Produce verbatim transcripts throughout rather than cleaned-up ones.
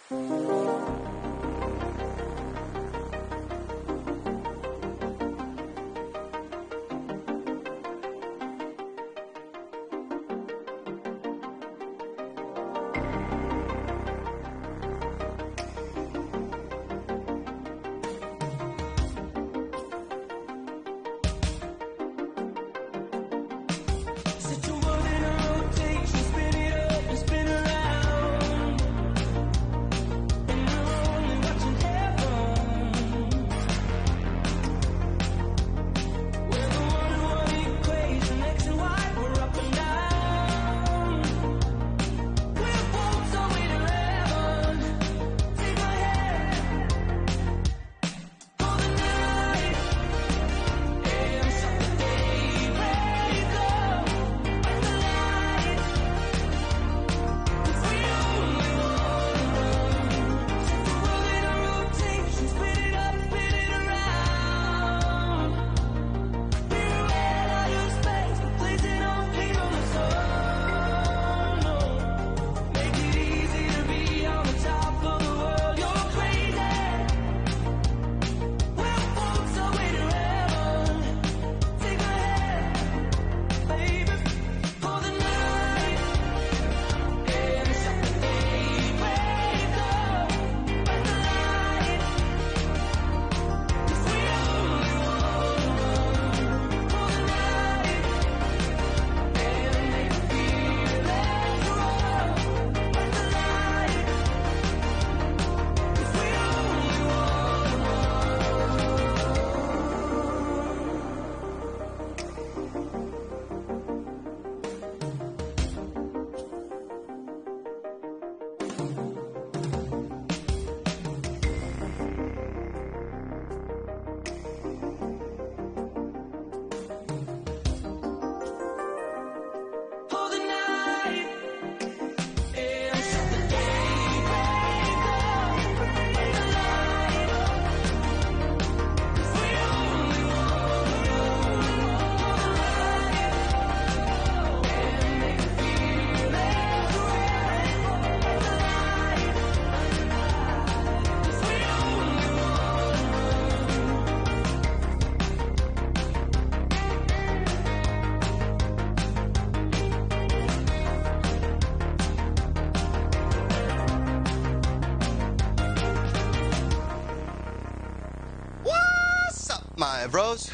My bros,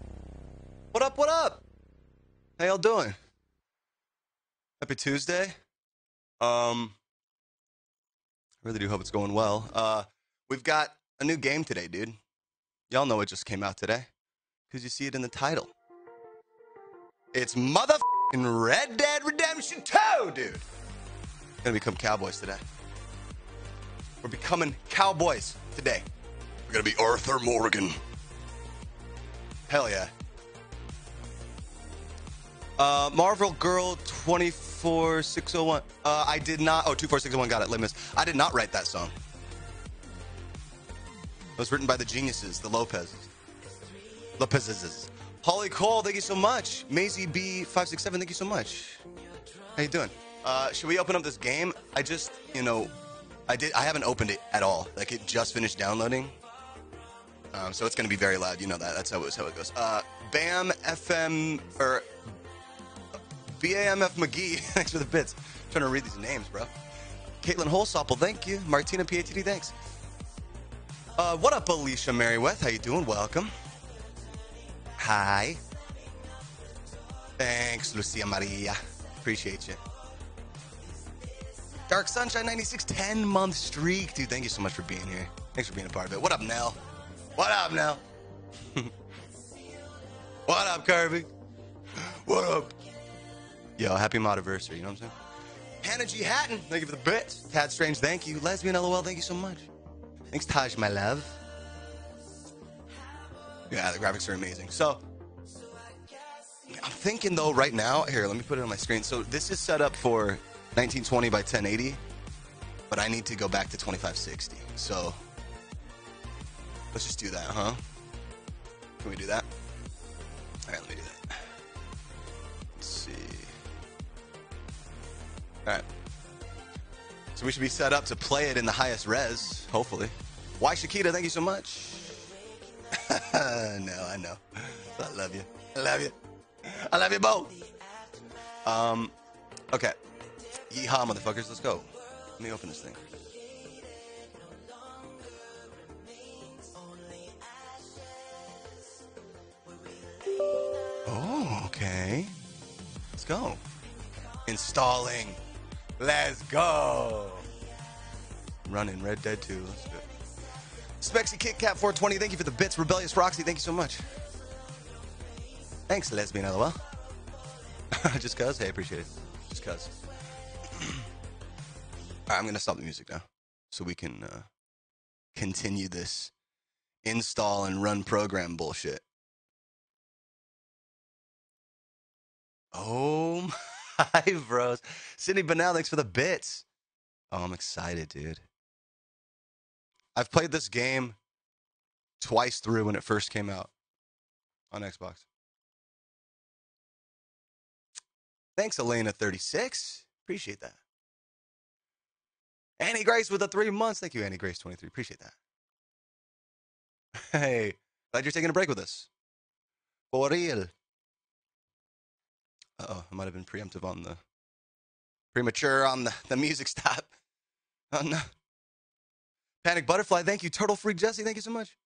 what up, what up? How y'all doing? Happy Tuesday. Um, I really do hope it's going well. Uh, we've got a new game today, dude. Y'all know it just came out today, because you see it in the title. It's motherfucking Red Dead Redemption two, dude. We're gonna become cowboys today. We're becoming cowboys today. We're gonna be Arthur Morgan. Hell yeah. Uh, Marvel Girl two four six oh one. Uh, I did not. Oh, two four six oh one got it. Litmus. I did not write that song. It was written by the geniuses, the Lopez's. Lopez's. Holly Cole, thank you so much. Maisie B five six seven, thank you so much. How you doing? Uh, should we open up this game? I just, you know, I did. I haven't opened it at all. Like, it just finished downloading. Um, so it's going to be very loud. You know that. That's how it, how it goes. Uh, Bam F M, or B A M F McGee. Thanks for the bits. I'm trying to read these names, bro. Caitlin Holsopple, thank you. Martina P A T D, thanks. Uh, what up, Alicia Merriweth? How you doing? Welcome. Hi. Thanks, Lucia Maria. Appreciate you. Dark Sunshine ninety-six, ten month streak. Dude, thank you so much for being here. Thanks for being a part of it. What up, Nell? What up, Nell? What up, Kirby? What up? Yo, happy Modiversary, you know what I'm saying? Hannah G. Hatton, thank you for the bits. Tad Strange, thank you. Lesbian LOL, thank you so much. Thanks, Taj, my love. Yeah, the graphics are amazing. So, I'm thinking, though, right now, here, let me put it on my screen. So, this is set up for nineteen twenty by ten eighty, but I need to go back to twenty-five sixty. So, let's just do that, huh? Can we do that? All right, let me do that. Let's see. All right. So we should be set up to play it in the highest res, hopefully. Why Shakita, thank you so much. No, I know. I love you. I love you. I love you both. Um, okay. Yeehaw, motherfuckers, let's go. Let me open this thing. Oh, okay. Let's go. Installing. Let's go. Running Red Dead two. Let's go. Spexy Kit Kat four twenty, thank you for the bits. Rebellious Roxy, thank you so much. Thanks, lesbian, lol. Just cuz? Hey, appreciate it. Just cuz. Alright, I'm gonna stop the music now. So we can uh, continue this install and run program bullshit. Oh my bros. Sydney Banal, thanks for the bits. Oh, I'm excited, dude. I've played this game twice through when it first came out on Xbox. Thanks, Elena thirty-six. Appreciate that. Annie Grace with the three months. Thank you, Annie Grace twenty-three. Appreciate that. Hey, glad you're taking a break with us. For real. Uh-oh, I might have been preemptive on the... Premature on the, the music stop. Oh, no. Panic Butterfly, thank you. Turtle Freak Jesse, thank you so much.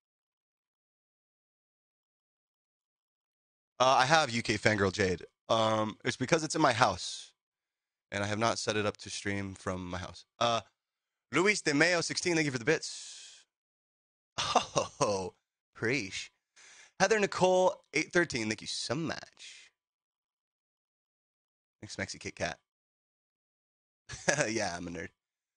Uh, I have U K Fangirl Jade. Um, it's because it's in my house. And I have not set it up to stream from my house. Uh, Luis de Mayo sixteen, thank you for the bits. Oh, preach. Heather Nicole eight thirteen, thank you so much. Thanks, Mexi Kit Kat. Yeah, I'm a nerd.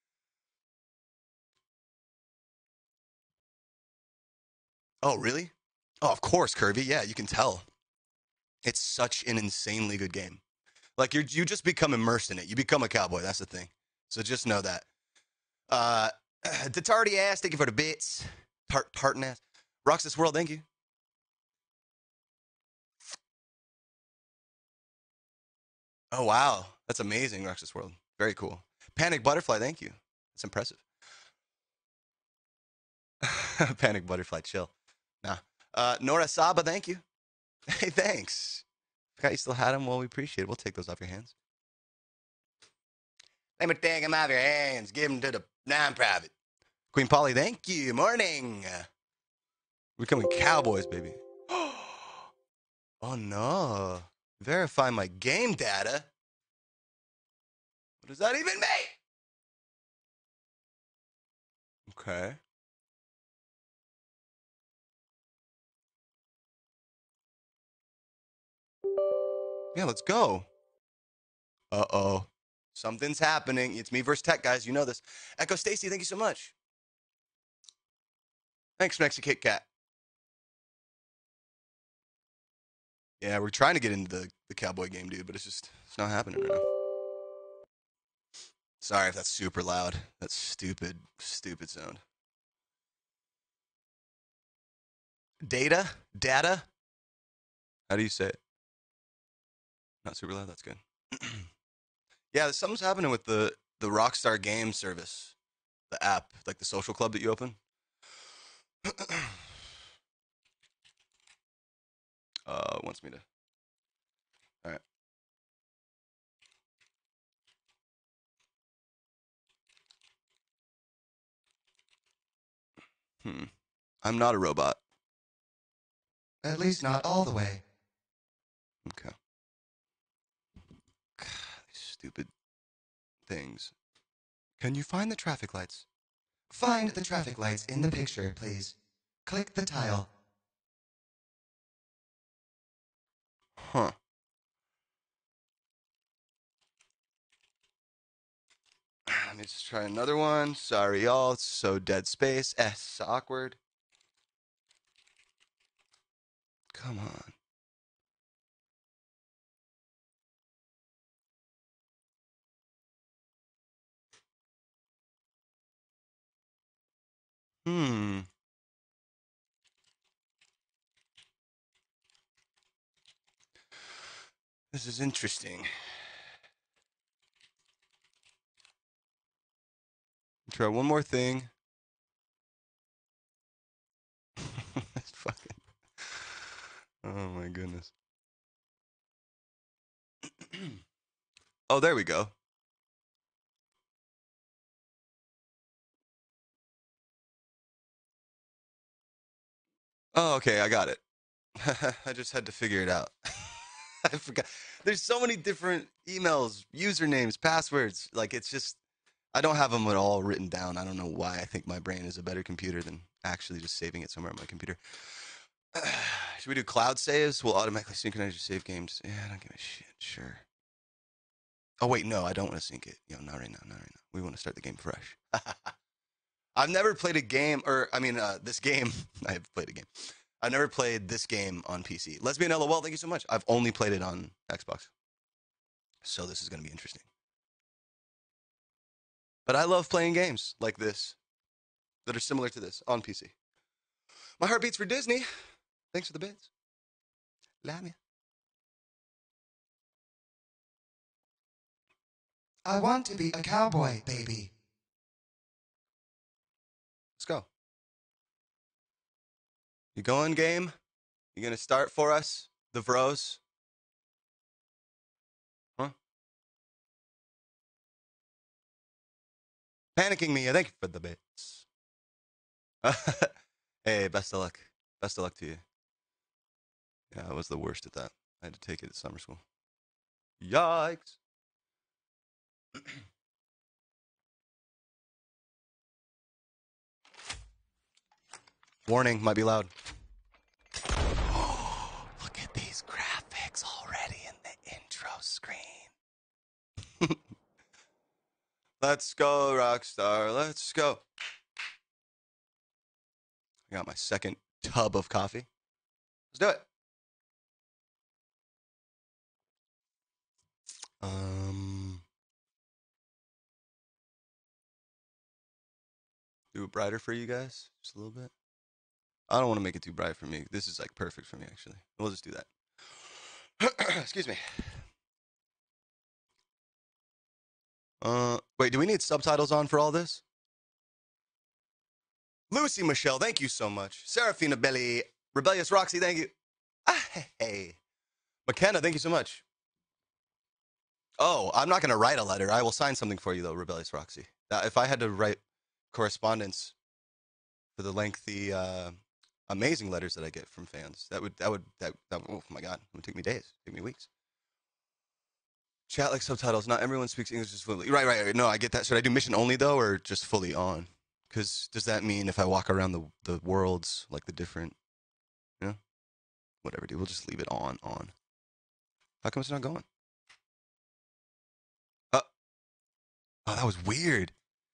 Oh, really? Oh, of course, Kirby. Yeah, you can tell. It's such an insanely good game. Like, you you just become immersed in it. You become a cowboy. That's the thing. So just know that. Uh, Detarty ass, thank you for the bits. Tart Tartan ass. Roxas World, thank you. Oh, wow. That's amazing, Roxas World. Very cool. Panic Butterfly, thank you. That's impressive. Panic Butterfly, chill. Nah. Uh, Nora Saba, thank you. Hey, thanks. Forgot you still had them. Well, we appreciate it. We'll take those off your hands. Let me take them off your hands. Give them to the non-private. Queen Polly, thank you. Morning. We're becoming cowboys, baby. Oh, no. Verify my game data? What does that even mean? Okay. Yeah, let's go. Uh-oh. Something's happening. It's me versus tech, guys. You know this. Echo Stacy, thank you so much. Thanks, Mexi Kit Kat. Yeah, we're trying to get into the, the cowboy game, dude, but it's just, it's not happening right now. Sorry if that's super loud. That's stupid, stupid sound. Data? Data? How do you say it? Not super loud? That's good. Yeah, something's happening with the, the Rockstar Game service. The app, like the social club that you open. uh, wants me to. All right. Hmm. I'm not a robot. At least not all the way. Okay. God, these stupid things. Can you find the traffic lights? Find the traffic lights in the picture, please. Click the tile. Huh. Let me just try another one. Sorry, y'all. It's so dead space. S awkward. Come on. Hmm. This is interesting. Try one more thing. Fucking. Oh my goodness. Oh, there we go. Oh, okay, I got it. I just had to figure it out. I forgot. There's so many different emails, usernames, passwords. Like it's just I don't have them at all written down. I don't know why. I think my brain is a better computer than actually just saving it somewhere on my computer. Should we do cloud saves? We'll automatically synchronize your save games. Yeah, I don't give a shit. Sure. Oh wait, no, I don't want to sync it. Yo, not right now. Not right now. We want to start the game fresh. I've never played a game, or I mean, uh, this game. I have played a game. I've never played this game on P C. Lesbian LOL, thank you so much. I've only played it on Xbox, so this is going to be interesting. But I love playing games like this that are similar to this on P C. My heart beats for Disney. Thanks for the bits. Love you. I want to be a cowboy, baby. Let's go. You going, game? You gonna start for us, the Vros? Huh? Panicking me. Thank you for the bits. Hey, best of luck. Best of luck to you. Yeah, I was the worst at that. I had to take it at summer school. Yikes. Warning, might be loud. Look at these graphics already in the intro screen. Let's go, Rockstar. Let's go. I got my second tub of coffee. Let's do it. Um, do it brighter for you guys, just a little bit. I don't want to make it too bright for me. This is like perfect for me, actually. We'll just do that. Excuse me. Uh, wait, do we need subtitles on for all this? Lucy Michelle, thank you so much. Serafina Belly, Rebellious Roxy, thank you. Ah, hey, hey. McKenna, thank you so much. Oh, I'm not going to write a letter. I will sign something for you, though, Rebellious Roxy. Now, if I had to write correspondence for the lengthy, uh, amazing letters that I get from fans, that would, that would, that, that oh my God, it would take me days, take me weeks. Chat like subtitles. Not everyone speaks English just fluently. Right, right, right. No, I get that. Should I do mission only, though, or just fully on? Because does that mean if I walk around the, the worlds, like the different, you know? Whatever, dude. We'll just leave it on, on. How come it's not going? Uh, oh, that was weird.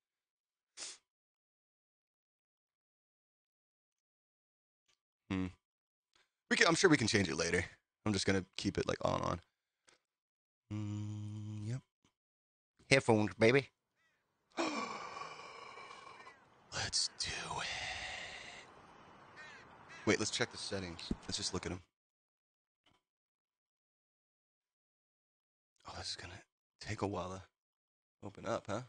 Hmm. We can, I'm sure we can change it later. I'm just gonna keep it like on, on. Mm, yep. Headphones, baby. Let's do it. Wait, let's check the settings. Let's just look at them. Oh, this is gonna take a while to open up, huh?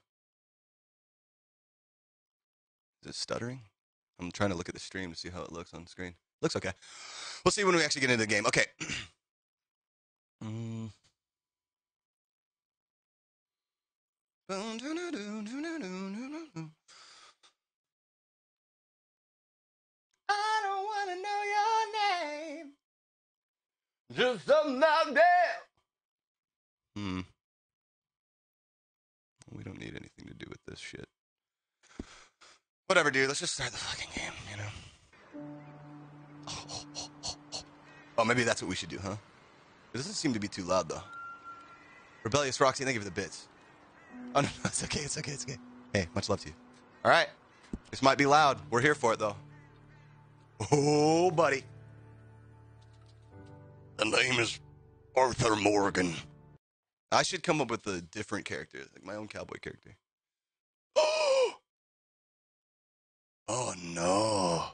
Is it stuttering? I'm trying to look at the stream to see how it looks on screen. Looks okay. We'll see when we actually get into the game. Okay. mm. I don't want to know your name. Just something out there. Hmm. We don't need anything to do with this shit. Whatever, dude. Let's just start the fucking game, you know? Oh, oh, oh, oh, oh. Oh, maybe that's what we should do, huh? It doesn't seem to be too loud, though. Rebellious Roxy, thank you for the bits. Oh, no, no, it's okay, it's okay, it's okay. Hey, much love to you. All right. This might be loud. We're here for it, though. Oh, buddy. The name is Arthur Morgan. I should come up with a different character, like my own cowboy character. Oh, oh no.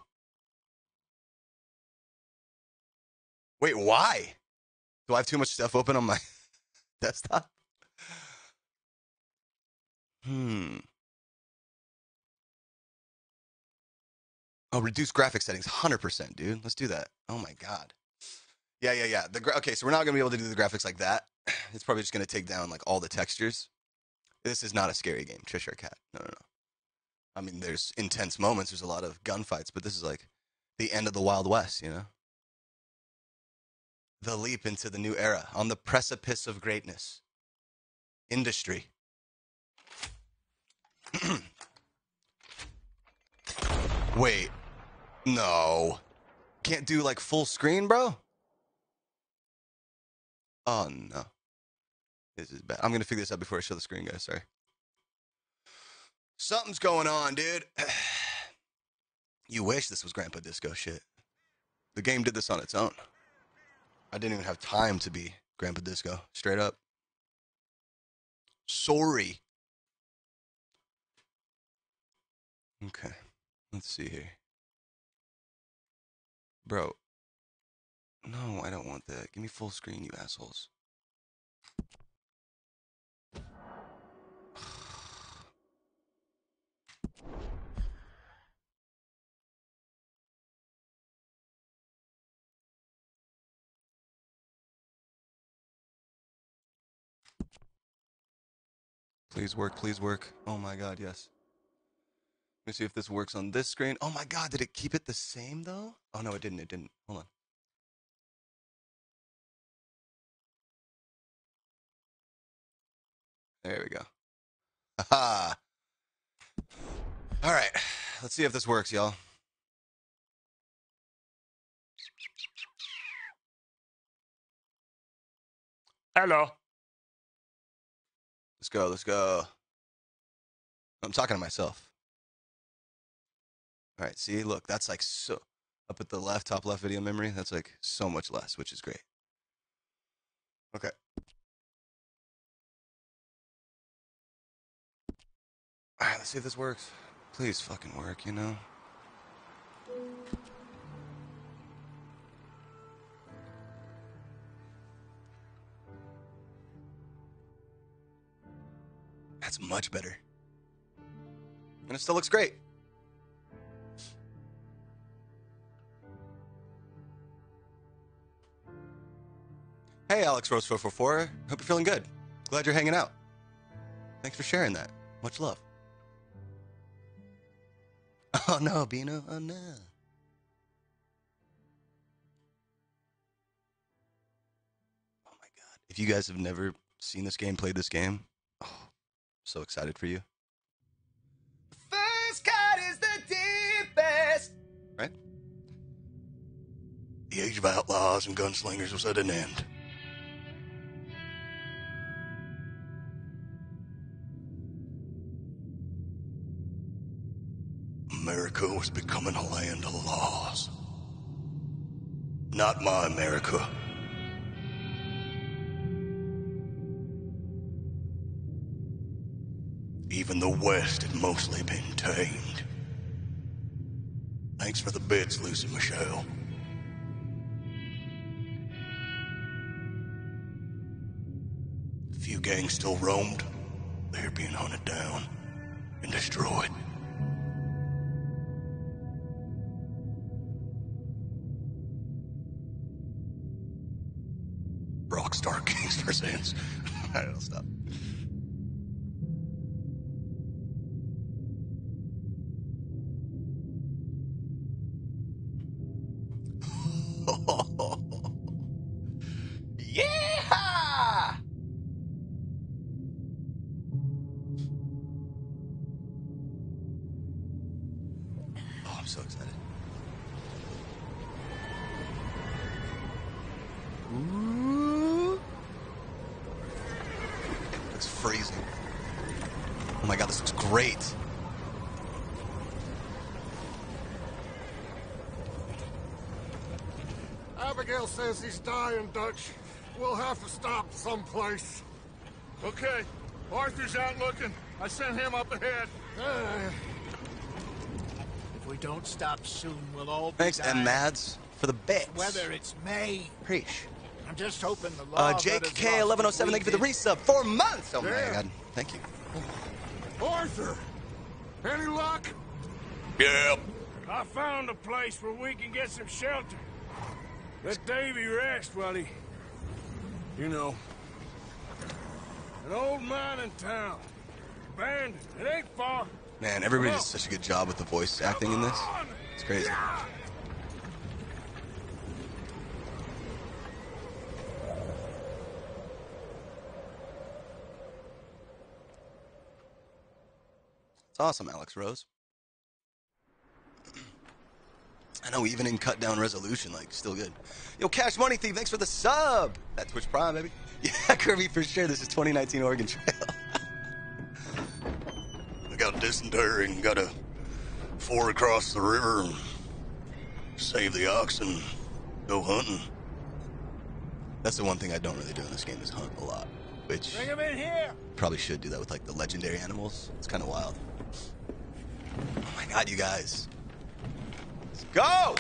Wait, why? Do I have too much stuff open on my desktop? Hmm. Oh, reduce graphic settings, one hundred percent, dude. Let's do that. Oh my god. Yeah, yeah, yeah. The gra- okay, so we're not gonna be able to do the graphics like that. It's probably just gonna take down like all the textures. This is not a scary game, Cheshire Cat. No, no, no. I mean, there's intense moments. There's a lot of gunfights, but this is like the end of the Wild West, you know? The leap into the new era, on the precipice of greatness. Industry. Wait. No. Can't do like full screen, bro? Oh, no. This is bad. I'm going to figure this out before I show the screen, guys. Sorry. Something's going on, dude. You wish this was Grandpa Disco shit. The game did this on its own. I didn't even have time to be Grandpa Disco. Straight up. Sorry. Okay. Let's see here. Bro. No, I don't want that. Give me full screen, you assholes. Please work, please work. Oh my god, yes. Let me see if this works on this screen. Oh my god, did it keep it the same though? Oh no, it didn't, it didn't. Hold on. There we go. Haha. All right, let's see if this works, y'all. Hello. Let's go, let's go. I'm talking to myself. All right, see, look, that's like so, up at the left, top left video memory, that's like so much less, which is great. Okay. All right, let's see if this works. Please fucking work, you know? That's much better. And it still looks great. Hey, Alex Rose four four four. Hope you're feeling good. Glad you're hanging out. Thanks for sharing that. Much love. Oh no, Bino. Oh no. Oh my god. If you guys have never seen this game, played this game, oh, I'm so excited for you. First cut is the deepest. Right? The age of outlaws and gunslingers was at an end. America was becoming a land of laws. Not my America. Even the West had mostly been tamed. Thanks for the bits, Lucy Michelle. A few gangs still roamed. They're being hunted down and destroyed. Rockstar Gangsters ends. Alright, I'll stop. Yeah! Oh, I'm so excited. Ooh. It's freezing. Oh my god, this looks great. Abigail says he's dying, Dutch. We'll have to stop someplace. Okay. Arthur's out looking. I sent him up ahead. Uh, If we don't stop soon, we'll all be Thanks, dying. M. Mads, for the bits. Whether it's May, Preach. I'm just hoping the law. Uh, let Jake us K off eleven oh what seven, we thank you for the did. resub. Four months! Oh my Yeah. god. Thank you. Arthur! Any luck? Yeah. I found a place where we can get some shelter. Let Davy rest while he... You know. An old mining town. Abandoned. It ain't far. Man, everybody does such a good job with the voice acting in this. It's crazy. It's awesome, Alex Rose. I know, even in cut down resolution, like, still good. Yo, Cash Money Thief, thanks for the sub. That Twitch Prime, baby. Yeah, Kirby, for sure. This is twenty nineteen Oregon Trail. I got dysentery and got to ford across the river and save the oxen, go hunting. That's the one thing I don't really do in this game is hunt a lot, which Bring him in here. probably should do that with like the legendary animals. It's kind of wild. Oh my god, you guys. Let's go!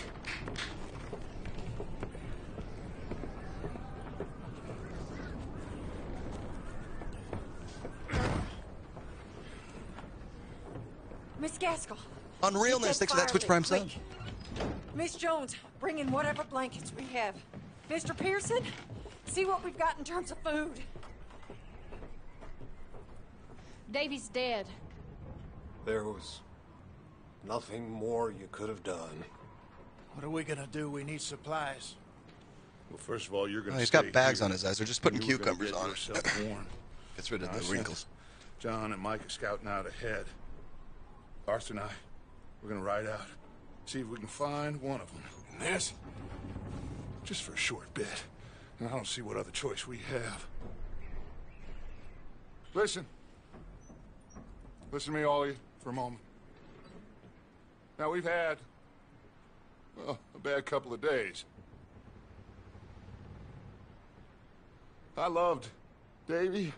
Miss Gaskell. Unrealness, thanks for that Twitch Prime sub. Miss Jones, bring in whatever blankets we have. Mister Pearson, see what we've got in terms of food. Davy's dead. There was nothing more you could have done. What are we gonna do? We need supplies. Well, first of all, you're gonna Oh, he's stay got bags here. on his eyes. They're just putting You were gonna cucumbers get on yourself it. warm. Gets rid of Now, I the sent wrinkles. John and Mike are scouting out ahead. Arthur and I, we're gonna ride out, see if we can find one of them. And this, just for a short bit. And I don't see what other choice we have. Listen. Listen to me, all of you, for a moment. Now, we've had, well, a bad couple of days. I loved Davy,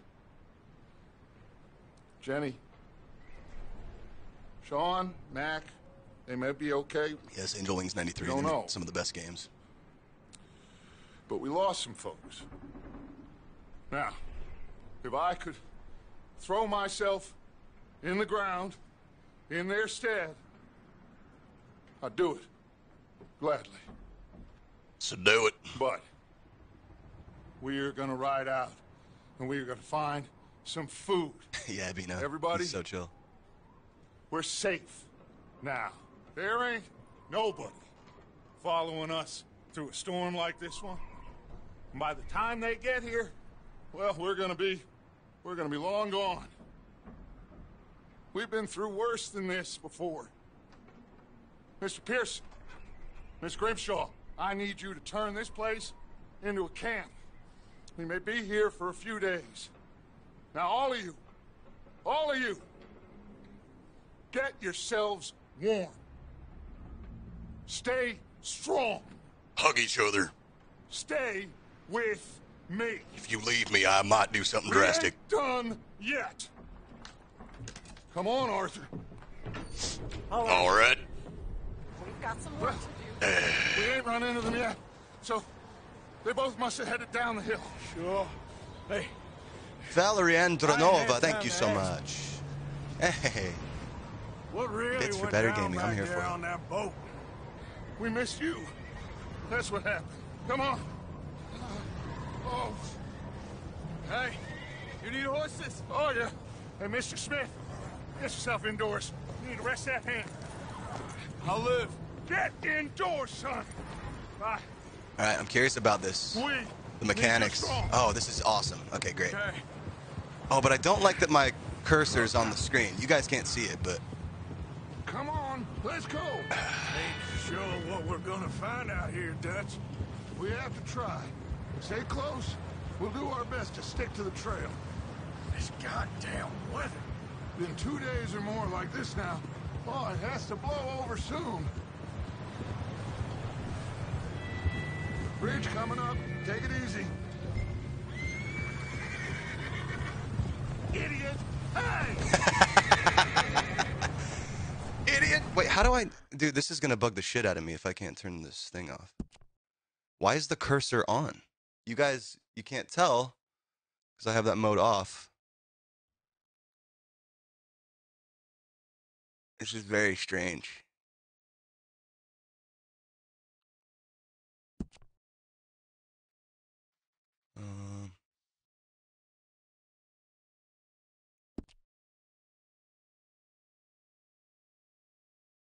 Jenny, Sean, Mac. They may be okay, Yes, Angel Wings ninety-three. Don't they made know. some of the best games. but we lost some folks. Now, if I could throw myself in the ground in their stead, I'd do it gladly. So do it. But we are gonna ride out, and we are gonna find some food. Yeah, Bino. Everybody? He's so chill. We're safe now. There ain't nobody following us through a storm like this one. And by the time they get here, well, we're gonna be, we're gonna be long gone. We've been through worse than this before. Mister Pearson, Miss Grimshaw, I need you to turn this place into a camp. We may be here for a few days. Now, all of you, all of you, get yourselves warm. Stay strong. Hug each other. Stay with me. If you leave me, I might do something We drastic. ain't done yet. Come on, Arthur. All right, All right. we've got some work to do. We ain't run into them yet. So, they both must have headed down the hill. Sure. Hey, Valerie I Andronova, had thank time you to so ask. much. Hey. What really Bits for went better down gaming, I'm back here there for it. on that boat? We missed you. That's what happened. Come on. Oh. Hey, you need horses? Oh, yeah. Hey, Mister Smith, get yourself indoors. You need to rest that hand. I'll live. Get indoors, son. Bye. All right, I'm curious about this. We The mechanics. need you strong. Oh, this is awesome. Okay, great. Okay. Oh, but I don't like that my cursor's on the screen. You guys can't see it, but Come on, let's go. Ain't sure what we're gonna find out here, Dutch. We have to try. Stay close. We'll do our best to stick to the trail. This goddamn weather. Been two days or more like this now. Oh, it has to blow over soon. Bridge coming up. Take it easy. Idiot! Hey! idiot. Wait, how do I, dude? This is gonna bug the shit out of me if I can't turn this thing off. Why is the cursor on? You guys, you can't tell because I have that mode off. This is very strange.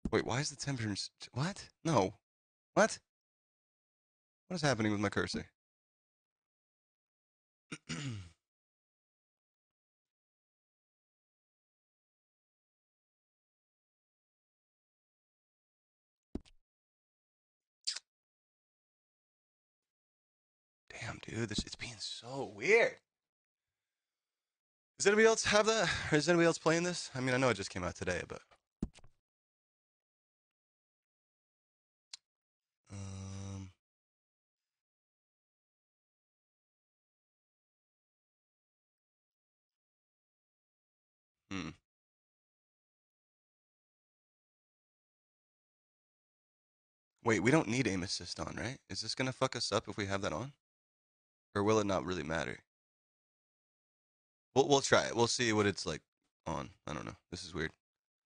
Wait, why is the temperature... What? No. What? What is happening with my cursor? Damn, dude, this it's being so weird. Does anybody else have that? Or is anybody else playing this? I mean, I know it just came out today, but... Um... Hmm. Wait, we don't need aim assist on, right? Is this gonna fuck us up if we have that on? Or will it not really matter? We'll, we'll try it. We'll see what it's like on. I don't know. This is weird.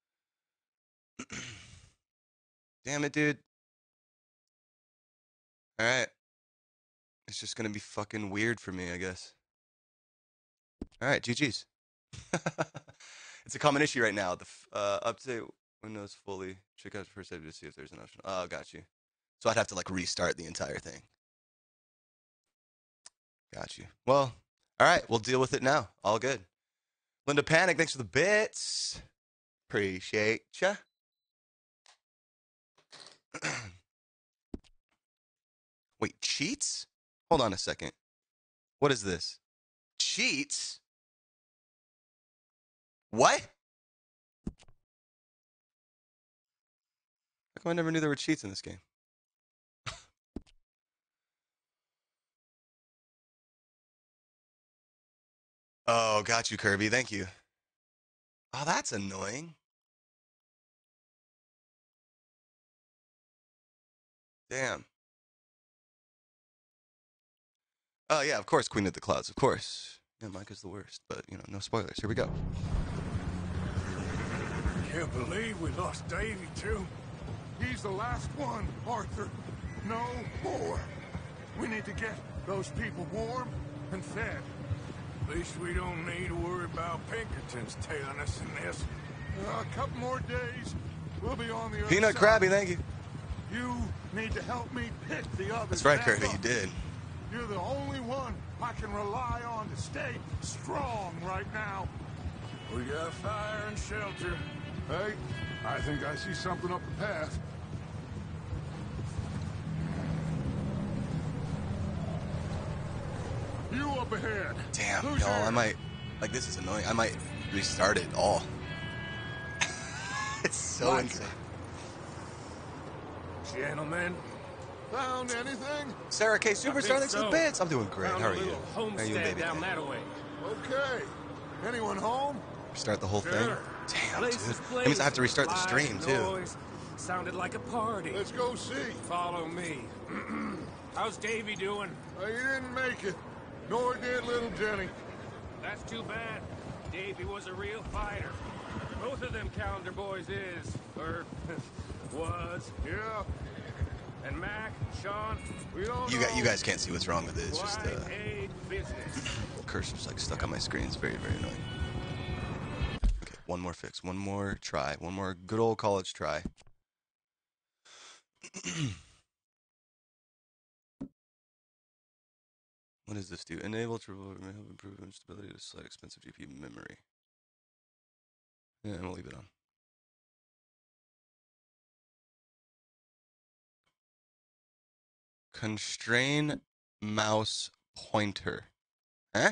Damn it, dude. Alright. It's just gonna be fucking weird for me, I guess. Alright, G G's. It's a common issue right now. The uh, update Windows fully. Check out first save to see if there's an option. Oh, got you. So I'd have to like restart the entire thing. Got you. Well, all right. We'll deal with it now. All good. Linda Panic, thanks for the bits. Appreciate ya. Wait, cheats? Hold on a second. What is this? Cheats? What? How come I never knew there were cheats in this game? Oh, got you, Kirby. Thank you. Oh, that's annoying. Damn. Oh, yeah, of course, Queen of the Clouds, of course. Yeah, Mike is the worst, but, you know, no spoilers. Here we go. Can't believe we lost Davy, too. He's the last one, Arthur. No more. We need to get those people warm and fed. At least we don't need to worry about Pinkertons tailing us in this. Uh, a couple more days, we'll be on the other Peanut side. Krabby, thank you. You need to help me pick the others. That's right, back Kirby, up. you did. You're the only one I can rely on to stay strong right now. We got fire and shelter. Hey, I think I see something up the path. You up ahead. Damn, Who's y'all, here? I might, like, this is annoying. I might restart it all. It's so Roger. insane. Gentlemen, found anything? Sarah K. Superstar, thanks for the so. bits. I'm doing great. Found How a are you? little How are you, homestead baby? down that way. Okay. Anyone home? Restart the whole thing? Sure. Damn, Place dude. is That means I have to restart the lights, stream, too. noise. Sounded like a party. Let's go see. Follow me. How's Davy doing? Uh, you didn't make it. Nor did little Jenny. That's too bad. Davy was a real fighter. Both of them calendar boys is, or was. Yeah. And Mac, Sean, We don't You, know. got, you guys can't see what's wrong with it. It's just, quite uh, a business. cursor's like stuck on my screen. It's very, very annoying. Okay, one more fix. One more try. One more good old college try. What does this do? Enable to improve stability to slight expensive G P U memory. Yeah, I'm gonna leave it on. Constrain mouse pointer. Huh?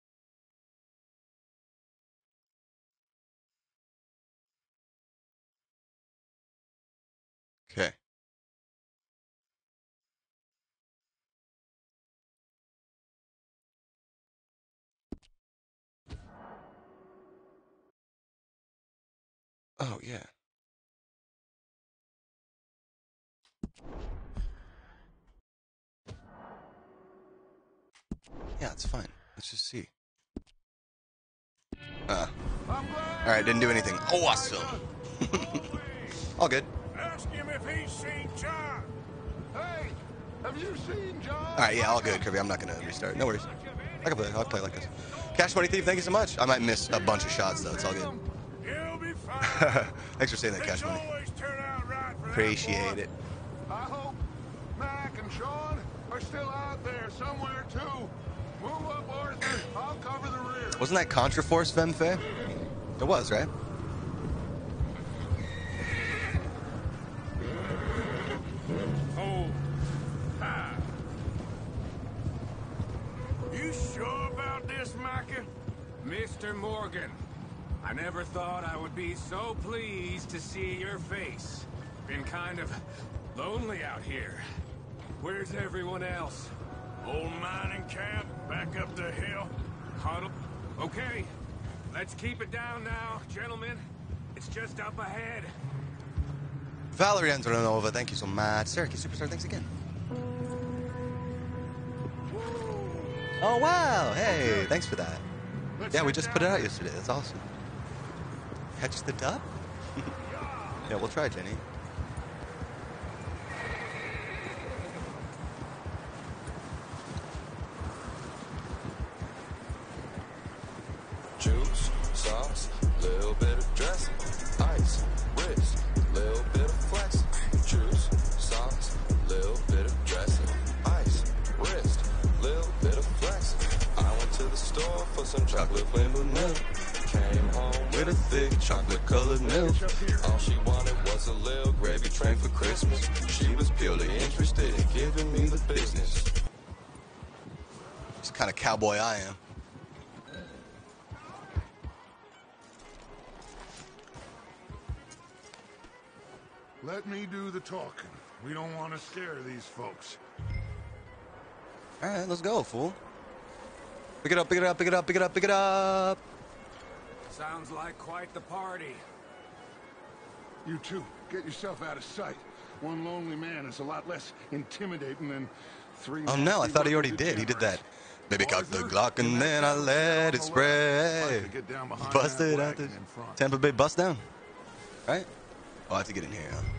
Okay. Oh, yeah. Yeah, it's fine. Let's just see. Uh. Alright, didn't do anything. Awesome. All good. Ask him if he's seen John. Hey, have you seen John? Alright, yeah, all good, Kirby. I'm not gonna restart. No worries. I can play. I'll play like this. Cash Money Thief, thank you so much. I might miss a bunch of shots, though. It's all good. He'll be Thanks for saying that, Cash Money. Appreciate it. I hope Mac and Sean are still out there somewhere too. Move up, Arthur. I'll cover the rear. Wasn't that Contraforce Femfe? It was, right? Oh. Ah. You sure about this, Micah? Mister Morgan, I never thought I would be so pleased to see your face. Been kind of lonely out here. Where's everyone else? Old mining camp back up the hill. Huddle. Okay. Let's keep it down now, gentlemen. It's just up ahead. Valerie Andronova, thank you so much. Syracuse Superstar, thanks again. Oh, wow. Hey, thanks for that. Yeah, we just put it out yesterday. That's awesome. Catch the dub? Yeah, we'll try, Jenny. Juice, sauce, little bit of dressing, ice, wrist, little bit of flexing. Juice, sauce, little bit of dressing, ice, wrist, little bit of flexing. I went to the store for some chocolate flavored milk. Came home with a thick chocolate colored milk. All she wanted was a little gravy train for Christmas. She was purely interested in giving me the business. Just kind of cowboy I am. Let me do the talking. We don't want to scare these folks. All right, let's go, fool. Pick it up, pick it up, pick it up, pick it up, pick it up. Sounds like quite the party. You two, get yourself out of sight. One lonely man is a lot less intimidating than three. Oh no, I thought he already did. He did that. Baby cock the Glock and then I let it spray. Busted out the Tampa Bay bust down. Right? Oh, I have to get in here, huh?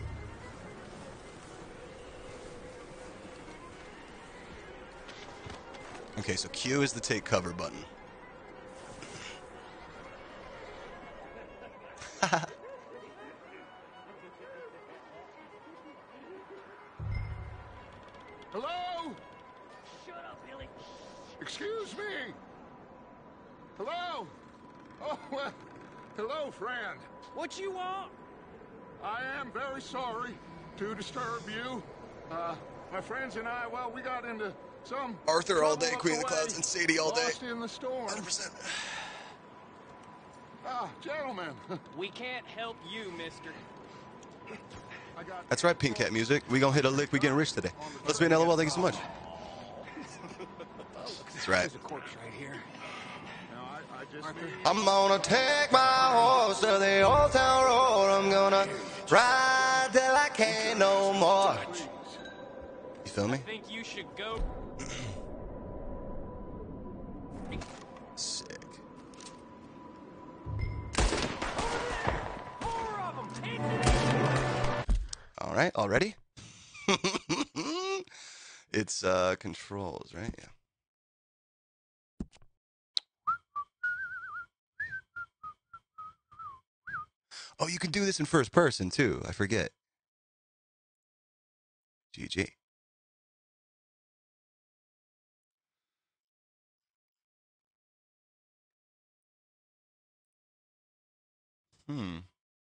Okay, so Q is the take cover button. Hello? Shut up, Billy. Excuse me. Hello? Oh, well, hello, friend. What you want? I am very sorry to disturb you. Uh, my friends and I, well, we got into some Arthur all day, trouble Queen of up the way, Clouds, and Sadie all day. Lost in the storm. one hundred percent. Ah, gentlemen. We can't help you, mister. I got That's right, Pink Cat Music. We gonna hit a lick. We getting rich today. Let's be an L O L. Thank you so much. That's right. There's a corpse right here. No, I, I just need... I'm gonna take my horse to the old town road. I'm gonna ride till I can't no more. You feel me? I think you should go. Sick. All right, already? It's uh, controls, right? Yeah. Oh, you can do this in first person too. I forget. G G. Hmm.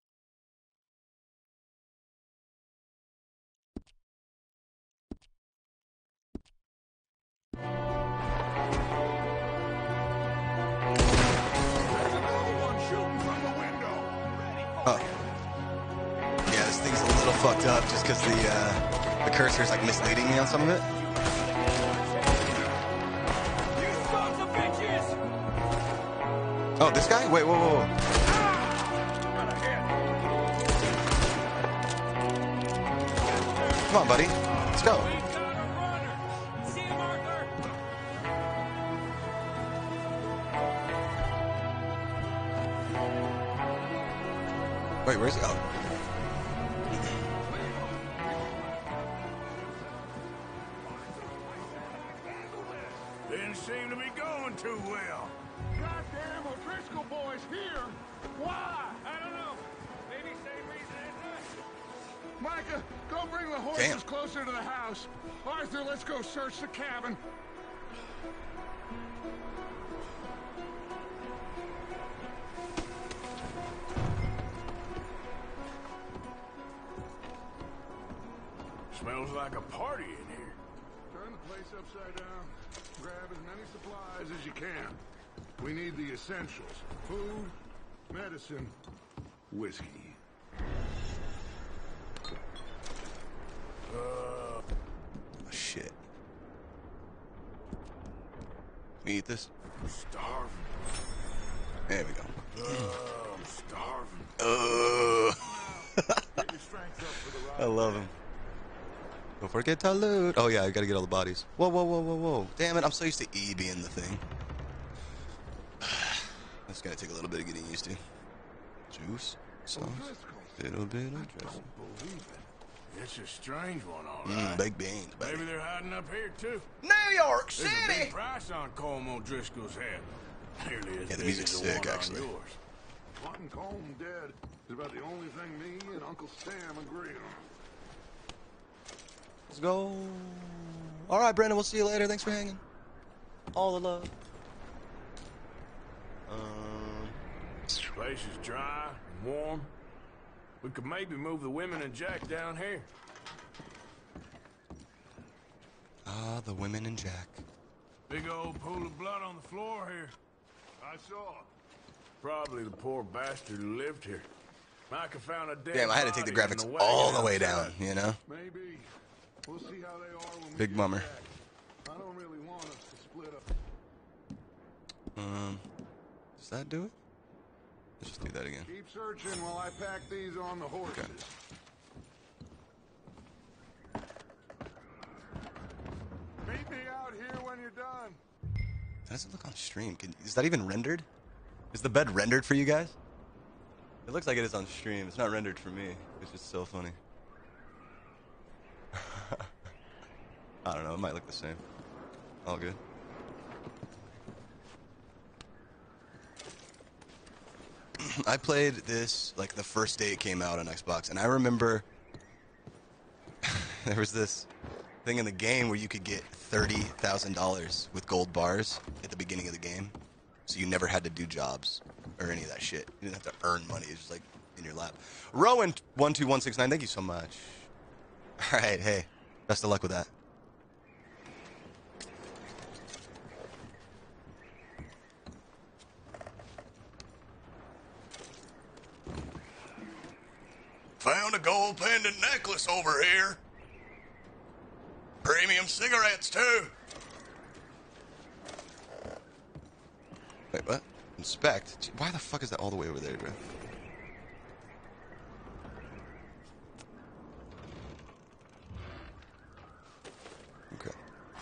Oh. Yeah, this thing's a little fucked up just because the uh, the cursor is like misleading me on some of it. Oh, this guy? Wait, whoa, whoa, whoa. Come on, buddy. Let's go. Wait, where's he? Oh. Didn't seem to be going too well. Goddamn O'Driscoll boys here. Why? I don't know. Micah, go bring the horses Damn. closer to the house. Arthur, let's go search the cabin. Smells like a party in here. Turn the place upside down. Grab as many supplies as you can. We need the essentials. Food, medicine, whiskey. Uh, Oh, shit. We eat this? I'm starving. There we go. Uh, I'm starving. Uh. Get your strength up for the ride. I love him. Don't forget to loot. Oh yeah, I gotta get all the bodies. Whoa, whoa, whoa, whoa, whoa. Damn it, I'm so used to E being the thing. That's gonna take a little bit of getting used to. Juice, sauce, little bit of dressing. Believe it. It's a strange one, all Mmm, right. baked beans, baby. Maybe they're hiding up here, too. New York There's a City! big price on Colm O'Driscoll's head. Nearly as Yeah, the big music's as the sick, one actually. on yours. Wanting Colm dead is about the only thing me and Uncle Sam agree on. Let's go. All right, Brandon, we'll see you later. Thanks for hanging. All the love. Um, This place is dry and warm. We could maybe move the women and Jack down here. ah, the women and Jack. Big old pool of blood on the floor here. I saw. Probably the poor bastard who lived here. Micah found a dead Damn, I had to take the body in graphics wagon all the way outside. down, you know? Maybe. We'll see how they are when we Big get bummer. back. I don't really want us to split up. Um, does that do it? Let's just do that again. Keep searching while I pack these on the horses. Okay. Meet me out here when you're done. That doesn't look on stream. Can, is that even rendered? Is the bed rendered for you guys? It looks like it is on stream. It's not rendered for me, which is so funny. I don't know. It might look the same. All good. I played this like the first day it came out on Xbox, and I remember there was this thing in the game where you could get thirty thousand dollars with gold bars at the beginning of the game, so you never had to do jobs or any of that shit. You didn't have to earn money. It was just like in your lap. Rowan one two one six nine, thank you so much. All right, hey, best of luck with that. Found a gold pendant necklace over here. Premium cigarettes, too. Wait, what? Inspect? Gee, why the fuck is that all the way over there, bro? Okay.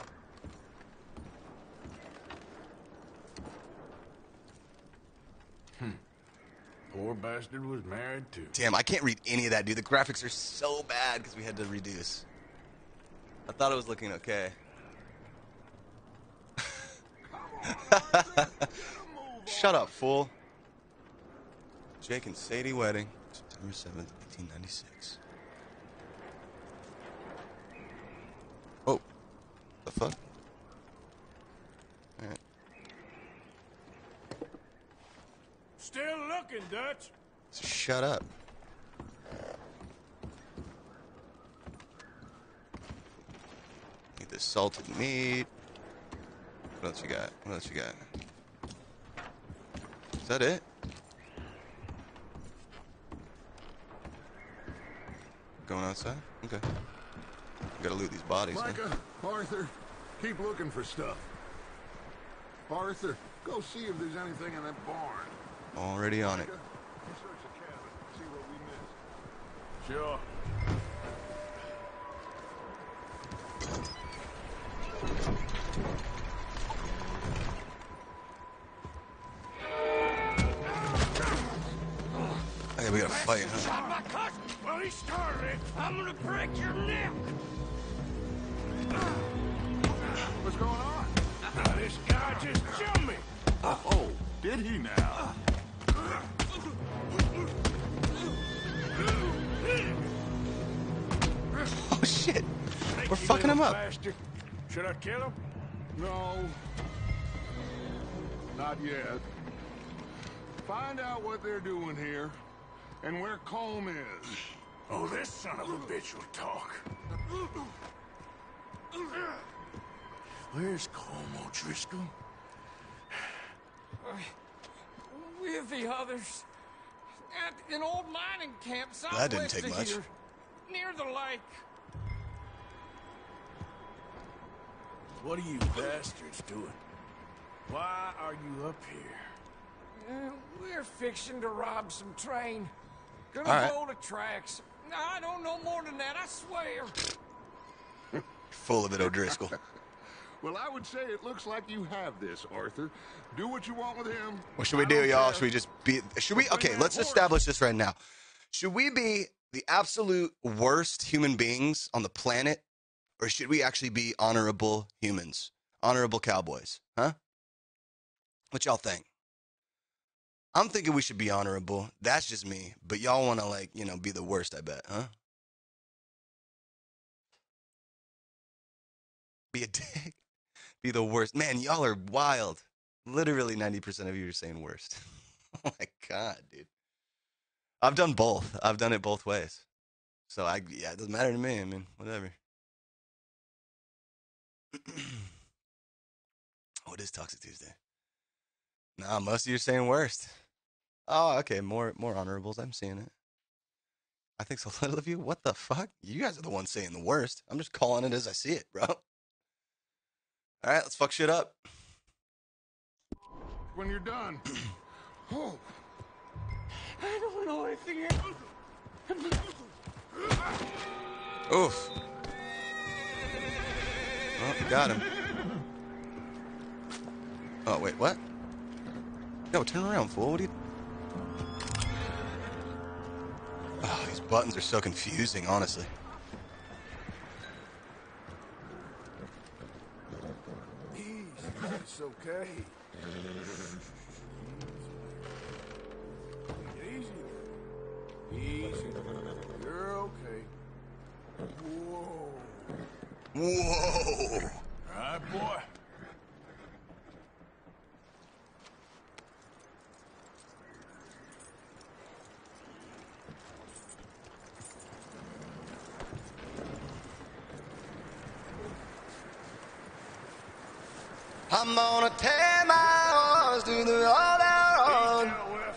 Hmm. Poor bastard was married, too. Damn, I can't read any of that, dude. The graphics are so bad because we had to reduce. I thought it was looking okay. Shut up, fool. Jake and Sadie wedding, September seventh, eighteen ninety-six. Oh, the fuck? All right. Still looking, Dutch. Shut up. Need this salted meat. What else you got? What else you got? Is that it? Going outside? Okay. Gotta loot these bodies. huh? Micah, Arthur, keep looking for stuff. Arthur, go see if there's anything in that barn. Already on it. Micah, you search the cabin, see what we missed. Sure. Okay, we gotta fight, huh? Shot my cousin. Well, he started it. I'm gonna break your neck. What's going on? Now, this guy just jumped me. Oh, did he now? shit. We're fucking him up. Bastard. Should I kill him? No. Not yet. Find out what they're doing here and where Colm is. Oh, this son of a bitch will talk. Where's Colm O'Driscoll? With the others. At an old mining camp That didn't southwest take of much. here, near the lake. What are you bastards doing? Why are you up here? Uh, we're fixing to rob some train. Gonna All right. blow the tracks. I don't know more than that, I swear. Full of it, O'Driscoll. Well, I would say it looks like you have this, Arthur. Do what you want with him. What should we do, y'all? Should we just be... Should we... Okay, let's establish this right now. Should we be the absolute worst human beings on the planet? Or should we actually be honorable humans? Honorable cowboys? Huh? What y'all think? I'm thinking we should be honorable. That's just me. But y'all want to, like, you know, be the worst, I bet, huh? Be a dick. Be the worst. Man, y'all are wild. Literally ninety percent of you are saying worst. Oh my God, dude. I've done both. I've done it both ways. So, I yeah, it doesn't matter to me. I mean, whatever. Oh, it is Toxic Tuesday. Nah, most of you are saying worst. Oh, okay. More more honorables. I'm seeing it. I think so little of you. What the fuck? You guys are the ones saying the worst. I'm just calling it as I see it, bro. All right, let's fuck shit up. When you're done. Oh. I don't know anything else. Oof. Oh, got him. Oh, wait, what? No, turn around, fool. What are you... Oh, these buttons are so confusing, honestly. It's okay. Easy. Easy. You're okay. Whoa. Whoa. All right, boy. I'm gonna tear my horse through the all down.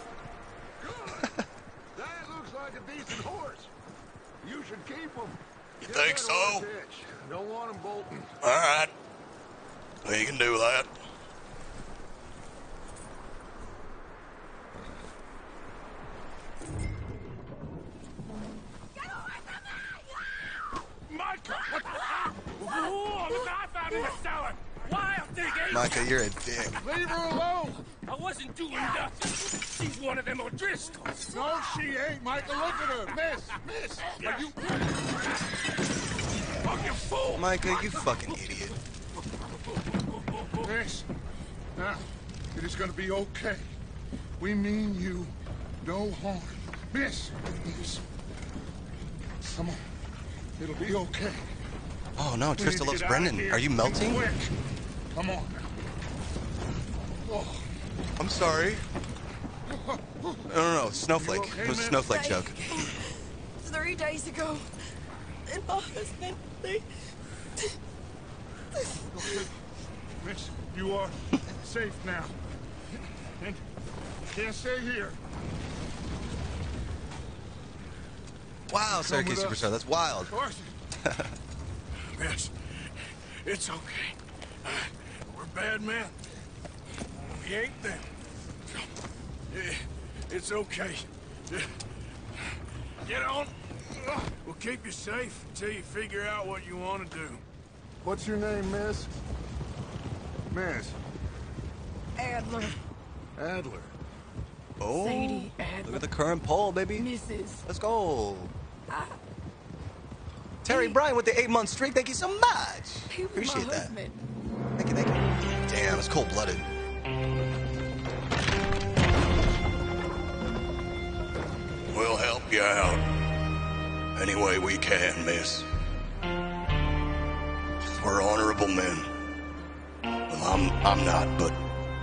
That looks like a decent horse. You should keep him. You think so? Don't want him bolting. All right. We can do that. Micah, what the fuck? Ooh, the knife out in the cellar. Wild thing, ain't Micah, you're a dick. Leave her alone. I wasn't doing nothing. She's one of them O'Driscolls. No, she ain't, Micah. Look at her. Miss, miss. Are you... Fucking fool. Micah, you fucking idiot. Miss. Now, it is gonna be okay. We mean you no harm. Miss, miss. Come on. It'll be okay. Oh no, We need Trista to loves get out Brendan. of here Are you melting? quick. Come on now. Oh. I'm sorry. No, no, no. Snowflake. okay, It was a man? snowflake joke. Three days ago, and my husband, they... Okay. Miss, you are safe now. And you can't stay here. Wow, Syracuse with us. Superstar. That's wild. Arthur. Miss, it's okay. Uh, we're bad men. We ain't them. Yeah, it's okay. Yeah. Get on. We'll keep you safe until you figure out what you want to do. What's your name, miss? Miss. Adler. Adler. Oh, Sadie look Adler. at the current poll, baby. Missus Let's go. I, Terry Bryan with the eight-month streak. Thank you so much. he was Appreciate my that. husband. Thank you, thank you. Damn, it's cold-blooded. We'll help you out any way we can, miss. we're honorable men. Well, I'm I'm not, but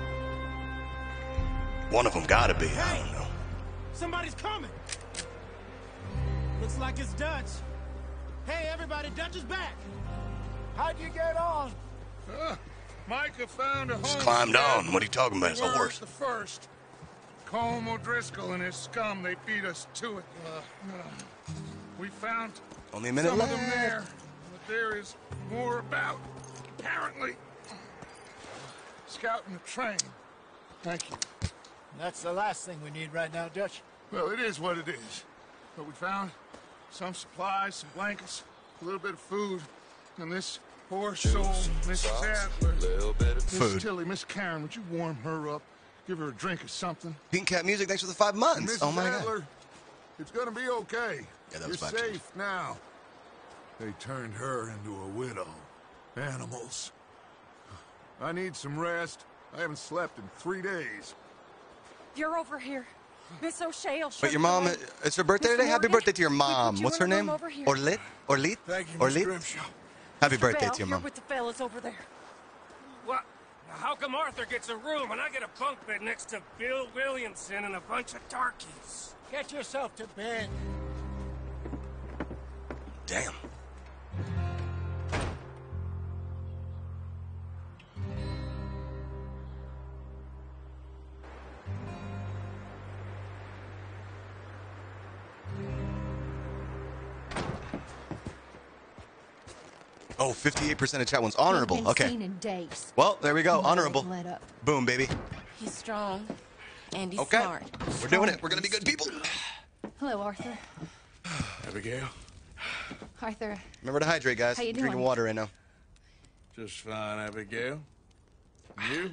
one of them gotta be. I don't know. Somebody's coming. Looks like it's Dutch. Hey, everybody, Dutch is back. How'd you get on? Uh, Micah found a home. Just climbed on. What are you talking about? It's a Where's horse. the first? Colm O'Driscoll and his scum, they beat us to it. Uh, uh, we found Only a minute some left. of them there, but there is more about. Apparently, scouting the train. Thank you. That's the last thing we need right now, Dutch. Well, it is what it is. But we found some supplies, some blankets, a little bit of food, and this poor soul, Missus Adler. Miss Food. Tilly, Miss Karen, would you warm her up? Give her a drink or something? Pink Cat Music, thanks for the five months. Missus Oh my Adler, god. it's gonna be okay. Yeah, that was You're five safe now. They turned her into a widow. Animals. I need some rest. I haven't slept in three days. You're over here. Miss O'Shea will show Wait, your you the mom, way. it's her birthday Miss today? Happy Morgan, birthday to your we put mom. you What's in her a room name? over here. Orlit? Orlit? Thank you, Miss Orlit? Grimshaw. Happy Mister birthday Bell, to your you're mom. with the fellas over there. What? How come Arthur gets a room and I get a bunk bed next to Bill Williamson and a bunch of darkies? Get yourself to bed. Damn. Oh, fifty-eight percent of chat one's honorable. Been Okay. seen in days. Well, there we go. Never Honorable. let up. Boom, baby. He's strong, and he's Okay. smart. We're doing it. We're going to be good people. Hello, Arthur. Abigail? Arthur. Remember to hydrate, guys. How you I'm drinking doing? water right now. Just fine, Abigail. You?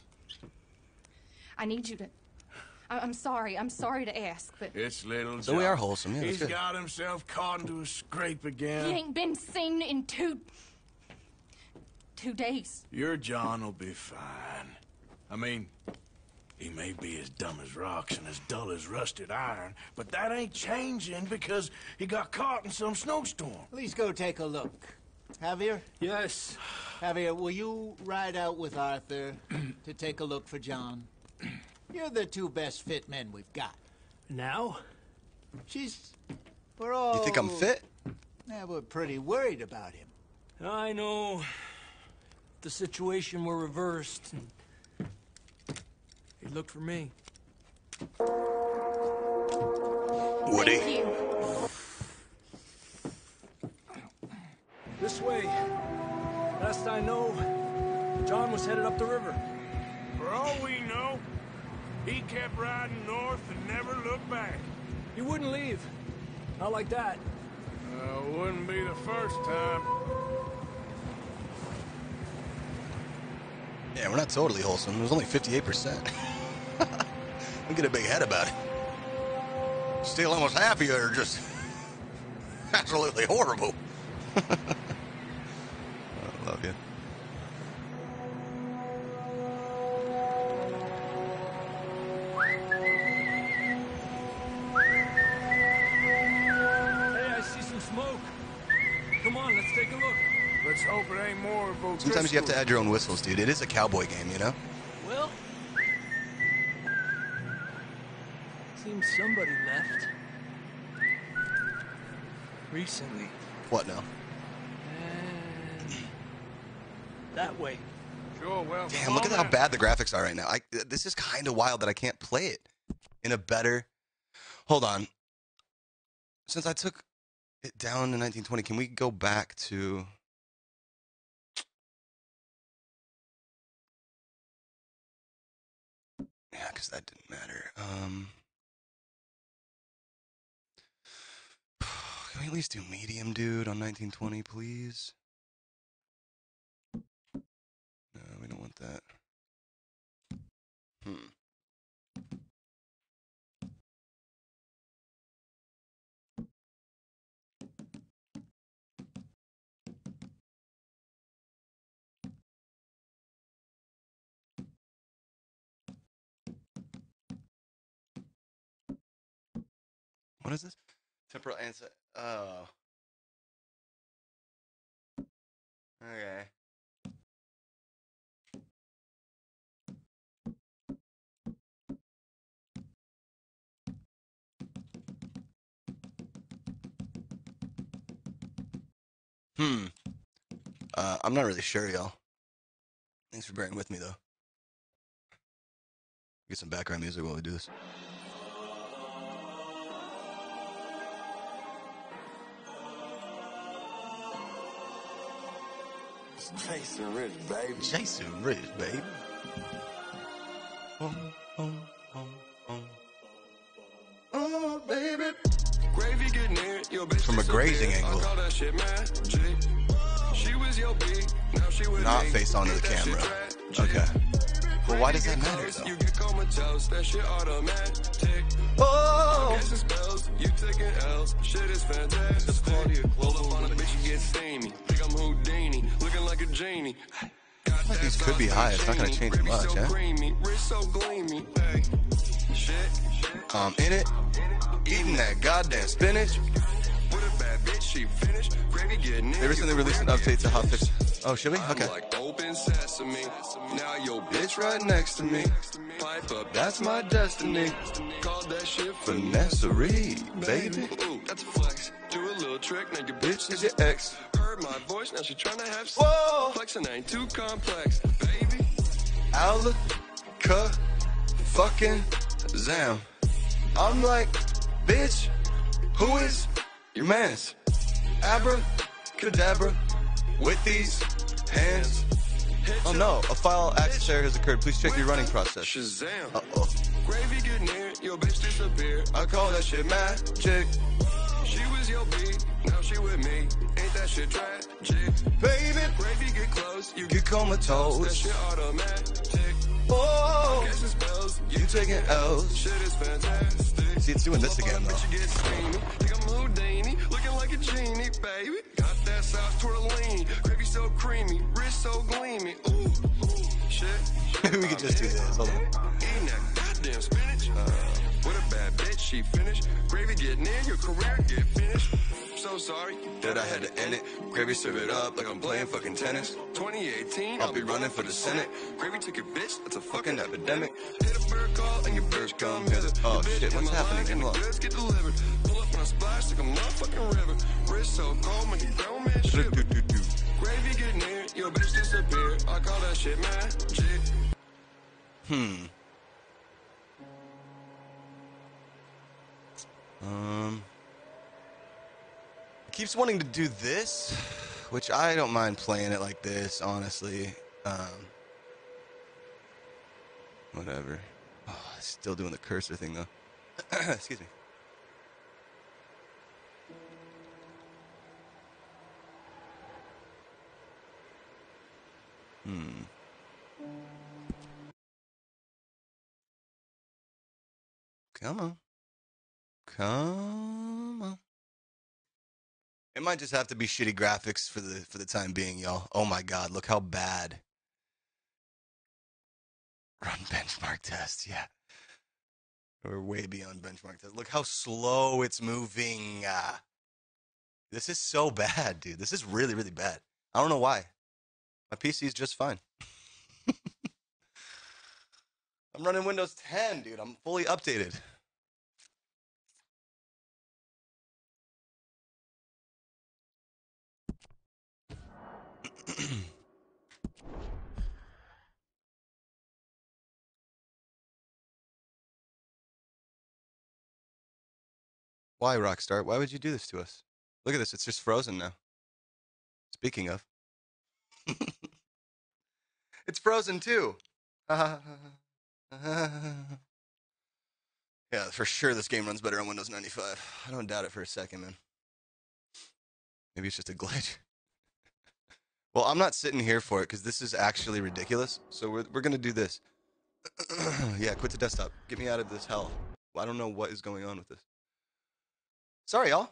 I need you to. I- I'm sorry. I'm sorry to ask, but It's little John. So we are wholesome, yeah, that's He's good. got himself caught into a scrape again. he ain't been seen in two. two days. Your John will be fine. I mean, he may be as dumb as rocks and as dull as rusted iron, but that ain't changing because he got caught in some snowstorm. Please go take a look. Javier? Yes. Javier, will you ride out with Arthur to take a look for John? You're the two best fit men we've got. Now? She's... We're all... You think I'm fit? Yeah, we're pretty worried about him. I know. If the situation were reversed, and he'd look for me. Woody? Thank you. This way. Last I know, John was headed up the river. For all we know, he kept riding north and never looked back. He wouldn't leave. Not like that. Uh, wouldn't be the first time. Yeah, we're not totally wholesome. It was only fifty-eight percent. Don't get a big head about it. Still almost half of you are just absolutely horrible. I love you. Hey, I see some smoke. Come on, let's take a look. Let's hope it ain't more of O'Driscoll. Sometimes you have to add your own whistles, dude. It is a cowboy game, you know? Well, seems somebody left. Recently. What now? And that way. Sure, well, Damn, look at how bad the graphics are right now. I, this is kind of wild that I can't play it in a better... Hold on. Since I took it down in nineteen twenty, can we go back to... Yeah, because that didn't matter. Um, can we at least do medium, dude, on nineteen twenty, please? No, we don't want that. Hmm. What is this? Temporal answer. Oh. Okay. Hmm. Uh, I'm not really sure, y'all. Thanks for bearing with me, though. Get some background music while we do this. Jason Rich, baby. Jason Rich, baby. Oh, oh, oh, oh. Oh, baby. Gravy get near your bitch. From a grazing angle. I call that shit magic. She was your beat, now she with Not me. face onto the Ain't that camera. shit Okay. tragic? Well, why does Gravy that get matter, close, though? You get comatose, that shit automatic. Oh! I'm guessing spells, you taking L's. Shit is fantastic. That's quality of Pull up on a bitch, you get steamy. Think I'm Houdini, looking like a genie. I feel like these could be high. It's not going to change Gravy much, so eh? creamy, wrist so gleamy. Hey, shit. I'm in it, eating that goddamn spinach. With a bad bitch, she finished. Gravy getting in. They recently released an update to Hotfix. Oh, should we? Okay. I'm like open sesame. Now your bitch right next to me. Pipe up, that's my destiny. Called that shit Finesserie, baby. Ooh, that's a flex. Do a little trick, now your bitch Is your ex? heard my voice, now she tryna have sex. Whoa! Flexing ain't too complex, baby. Alaka fucking Zam. I'm like, bitch, who is your mans? Abracadabra with these hands. Oh no, a file access error has occurred. Please check your running process. Shazam. Uh-oh. Gravy get near, your bitch disappear. I call that shit magic. She was your beat, now she with me. Ain't that shit tragic? Baby, Gravy get close, you get that comatose. shit automatic. Oh, Guessing spells, you taking L's. shit is fantastic. See, it's doing this again, though. Bitch, you get steamy. Think I'm Houdini, looking like a genie, baby. Got that sauce tortellini, gravy so creamy, wrist so gleamy. Ooh, ooh, shit. Maybe we could just do this. Hold on. Eating that goddamn spinach. Uh, what a bad bitch, she finished. Gravy get near, your career get finished. So sorry that I had to end it. Gravy serve it up like I'm playing fucking tennis. twenty eighteen, I'll be running for the Senate. Gravy took your bitch, that's a fucking epidemic. Hit a bird call and your bitch come hither. Oh, Your bitch shit, in what's my happening? line and the Hold on. goods get delivered. Pull up on a splash like a motherfucking river. Wrist so cold, make a grown man shiver. Gravy get near, your bitch disappear. I call that shit magic. Hmm. Um. It keeps wanting to do this, which I don't mind playing it like this, honestly. Um. Whatever. Oh, still doing the cursor thing, though. Excuse me. Hmm. Come on. Come on. It might just have to be shitty graphics for the for the time being, y'all. Oh my god, look how bad. Run benchmark test, yeah. We're way beyond benchmark test. Look how slow it's moving. Uh, this is so bad, dude. This is really, really bad. I don't know why. My P C is just fine. I'm running Windows ten, dude. I'm fully updated. Why, Rockstar? Why would you do this to us? Look at this. It's just frozen now. Speaking of. It's frozen too. Yeah, for sure this game runs better on Windows ninety-five. I don't doubt it for a second, man. Maybe it's just a glitch. Well, I'm not sitting here for it because this is actually ridiculous. So we're, we're going to do this. Yeah, quit the desktop. Get me out of this hell. I don't know what is going on with this. Sorry, y'all.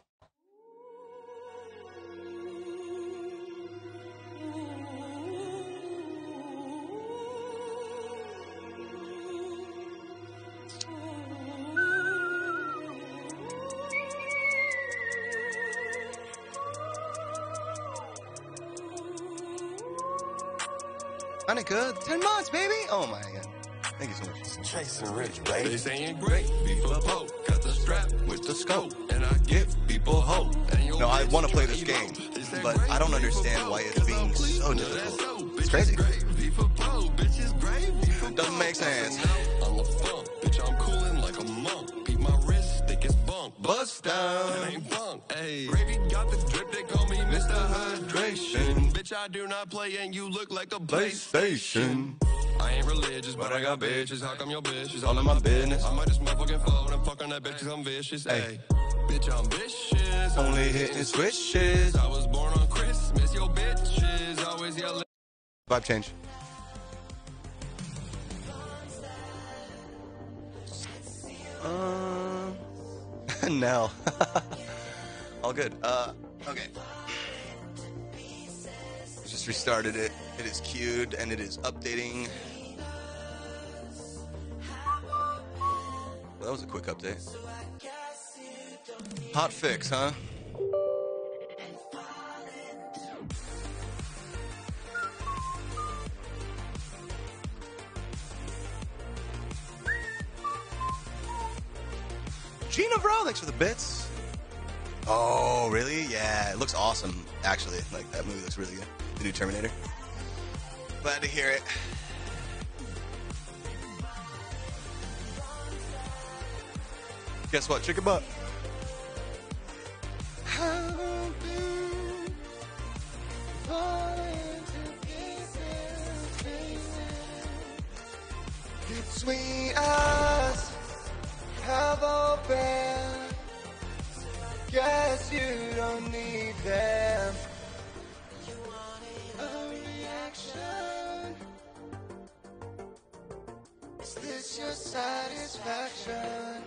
Monica, ten months, baby. Oh my god. Thank you so much. Chasing rich, baby. They saying great, people poke. Cut the strap with the scope, and I give people hope. No, I want to play this game, but I don't understand why it's being so difficult. It's crazy. It doesn't make sense. I'm a funk, bitch, I'm coolin' like a monk. Beat my wrist, thick as bunk. Bust down, it ain't bunk. Ayy, Gravy got the drip, they call me Mister Hydration. Bitch, I do not play, and you look like a PlayStation. I ain't religious, but I got bitches. How come your bitch is all in my business? I might just motherfucking fold and fuck on that bitch cause I'm vicious. Hey, bitch, I'm vicious. Only hitting switches. I was born on Christmas. Your bitches always yelling. Vibe change. Um, no. All good. Uh, okay. Just restarted it. It is queued and it is updating. Well, that was a quick update. Hot fix, huh? Gina Bro, thanks for the bits. Oh, really? Yeah, it looks awesome, actually. Like, that movie looks really good. The new Terminator. Glad to hear it. Guess what? Chicken butt. Sweet eyes have opened. Guess you don't need them. A reaction. Is this your satisfaction?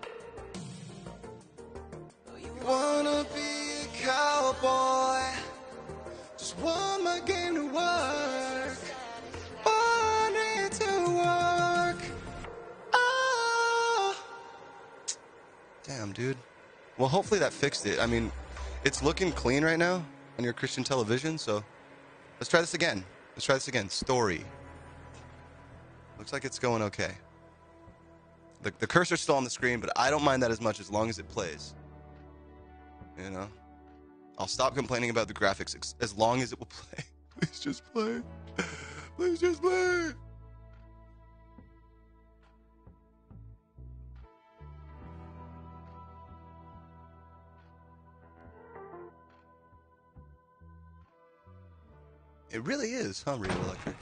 You wanna be a cowboy? Just want my game to work. Want it to work. Oh. Damn, dude. Well, hopefully that fixed it. I mean, it's looking clean right now on your Christian television, so let's try this again. Let's try this again. Story. Looks like it's going okay. The, the cursor's still on the screen, but I don't mind that as much as long as it plays. You know? I'll stop complaining about the graphics ex- as long as it will play. Please just play. Please just play. It really is, huh, Radio Electric?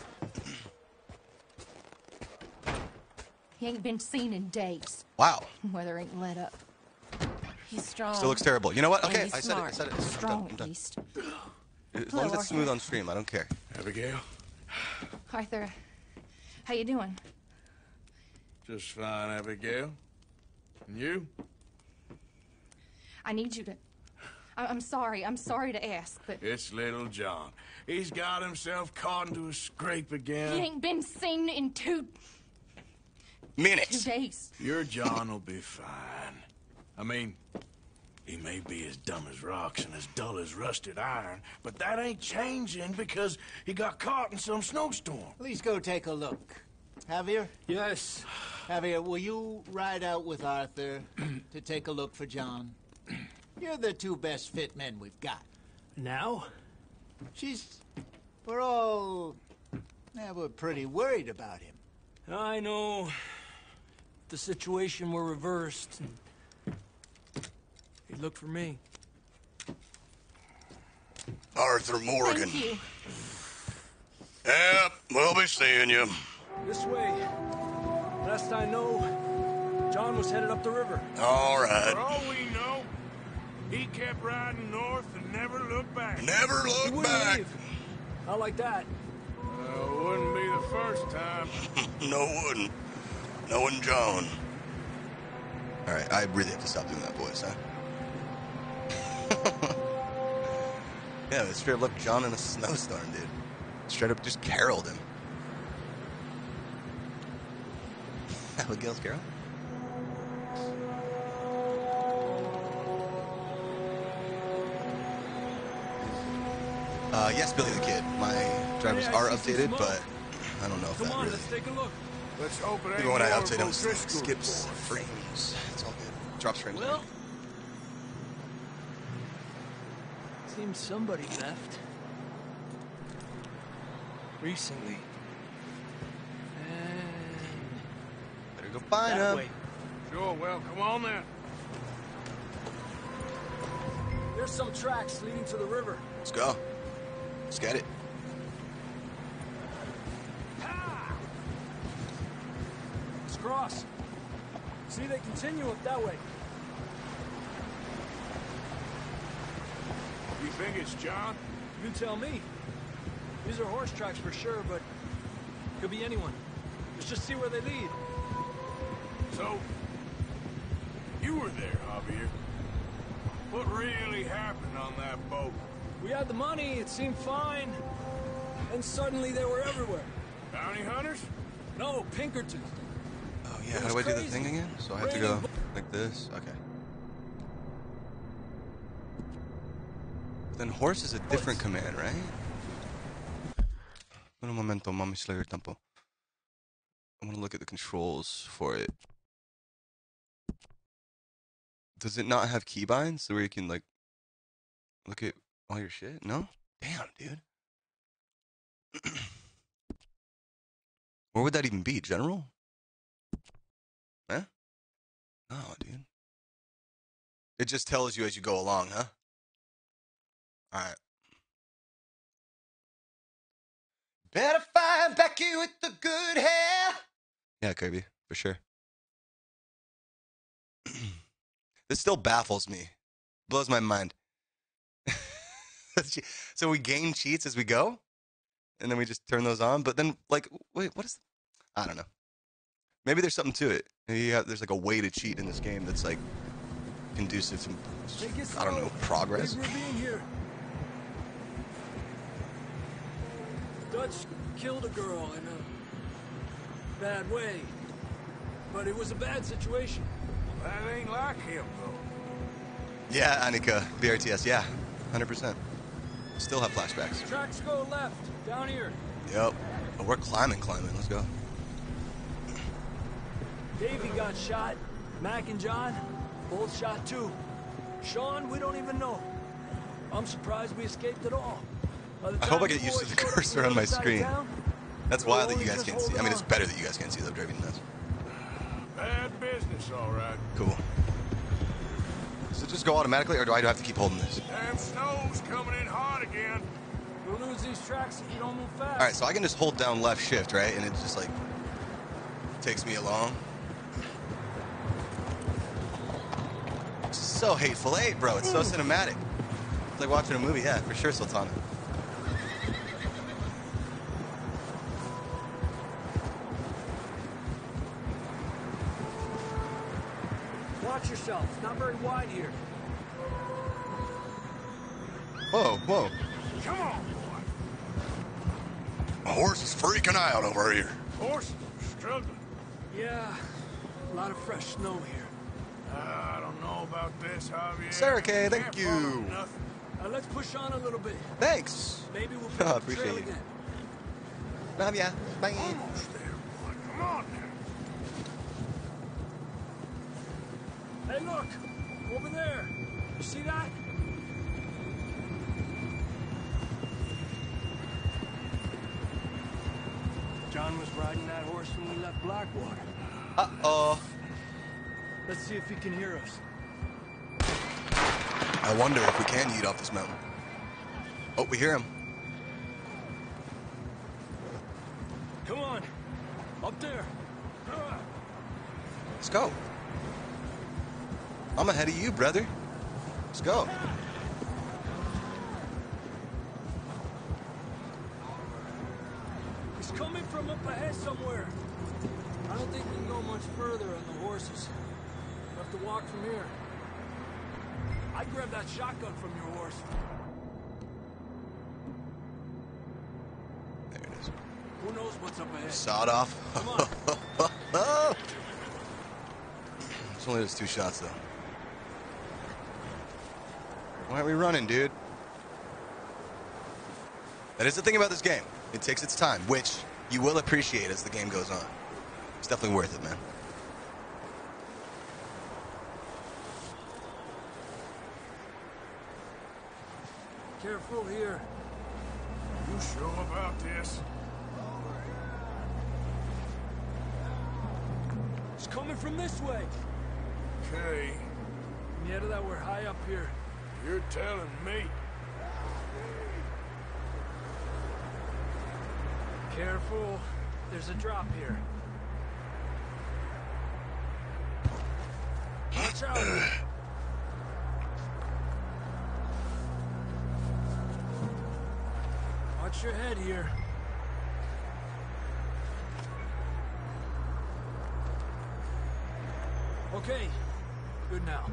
He ain't been seen in days. Wow. Weather ain't let up. He's strong. Still looks terrible. You know what? And Okay, he's I said it. I smart. said it. I'm Strong, done. I'm done. at least. As long as it's smooth on stream, I don't care. Abigail? Arthur, how you doing? Just fine, Abigail. And you? I need you to... I- I'm sorry. I'm sorry to ask, but... It's little John. He's got himself caught into a scrape again. He ain't been seen in two... Minutes. Two days. Your John will be fine. I mean, he may be as dumb as rocks and as dull as rusted iron, but that ain't changing because he got caught in some snowstorm. Please go take a look. Javier? Yes. Javier, will you ride out with Arthur to take a look for John? You're the two best fit men we've got. Now? She's... We're all... Yeah, we're pretty worried about him. I know. If the situation were reversed, he'd look for me. Arthur Morgan. Thank you. Yep, we'll be seeing you. This way. Last I know, John was headed up the river. All right. For all we know, he kept riding north and never looked back. Never He look wouldn't back. leave. Not like that. Uh, wouldn't be the first time. No wouldn't. Knowing John. All right, I really have to stop doing that voice, huh? Yeah, it's straight up like John in a snowstorm, dude. Straight up just caroled him. Abigail's Carol? Uh, yes, Billy the Kid. My drivers Hey, I are see some updated, smoke. but I don't know if Come that on, really. let's take a look. Let's hope it ain't Even when I more update them, it O'Driscoll skips force. frames. It's all good. Drops frames. Well, seems somebody left recently. And better go find that him. way. Sure, well, come on then. There's some tracks leading to the river. Let's go. Let's get it. Let's cross. See, they continue up that way. You think it's John? You tell me. These are horse tracks for sure, but could be anyone. Let's just see where they lead. So, you were there, Javier. What really happened on that boat? We had the money, it seemed fine. And suddenly they were everywhere. Bounty hunters? No, Pinkertons. Oh yeah, It how do was I do the crazy. thing again? So I have to Raining go bu- like this? Okay. Then horse is a different command, right? Un momento, Mommy Slayer tempo. I want to look at the controls for it. Does it not have keybinds so where you can like look at all your shit? No? Damn, dude. Where would that even be? General? Huh? No, dude. It just tells you as you go along, huh? Alright. Better find Becky with the good hair. Yeah, Kirby, for sure. This still baffles me. Blows my mind. So we gain cheats as we go? And then we just turn those on? But then, like, wait, what is... I don't know. Maybe there's something to it. Maybe you have, there's like a way to cheat in this game that's like conducive to, I don't know, progress. Big ravine here. Dutch killed a girl in a bad way. But it was a bad situation. That ain't like him, though. Yeah, Annika, B R T S, yeah, one hundred percent. Still have flashbacks. Tracks go left, down here. Yep. Oh, we're climbing, climbing. Let's go. Davey got shot. Mac and John, both shot too. Sean, we don't even know. I'm surprised we escaped at all. I hope I get used to the cursor on my screen. That's wild that you guys can't see. I mean, it's better that you guys can't see, though, driving nuts. Bad business, all right. Cool. Does it just go automatically, or do I have to keep holding this? Damn snow's coming in hot again. You'll lose these tracks if you don't move fast. All right, so I can just hold down left shift, right? And it just, like, takes me along. It's so Hateful Eight, bro. It's so cinematic. It's like watching a movie. Yeah, for sure, Sultana. Watch yourself. It's not very wide here. Whoa, whoa. Come on, My horse is freaking out over here. boy. Horse struggling. Yeah, a lot of fresh snow here. I don't know about this, Javier. Sarah Kay, thank Can't you. follow nothing. Uh, let's push on a little bit. Thanks. Maybe we'll pick Oh, up the trail appreciate you. again. Love ya. Bye. Almost there, boy. Come on now. Hey, look! Over there! You see that? John was riding that horse when we left Blackwater. Uh-oh. Let's see if he can hear us. I wonder if we can eat off this mountain. Oh, we hear him. Come on! Up there! Let's go. I'm ahead of you, brother. Let's go. He's coming from up ahead somewhere. I don't think we can go much further on the horses. We'll have to walk from here. I grabbed that shotgun from your horse. There it is. Who knows what's up ahead? Sawed off. Come on. It's only those two shots, though. Why aren't we running, dude? That is the thing about this game. It takes its time, which You will appreciate as the game goes on. It's definitely worth it, man. Careful here. You sure about this? It's coming from this way. Okay. Yeah, that we're high up here. You're telling me. Careful. There's a drop here. Watch out. Watch your head here. Okay. Good now.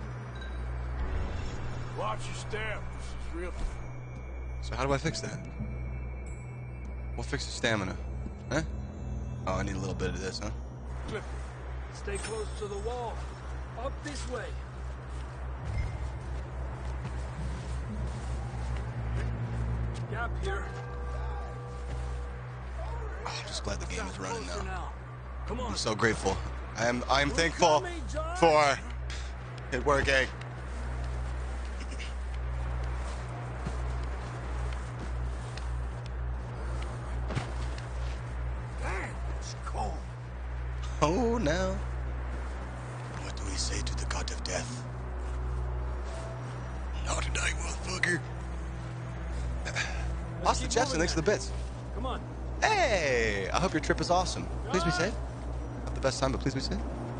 Watch your step. This is real. So how do I fix that? We'll fix the stamina. Huh? Oh, I need a little bit of this, huh? Clip. Stay close to the wall. Up this way. Gap here. Oh, I'm just glad the game is running now. now. Come on. I'm so grateful. I am I'm thankful for it working. Damn, it's cold. Oh, now. What do we say to the god of death? Not today, motherfucker. Austin Jeffson, thanks for the bits. Come on. Hey! I hope your trip is awesome. Please be safe. Have the best time, but please be safe.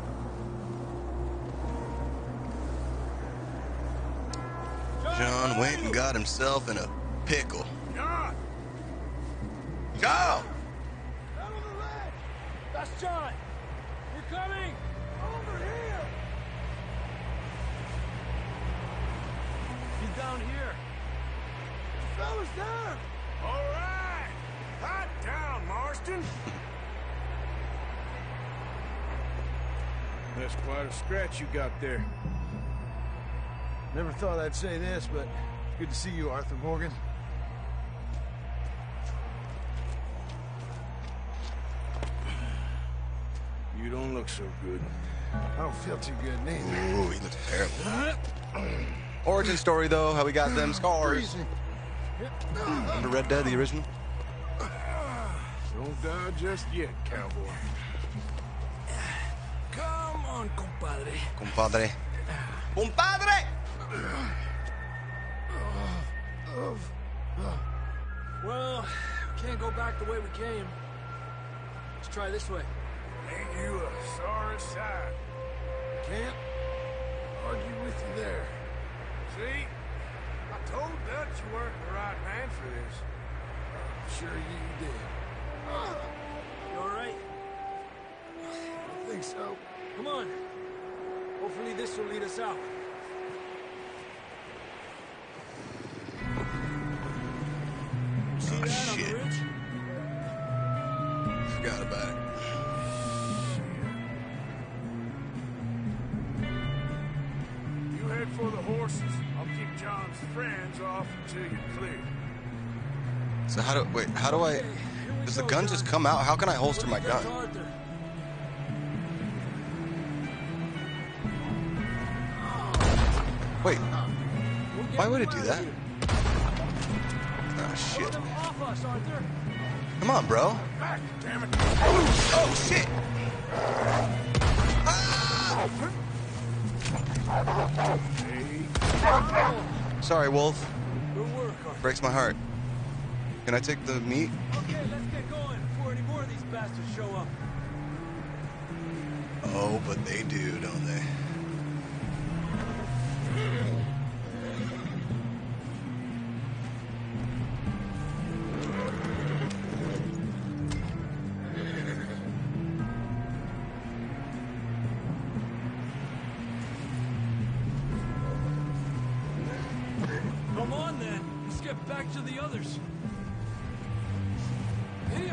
John went and got himself in a pickle. John! Go! That's John. You're coming. Over here! He's down here. The fella's there! All right! Hot down, Marston! That's quite a scratch you got there. Never thought I'd say this, but it's good to see you, Arthur Morgan. You don't look so good. I don't feel too good neither. Ooh, he looks terrible. Origin story, though, how we got them scars. Remember Red Dead, the original? Don't die just yet, cowboy. Come on, compadre. Compadre. Compadre! Well, we can't go back the way we came. Let's try this way. Ain't you a sorry sight? Can't argue with you there. See? I told Dutch you weren't the right man for this. I'm sure you did. You all right? I think so. Come on. Hopefully this will lead us out. See Oh, that shit. on the ridge? Forgot about it. You head for the horses. I'll keep John's friends off until you're clear. So how do wait? How do I? Does the gun just come out? How can I holster my gun? Wait. Why would it do that? Oh shit! Off us, Arthur. Come on, bro. Back, damn it. Oh shit! Ah! Sorry, Wolf. Good work, Arthur. Breaks my heart. Can I take the meat? Okay, let's get going before any more of these bastards show up. Oh, but they do, don't they? Come on, then. Let's get back to the others. Here.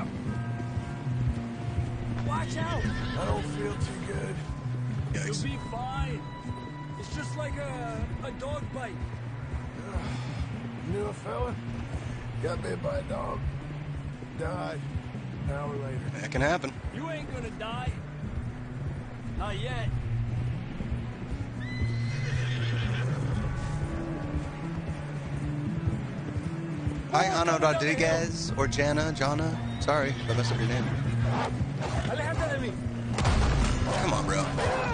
Watch out. I don't feel too good. Yikes. You'll be fine. It's just like a, a dog bite. You knew a fella? Got bit by a dog. Died. An hour later. That can happen. You ain't gonna die. Not yet. Hi, Ana Rodriguez or Jana, Jana. Sorry if I messed up your name. Come on, bro.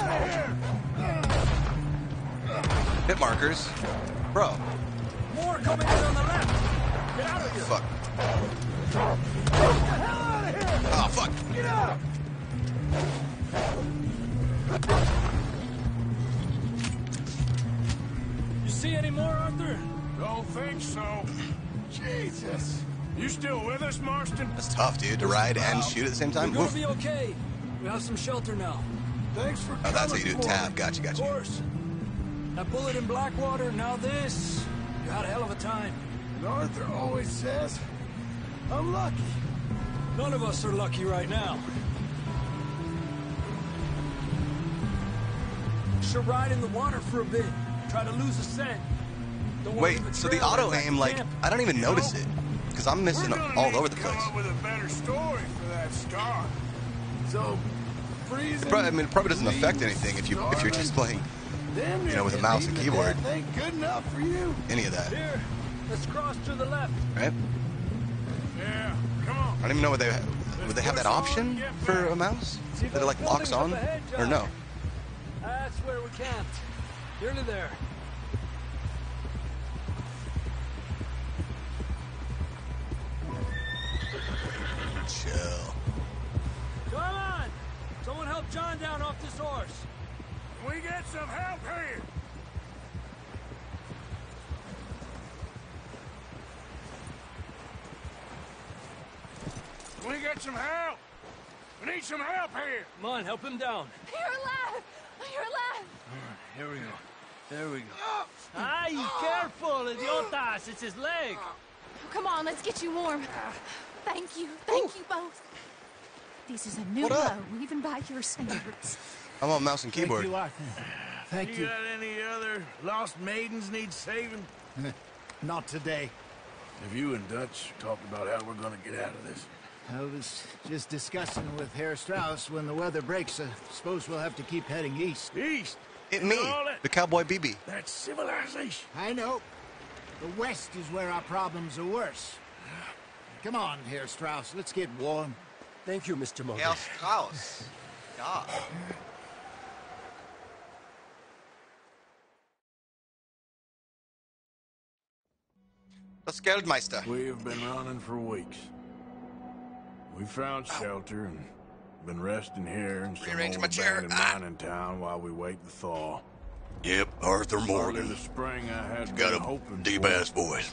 Hit markers. Bro. More coming in on the left. Get out of here. Fuck. Get the hell out of here. Oh, fuck. Get out. You see any more, Arthur? Don't think so. Jesus. You still with us, Marston? That's tough, dude, to ride and shoot at the same time. We're gonna Woof. be okay. We have some shelter now. Thanks for Oh, that's how you do coming it. for Tab. me. Gotcha, Of gotcha. course. That bullet in Blackwater, now this. You had a hell of a time. And Arthur always says, I'm lucky. None of us are lucky right now. Should ride in the water for a bit. Try to lose a scent. Don't Wait, want to so the trail auto right back aim, to like, camp. I don't even notice it. Because I'm missing We're gonna all need over to the come place. up with a better story for that scar. So, freezing. Pro- I mean, it probably doesn't affect anything if you if you're just playing, Damn you know, with a near mouse and beating to keyboard. death ain't good enough for you. Any of that, Here, let's cross to the left. right? Yeah, come on. I don't even know what they would they have that option for a mouse that it like locks on, or no? That's where we camped. Nearly there. Chill. Come on! Someone help John down off this horse. We get some help here. We get some help. We need some help here. Come on, help him down. You're alive! You're alive! Here we go. There we go. Ay, careful, idiotas! It's his leg. Come on, let's get you warm. Thank you. Thank you both. This is a new What up? low, even by your standards. I'm on mouse and keyboard. Thank you, Arthur. Thank you you. got any other lost maidens need saving? Not today. Have you and Dutch talked about how we're gonna get out of this? I was just discussing with Herr Strauss when the weather breaks. I suppose we'll have to keep heading east. East? It me, All that- the cowboy B B. That's civilization. I know. The west is where our problems are worse. Come on, Herr Strauss. Let's get warm. Thank you, Mister Morgan. Herr Strauss. Ja. Das Geldmeister. We have been running for weeks. We found shelter and been resting here in some Rearrange old my chair. abandoned Ah. mining town while we wait the thaw. Yep, Arthur Early Morgan. this spring, I had Got been a hoping deep for- ass voice.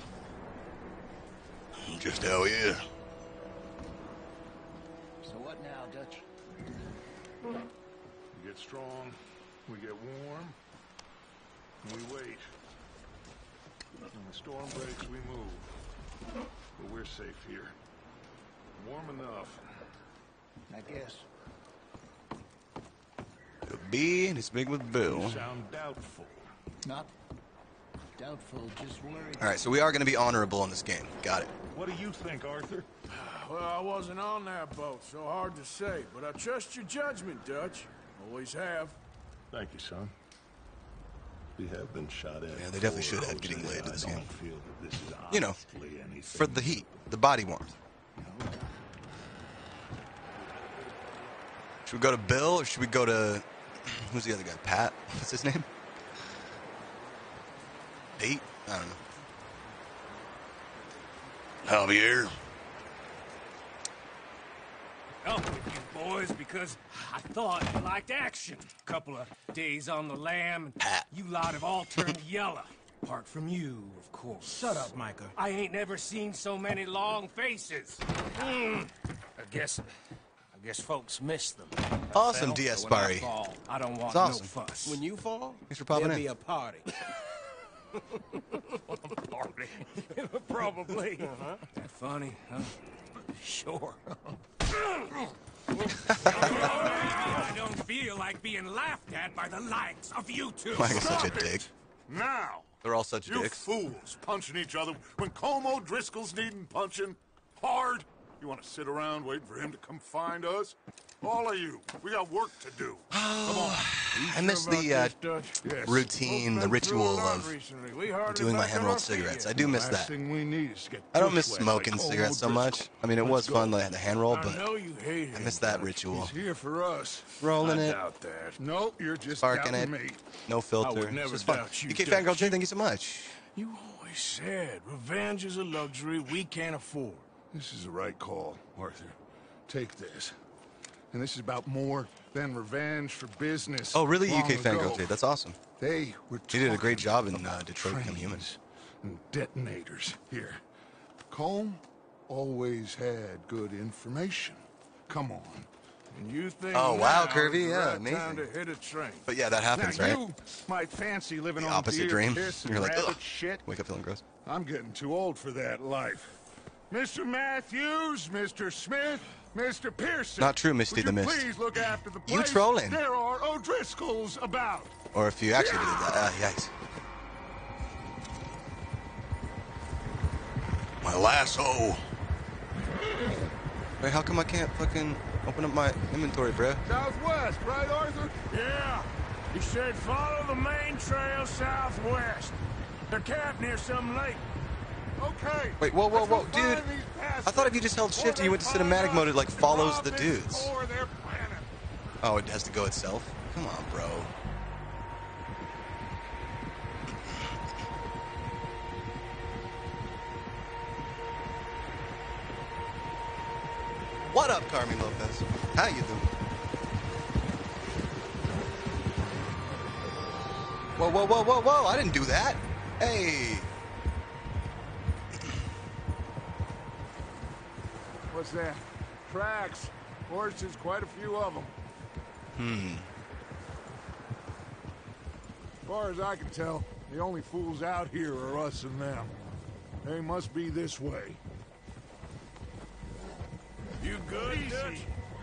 Just how he is. So what now, Dutch? We get strong, we get warm, and we wait. When the storm breaks, we move. But we're safe here. Warm enough. I guess. B and it's big with Bill. You sound doubtful. Not doubtful, just worried. All right, so we are going to be honorable in this game. Got it. What do you think, Arthur? Well, I wasn't on that boat, so hard to say. But I trust your judgment, Dutch. Always have. Thank you, son. We have been shot at. Yeah, they definitely before, should add getting Jose, laid to this I game. don't feel that this is You know, honestly anything for the heat, the body warmth. Should we go to Bill or should we go to who's the other guy? Pat? What's his name? Pete? I don't know. Javier. Up with you boys because I thought you liked action. Couple of days on the lam, and you lot have all turned yellow. Apart from you, of course. Shut up, Micah. I ain't never seen so many long faces. Hmm. I guess, I guess folks miss them. Awesome, Well, D S when I Barry. fall, I don't want It's awesome. no fuss. When you fall, Thanks for popping there'll in. be a party. Party. Probably. Uh-huh. That funny, huh? Sure. I don't feel like being laughed at by the likes of you two. Micah's such a Stop it. dick. Now! They're all such You dicks. fools punching each other when Como Driscoll's needing punching hard. You want to sit around waiting for him to come find us? All of you, we got work to do. Come on. I miss the uh, routine, the ritual of doing my hand rolled cigarettes. I do miss that. I don't miss smoking cigarettes so much. I mean, it was fun, like the hand roll, but I miss that ritual. He's here for us. Rolling I it, doubt that. No, you're just sparking doubting it, me. no filter. I would never It's just fun. doubt you, D K Dutch. Fangirl J, thank you so much. You always said revenge is a luxury we can't afford. This is the right call, Arthur. Take this. And this is about more than revenge for business. Oh, really? U long K Fangirl ago. J, that's awesome. They were You did a great talking job in uh, about Detroit Become Human. trains and detonators here. Colm always had good information. Come on. And you think Oh, wow, now Kirby, is the yeah, right amazing. time to hit a train. But yeah, that happens, now, right? You might fancy living The on opposite beer, dream. piss, and You're like, rabbit ugh. shit. Wake up feeling gross. I'm getting too old for that life. Mister Matthews, Mister Smith, Mister Pearson. Not true, Misty would the you Mist. Please look after the You place. trolling. There are O'Driscolls about. Or if you actually did that. Ah, yikes. My lasso. Wait, how come I can't fucking open up my inventory, bruh? Southwest, right, Arthur? Yeah. He said follow the main trail southwest. They're camped near some lake. Okay. Wait, whoa, whoa, Let's whoa, go dude. find these bastards I thought if you just held shift and you went to before they cinematic find mode, it us like and follows rob the and dudes. explore their planet. Oh, it has to go itself? Come on, bro. What up, Carmi Lopez? How you doing? Whoa, whoa, whoa, whoa, whoa! I didn't do that. Hey. What's that? Tracks. Horses, quite a few of them. Hmm. As far as I can tell, the only fools out here are us and them. They must be this way. You good, Dutch?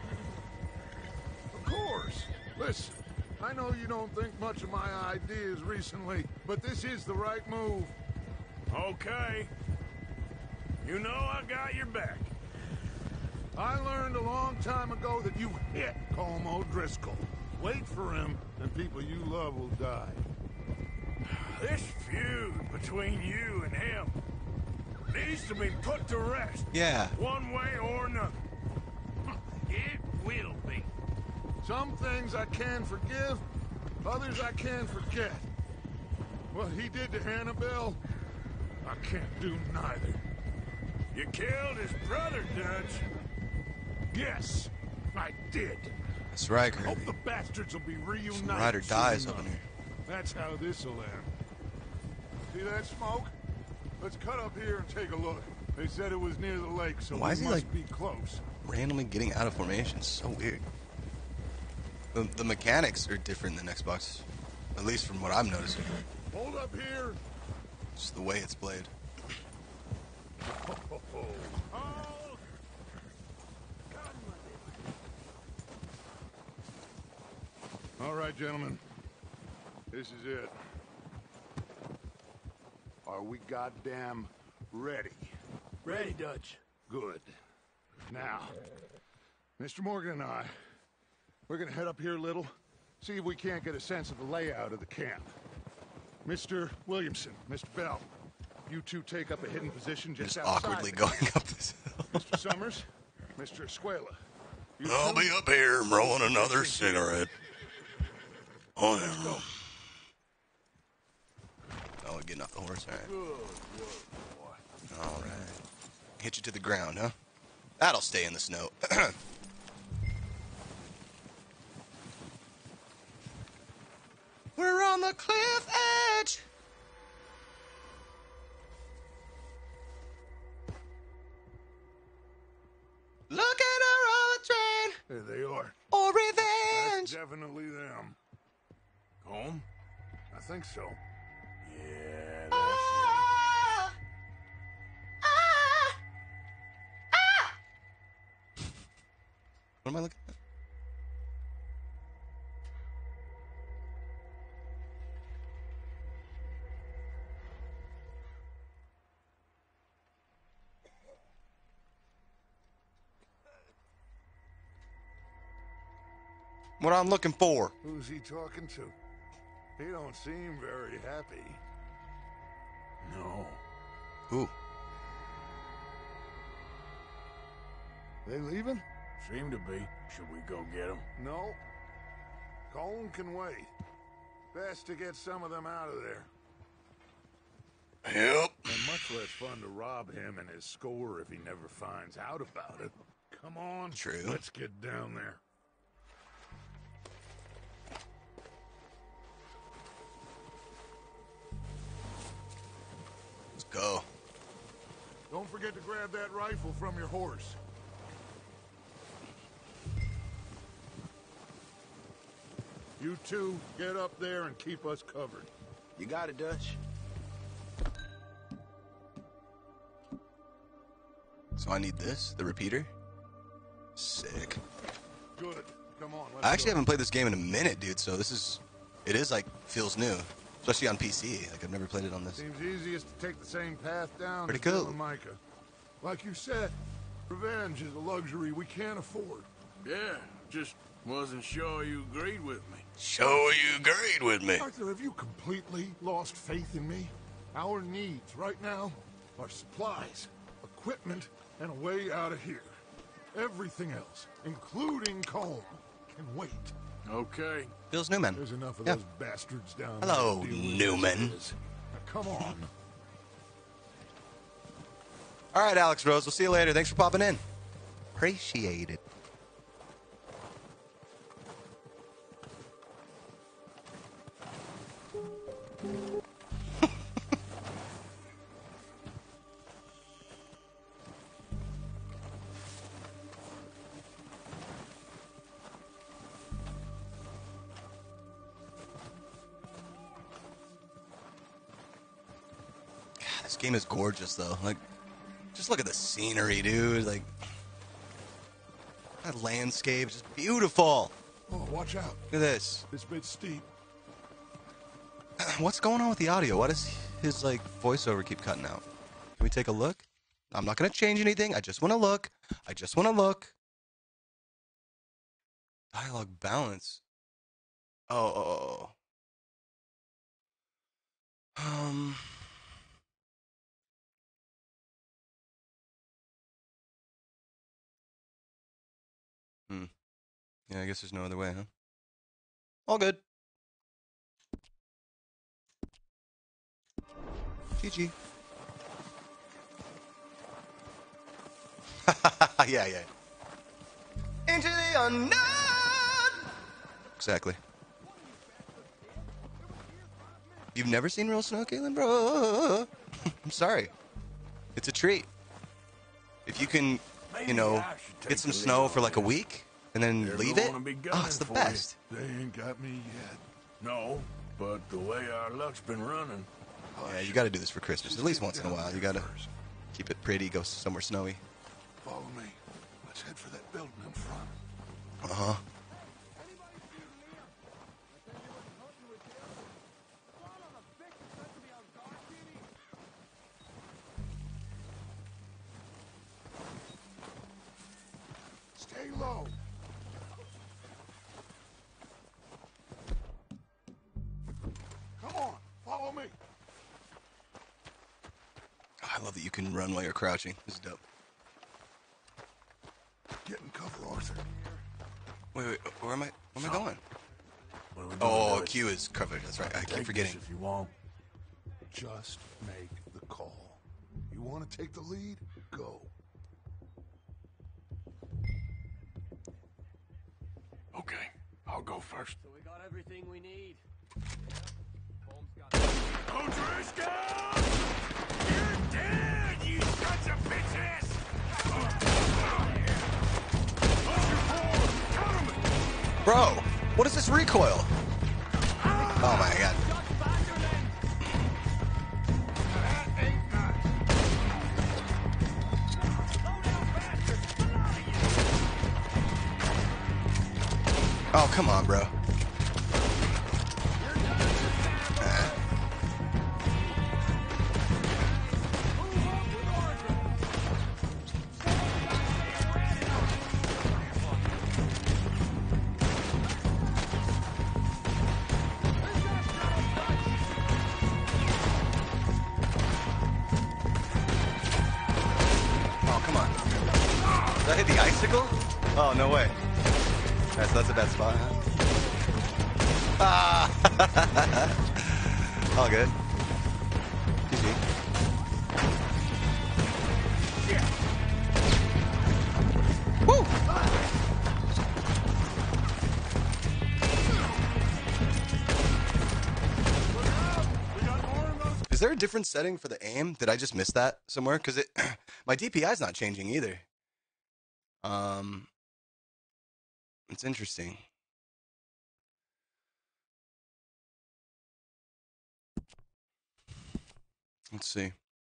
Of course. Listen, I know you don't think much of my ideas recently, but this is the right move. Okay. You know I got your back. I learned a long time ago that you hit Colm O'Driscoll. Wait for him, and people you love will die. This feud between you and him needs to be put to rest. Yeah. One way or another. It will be. Some things I can forgive, others I can forget. What he did to Annabelle, I can't do neither. You killed his brother, Dutch. Yes, I did. That's right, Kirby. Hope the bastards will be reunited. Some ride or soon dies enough. over here. That's how this'll end. See that smoke? Let's cut up here and take a look. They said it was near the lake, so Why we is he, must like, be close. Randomly getting out of formation. So weird. The, the mechanics are different than Xbox. At least from what I'm noticing. Hold up here. Just the way it's played. All right, gentlemen. This is it. Are we goddamn ready? Ready, Dutch. Good. Now, Mister Morgan and I, we're gonna head up here a little, see if we can't get a sense of the layout of the camp. Mister Williamson, Mister Bell, you two take up a hidden position just, Just outside awkwardly the going camp. up this hill. Mister Summers, Mister Escuela. you I'll two- be up here rolling another cigarette. Oh, yeah. Oh, getting off the horse. All right. All right. Hit you to the ground, huh? That'll stay in the snow. We're on the cliff edge. Look at her on the train. There they are. Or revenge. That's definitely them. Home? I think so. Yeah, that's Ah! Ah! Ah! What am I looking at? What I'm looking for. Who's he talking to? He don't seem very happy. No. Who? They leaving? Seem to be. Should we go get them? No. Colin can wait. Best to get some of them out of there. Yep. And much less fun to rob him and his score if he never finds out about it. Come on. True. Let's get down there. Let's go. Don't forget to grab that rifle from your horse. You two, get up there and keep us covered. You got it, Dutch. So I need this, the repeater. Sick. Good. Come on. Let's I actually go. haven't played this game in a minute, dude. So this is, it is like feels new, especially on P C. Like I've never played it on this. Seems easiest to take the same path down Pretty as Bill cool. and Micah. Like you said, revenge is a luxury we can't afford. Yeah, just wasn't sure you agreed with me. Sure you agreed with me. Arthur, have you completely lost faith in me? Our needs right now are supplies, equipment, and a way out of here. Everything else, including Colm, can wait. Okay. Bill's Newman. There's enough of Yeah. those bastards down Hello, there. to deal with Newman. this. Now, come on. All right, Alex Rose. We'll see you later. Thanks for popping in. Appreciate it. God, this game is gorgeous, though. Like, just look at the scenery, dude. Like, that landscape is just beautiful. Oh, watch out. Look at this. This bit's steep. What's going on with the audio? Why does his, like, voiceover keep cutting out? Can we take a look? I'm not going to change anything. I just want to look. I just want to look. Dialogue balance. Oh, oh, oh. Um... Hmm. Yeah, I guess there's no other way, huh? All good. G G. yeah, yeah. Into the unknown! Exactly. You've never seen real snow, Caitlin, bro? I'm sorry. It's a treat. If you can, you know, get some snow for like a week and then leave it, oh, it's the best. They ain't got me yet. No, but the way our luck's been running. Yeah, you got to do this for Christmas. At least once in a while. You got to keep it pretty, go somewhere snowy. Follow me. Let's head for that building in front. Uh-huh. Stay low. Come on, follow me. I love that you can run while you're crouching. This is dope. Get in cover, Arthur. Wait, wait, where am I? Where am I So, going? What are we doing, Oh, Dutch? Q is covered. That's right. I keep Take forgetting. this if you want. Just make the call. You want to take the lead? Go. Okay, I'll go first. So we got everything we need. O'Driscoll! You're dead, you sons of bitches! Bro, what is this recoil? Oh my god. Oh, come on, bro. Did I hit the icicle? Oh, no way. Alright, so that's a bad spot, huh? Ah! All good. G G. Woo! Is there a different setting for the aim? Did I just miss that somewhere? Because it, my D P I is not changing either. Um, it's interesting. Let's see.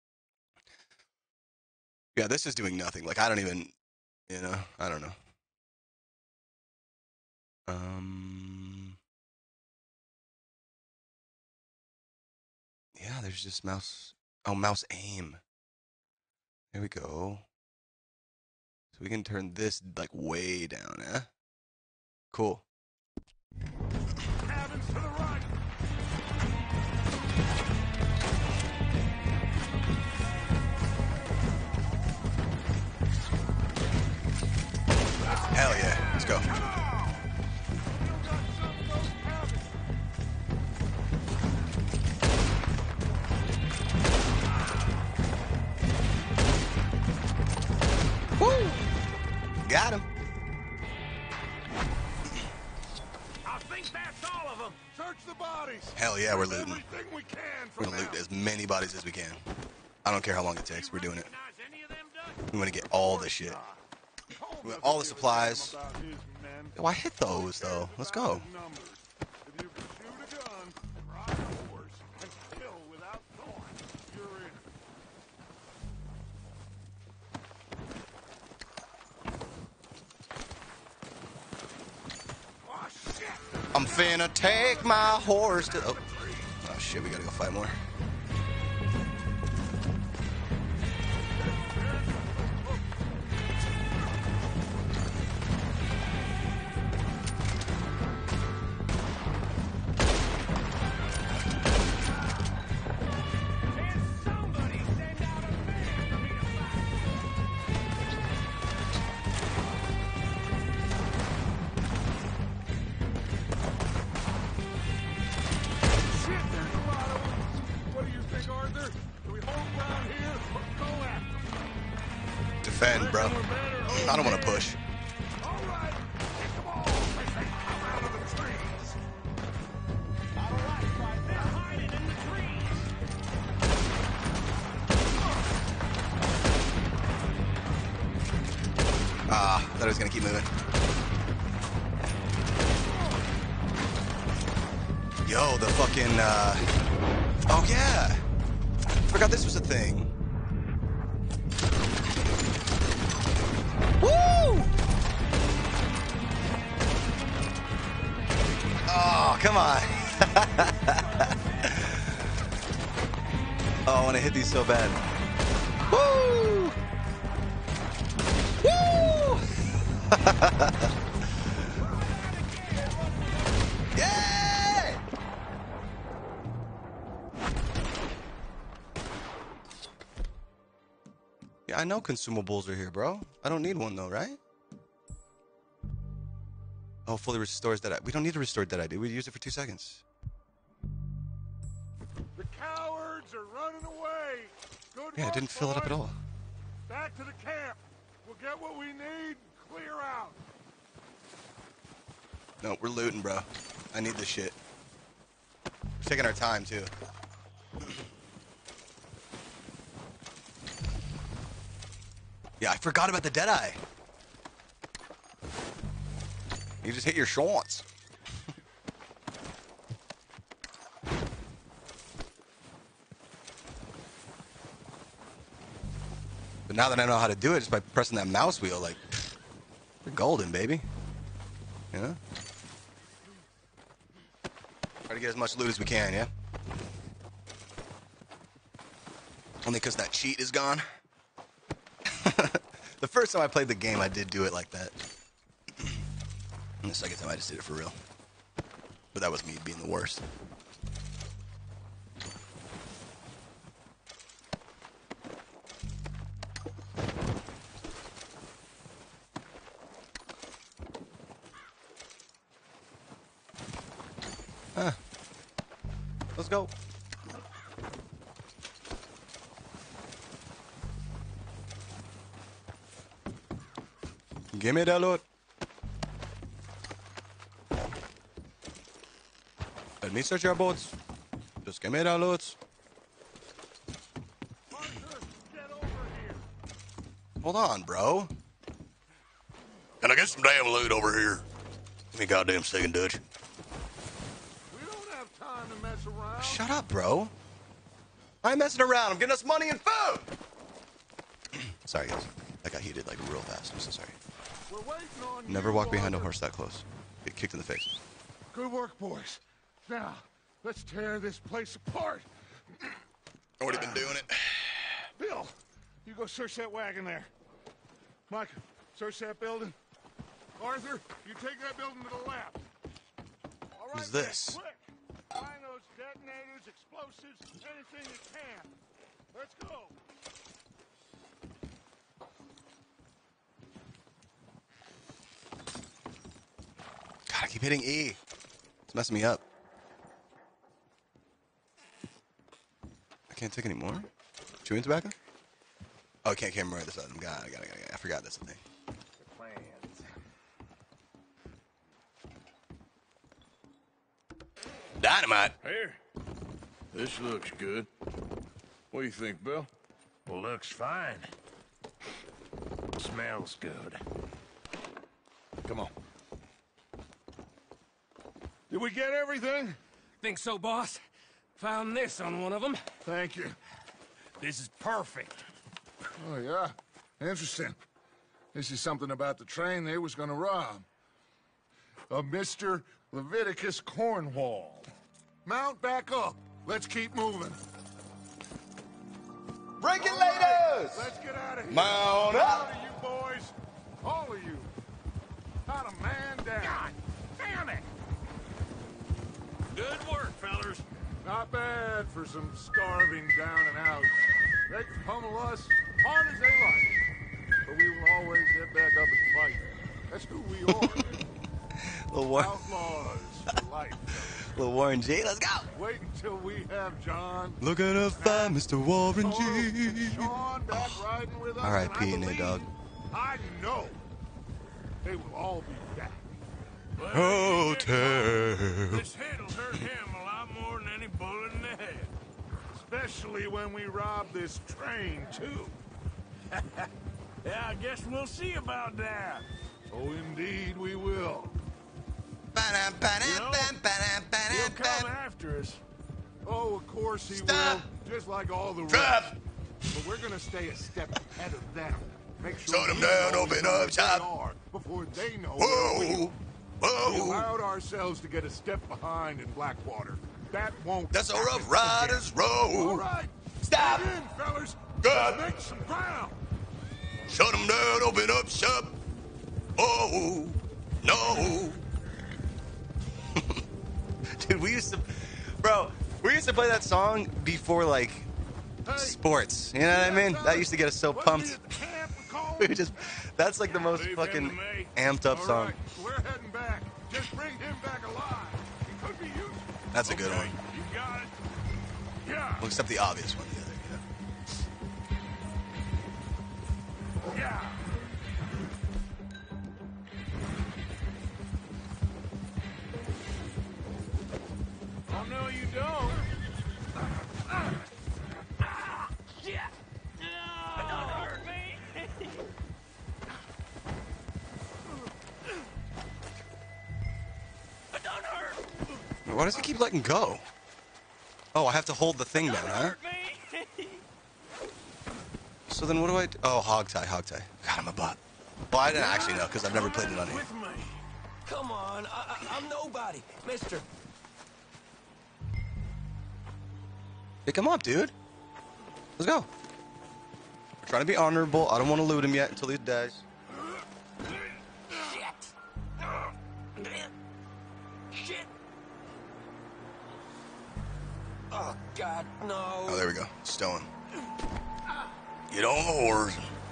Yeah, this is doing nothing. Like I don't even, you know, I don't know. Um. Yeah, there's just mouse. Oh, mouse aim. There we go. So we can turn this like way down, eh? Cool. Cabins to the right. Hell yeah. Let's go. Woo! Got him. I think that's all of them. Search the bodies. Hell yeah, we're looting. Everything we can We're from gonna loot them. as many bodies as we can. I don't care how long it takes. We're doing it. We want to get all the shit. We want all the supplies. Oh, I hit those though. Let's go. If you can shoot a gun, ride a horse, and kill without thorns, you're in. Oh shit! I'm finna take my horse to. Oh, oh shit, we gotta go fight more. Shit, there's a lot of them. What do you think, Arthur? Do we hold ground here or go after them? Defend, bro. I don't want to push. All right, kick them all as they come out of the trees. All right, right, they're hiding in the trees. Ah, I thought I was gonna keep moving. Yo, the fucking, uh... Oh, yeah! Forgot this was a thing. Woo! Oh, come on. Oh, I want to hit these so bad. Woo! Woo! Yeah! Yeah, I know consumables are here, bro. I don't need one though, right? Oh, fully restores Deadeye. We don't need to restore Deadeye, dude. We use it for two seconds. The cowards are running away. Good Yeah, I work, didn't fill it up at boys. all. Back to the camp. We'll get what we need. Clear out. No, we're looting, bro. I need this shit. We're taking our time, too. Yeah, I forgot about the Deadeye. You just hit your shots. But now that I know how to do it, just by pressing that mouse wheel, like, we're golden, baby. You know? Try to get as much loot as we can, yeah? Only because that cheat is gone. The first time I played the game, I did do it like that. And the second time, I just did it for real. But that was me being the worst. Let's go. Give me that loot. Let me search your boats. Just give me that loot. Hold on, bro. Can I get some damn loot over here? Give me a goddamn second, Dutch. We don't have time to mess around. Shut up, bro. I ain't messing around. I'm getting us money and food. Sorry, guys. That got heated like real fast. I'm so sorry. We're waiting on Never you, walk behind a Arthur. horse that close. Get kicked in the face. Good work, boys. Now, let's tear this place apart. Already been doing it. Bill, you go search that wagon there. Mike, search that building. Arthur, you take that building to the left. All right, Who's this? quick. Find those detonators, explosives, anything you can. Let's go. God, I keep hitting E. It's messing me up. I can't take any more? Chewing tobacco? Oh, I can't camera this out. God, I got it, I forgot that's the thing. Dynamite. Here. This looks good. What do you think, Bill? Well, looks fine. Smells good. Come on. Did we get everything? Think so, boss? Found this on one of them. Thank you. This is perfect. Oh, yeah? Interesting. This is something about the train they was gonna rob. A Mister Leviticus Cornwall. Mount back up. Let's keep moving. Regulators! Let's get out of here. Mount up! All of you boys. All of you. Not a man down. God damn it! Good work, fellers. Not bad for some starving down and outs. They can pummel us hard as they like. But we will always get back up and fight. That's who we are. Little War- Outlaws for life. Little Warren G, let's go! Wait until we have John. Look at a fire, Mister Warren G. Sean back riding with us. R I P and I Nate Dogg. believe, I know they will all be back. Hotel. This hit'll hurt him a lot more than any bullet in the head. Especially when we rob this train, too. Yeah, I guess we'll see about that. Oh, indeed we will. You know, he'll come after us. Oh, of course he Stop. will. Just like all the Drop. rest. But we're gonna stay a step ahead of them. Make sure Shut 'em we down, know open where up they shop. are before they know Whoa. where we are. We Whoa. allowed ourselves to get a step behind in Blackwater. That won't That's a happen Rough Riders again. road. All right. Stop. Dig in, fellas. Good. Let's make some ground. Shut them down, open up shop. Oh, no. Dude, we used to, bro, we used to play that song before like sports. You know what I mean? That used to get us so pumped. We just, that's like the most Leave him fucking to me. amped up All song. right, we're heading back. Just bring him back alive. He could be useful. That's a good one. You got it. Yeah. Well, except the obvious one. The other, you know. Yeah. Oh, no, you don't. Shit! Don't hurt me! Don't hurt! Why does he keep letting go? Oh, I have to hold the thing down, huh? me! So then what do I do? Oh, hog tie, hog tie. God, I'm a bot. Well, I didn't actually know because I've never played it on here. With me. Come on, I, I, I'm nobody, mister. Pick him up, dude. Let's go. We're trying to be honorable. I don't want to loot him yet until he dies. Shit! Shit! Oh, God, no. Oh, there we go. Stone. Get on the horse.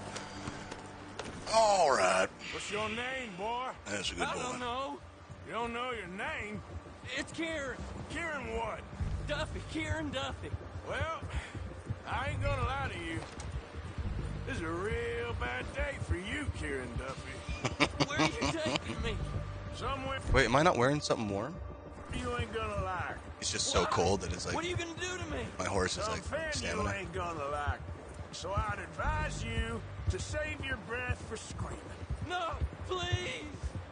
All right. What's your name, boy? That's a good I don't boy. know. You don't know your name? It's Kieran. Kieran what? Duffy, Kieran Duffy. Well, I ain't gonna lie to you. This is a real bad day for you, Kieran Duffy. Where are you taking me? Somewhere Wait, am I not wearing something warm? you ain't gonna like. It's just so cold that it's like... What are you gonna do to me? My horse is like Something you stamina. ain't gonna like. So I'd advise you to save your breath for screaming. No, please.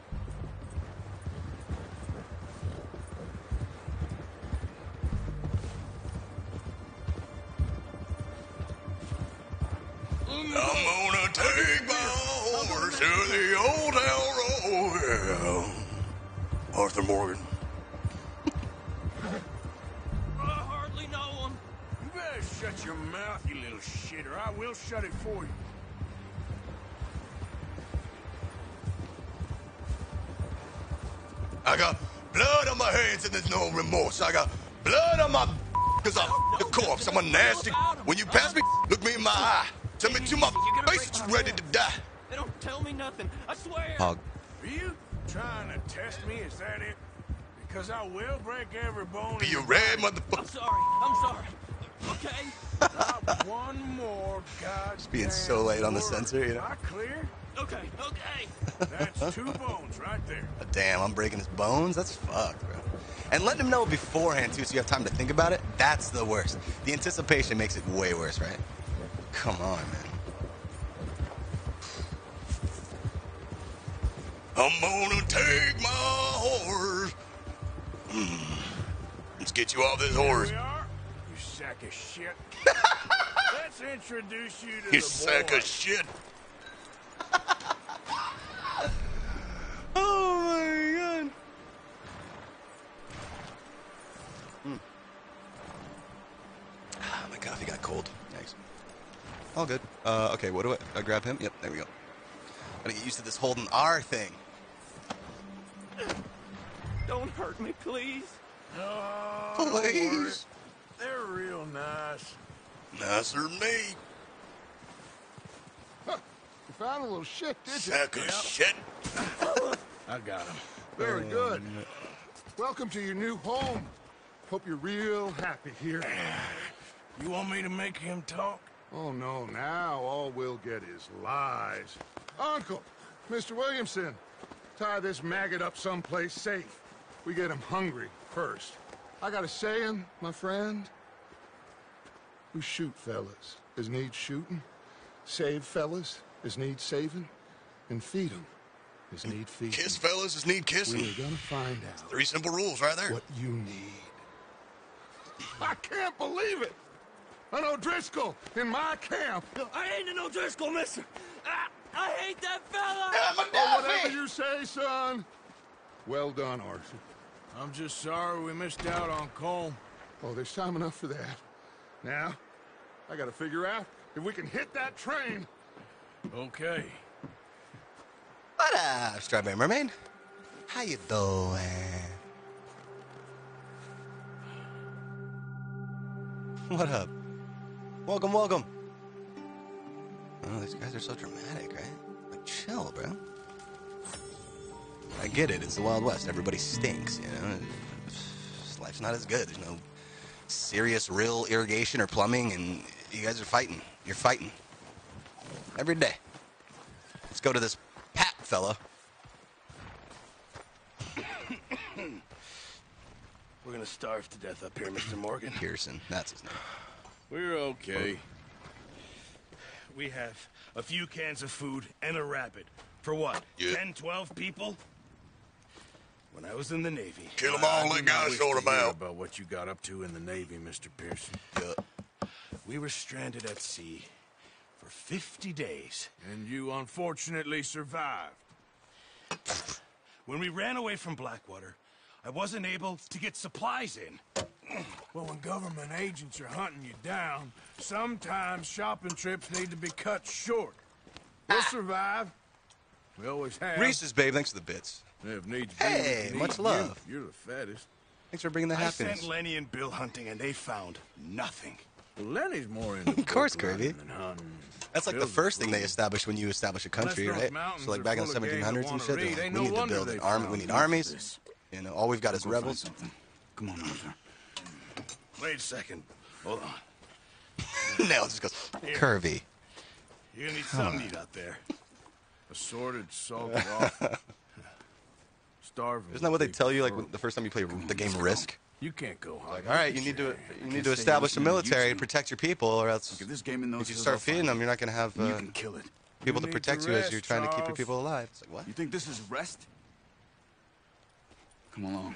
I'm gonna take my horse to the old town road. Arthur Morgan. I hardly know him. You better shut your mouth, you little shitter. I will shut it for you. I got blood on my hands and there's no remorse. I got blood on my because I'm the corpse. I'm a nasty. When you pass me, look me in my eye. Tell me to my face that you ready to die. They don't tell me nothing. I swear. Hog. Are you trying to test me? Is that it? Because I will break every bone. Be a red motherfucker. I'm sorry. I'm sorry. Okay. Not one more goddamn. Just being so late on the sensor, you know. Not clear? Okay. Okay. That's two bones right there. Damn, I'm breaking his bones? That's fucked, bro. And letting him know beforehand, too, so you have time to think about it, that's the worst. The anticipation makes it way worse, right? Come on, man. I'm gonna take my horse. Mm. Let's get you off this horse. Here we are, you sack of shit. Let's introduce you to You the sack boy. of shit. Oh my god. Mm. Ah, my coffee got cold. Nice. All good. Uh, okay, what do I, I grab him? Yep, there we go. Gotta get used to this holding R thing. Don't hurt me, please. Oh, don't worry. Please. They're real nice. Nicer than me. Huh. You found a little shit, did you? Sack of shit. I got him. Very good. Welcome to your new home. Hope you're real happy here. You want me to make him talk? Oh, no. Now all we'll get is lies. Uncle, Mister Williamson, tie this maggot up someplace safe. We get him hungry first. I got a saying, my friend. We shoot fellas as need shooting, save fellas as need saving, and feed them as need feeding. Kiss fellas as need kissing. We're gonna find out Three simple rules right there. what you need. I can't believe it! An O'Driscoll in my camp! I ain't an O'Driscoll, mister. I, I hate that fella. Oh, whatever you say, son. Well done, Arthur. I'm just sorry we missed out on Colm. Oh, there's time enough for that. Now, I gotta figure out if we can hit that train. Okay. What up, Strawberry Mermaid? How you doing? What up? Welcome, welcome. Oh, these guys are so dramatic, right? Like, chill, bro. I get it. It's the Wild West. Everybody stinks, you know? Life's not as good. There's no serious, real irrigation or plumbing, and you guys are fighting. You're fighting. Every day. Let's go to this Pat fella. We're gonna starve to death up here, Mister Morgan. Pearson. That's his name. We're okay. We have a few cans of food and a rabbit. For what? Yeah. ten, twelve people? When I was in the Navy... Kill 'em all, I let do not guys wish sort to 'em hear out. about what you got up to in the Navy, Mister Pearson. Yeah. We were stranded at sea for fifty days. And you unfortunately survived. When we ran away from Blackwater, I wasn't able to get supplies in. Well, when government agents are hunting you down, sometimes shopping trips need to be cut short. We'll survive. We always have. Reese's, babe. Thanks for the bits. If needs be, Hey, we can much eat you. love. You're the fattest. Thanks for bringing the I happiness. sent Lenny and Bill hunting, and they found nothing. Well, Lenny's more into Of course, book Kirby. learning than hunting. That's like the Bill's first thing they fool. establish when you establish a country, Unless those right? mountains So like are back in the full of game seventeen hundreds and that shit, wanna they're read, like, ain't we no need to wonder build they an army. found We need most of armies. this. You know, all we've got is Go find rebels. something. Come on, Arthur. Wait a second. Hold on. Nail just goes, Here. Kirby. You're gonna need something to eat out there. Assorted, salted off. Starving. Isn't that what they tell you like when, the first time you play the game Risk? You can't go hard. Like, all right, you need to you need to establish a military and protect your people, or else Look, if this game in those if you hills, start I'll feeding find them, you're not gonna have You uh, can kill it. people You to need protect to you as rest, you're trying to keep your Charles. people alive. It's like what? You think this is rest? Come along.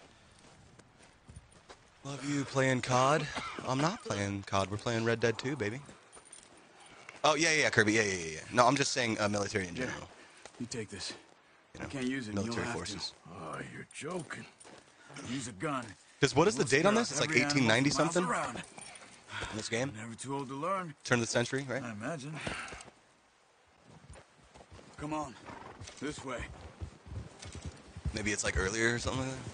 Love you playing C O D. I'm not playing C O D. We're playing Red Dead two, baby. Oh yeah, yeah, yeah, Kirby. Yeah, yeah, yeah, yeah. No, I'm just saying uh, military in general. You take this. You know, I can't use it. military You'll have forces. To. Oh, you're joking. Use a gun. Because what is the date on this? It's like Every eighteen ninety animal something. miles around. In this game. Never too old to learn. Turn of the century, right? I imagine. Come on, this way. Maybe it's like earlier or something like that.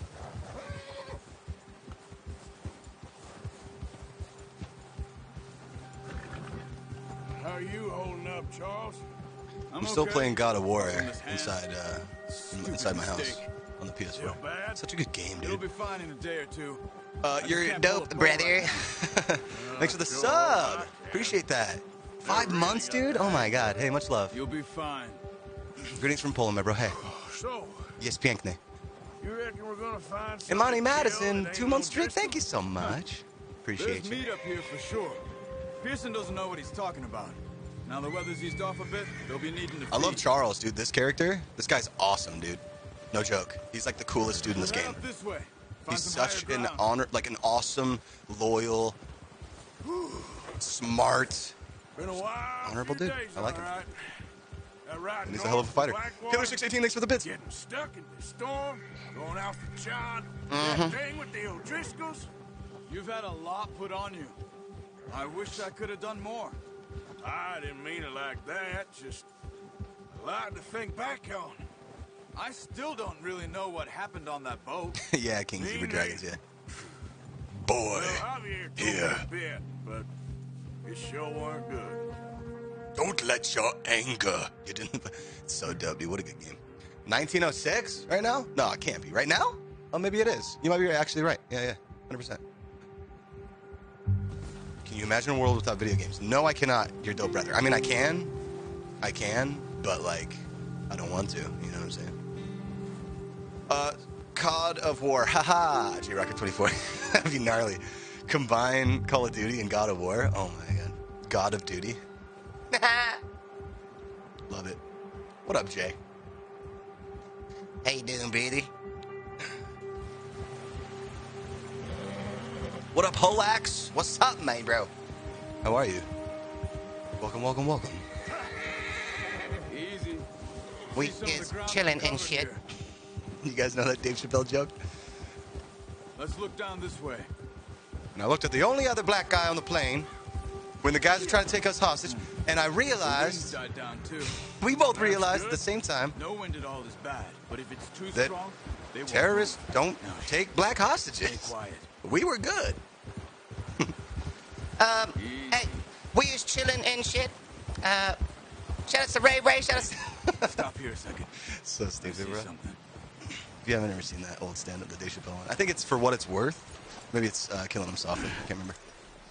How are you holding up, Charles? I'm still playing God of War inside uh, inside my house on the P S four. Such a good game, You'll dude. be fine in a day or two. Uh, you're dope, brother. Thanks for the sub. Appreciate that. Five months, dude. Oh my God. Hey, much love. You'll be fine. Greetings from Poland, my bro. Hey. So, Yes, piękny. you reckon we're gonna find Imani something to Madison, kill that two ain't months no straight. distance? Thank you so much. Appreciate There's you. meat up here for sure. Pearson doesn't know what he's talking about. Now the weather's eased off a bit, they'll be needing to I love feed. Charles, dude. This character, this guy's awesome, dude. No joke. He's like the coolest dude in this Head game. up this way. Find He's some such higher an ground. honor, like an awesome, loyal, smart, Been a while. honorable dude. I like him. Right. That right And he's a hell of a fighter. Blackwater, Killer six eighteen, thanks for the bits. Getting stuck in the storm, going out for John. Mhm. That thing with the O'Driscolls. You've had a lot put on you. I wish I could have done more. I didn't mean it like that. Just a lot to think back on. I still don't really know what happened on that boat. Yeah, King Super Dragons, yeah. Boy, Well, Javier told here. me a bit, but it sure weren't good. Don't let your anger. You didn't. It's so dope, dude. What a good game. nineteen oh six right now? No, it can't be. Right now? Oh, maybe it is. You might be actually right. Yeah, yeah. one hundred percent. Can you imagine a world without video games? No, I cannot. You're dope, brother. I mean, I can. I can, but, like, I don't want to. You know what I'm saying? Uh, C O D of War. Haha. J Rocket twenty-four. That'd be gnarly. Combine Call of Duty and God of War. Oh, my God. God of Duty. Love it. What up, Jay? How you doing, baby? What up, Holax? What's up, man, bro? How are you? Welcome, welcome, welcome. Easy. We See some of the is ground chilling covered and shit. here. You guys know that Dave Chappelle joke? Let's look down this way. And I looked at the only other black guy on the plane when the guys were trying to take us hostage, and I The wind realized, died down too. we both realized at the same time, No wind at all is bad, but if it's too that strong, they won't terrorists move. don't take black Stay hostages. quiet. We were good. Um, hey, we is chilling and shit. Uh, shout out to Ray Ray, shout out Stop here a second. So I stupid, see bro. something. If you haven't ever seen that old stand-up that Dave Chappelle on, I think it's For What It's Worth. Maybe it's uh, Killing Him Softly. I can't remember.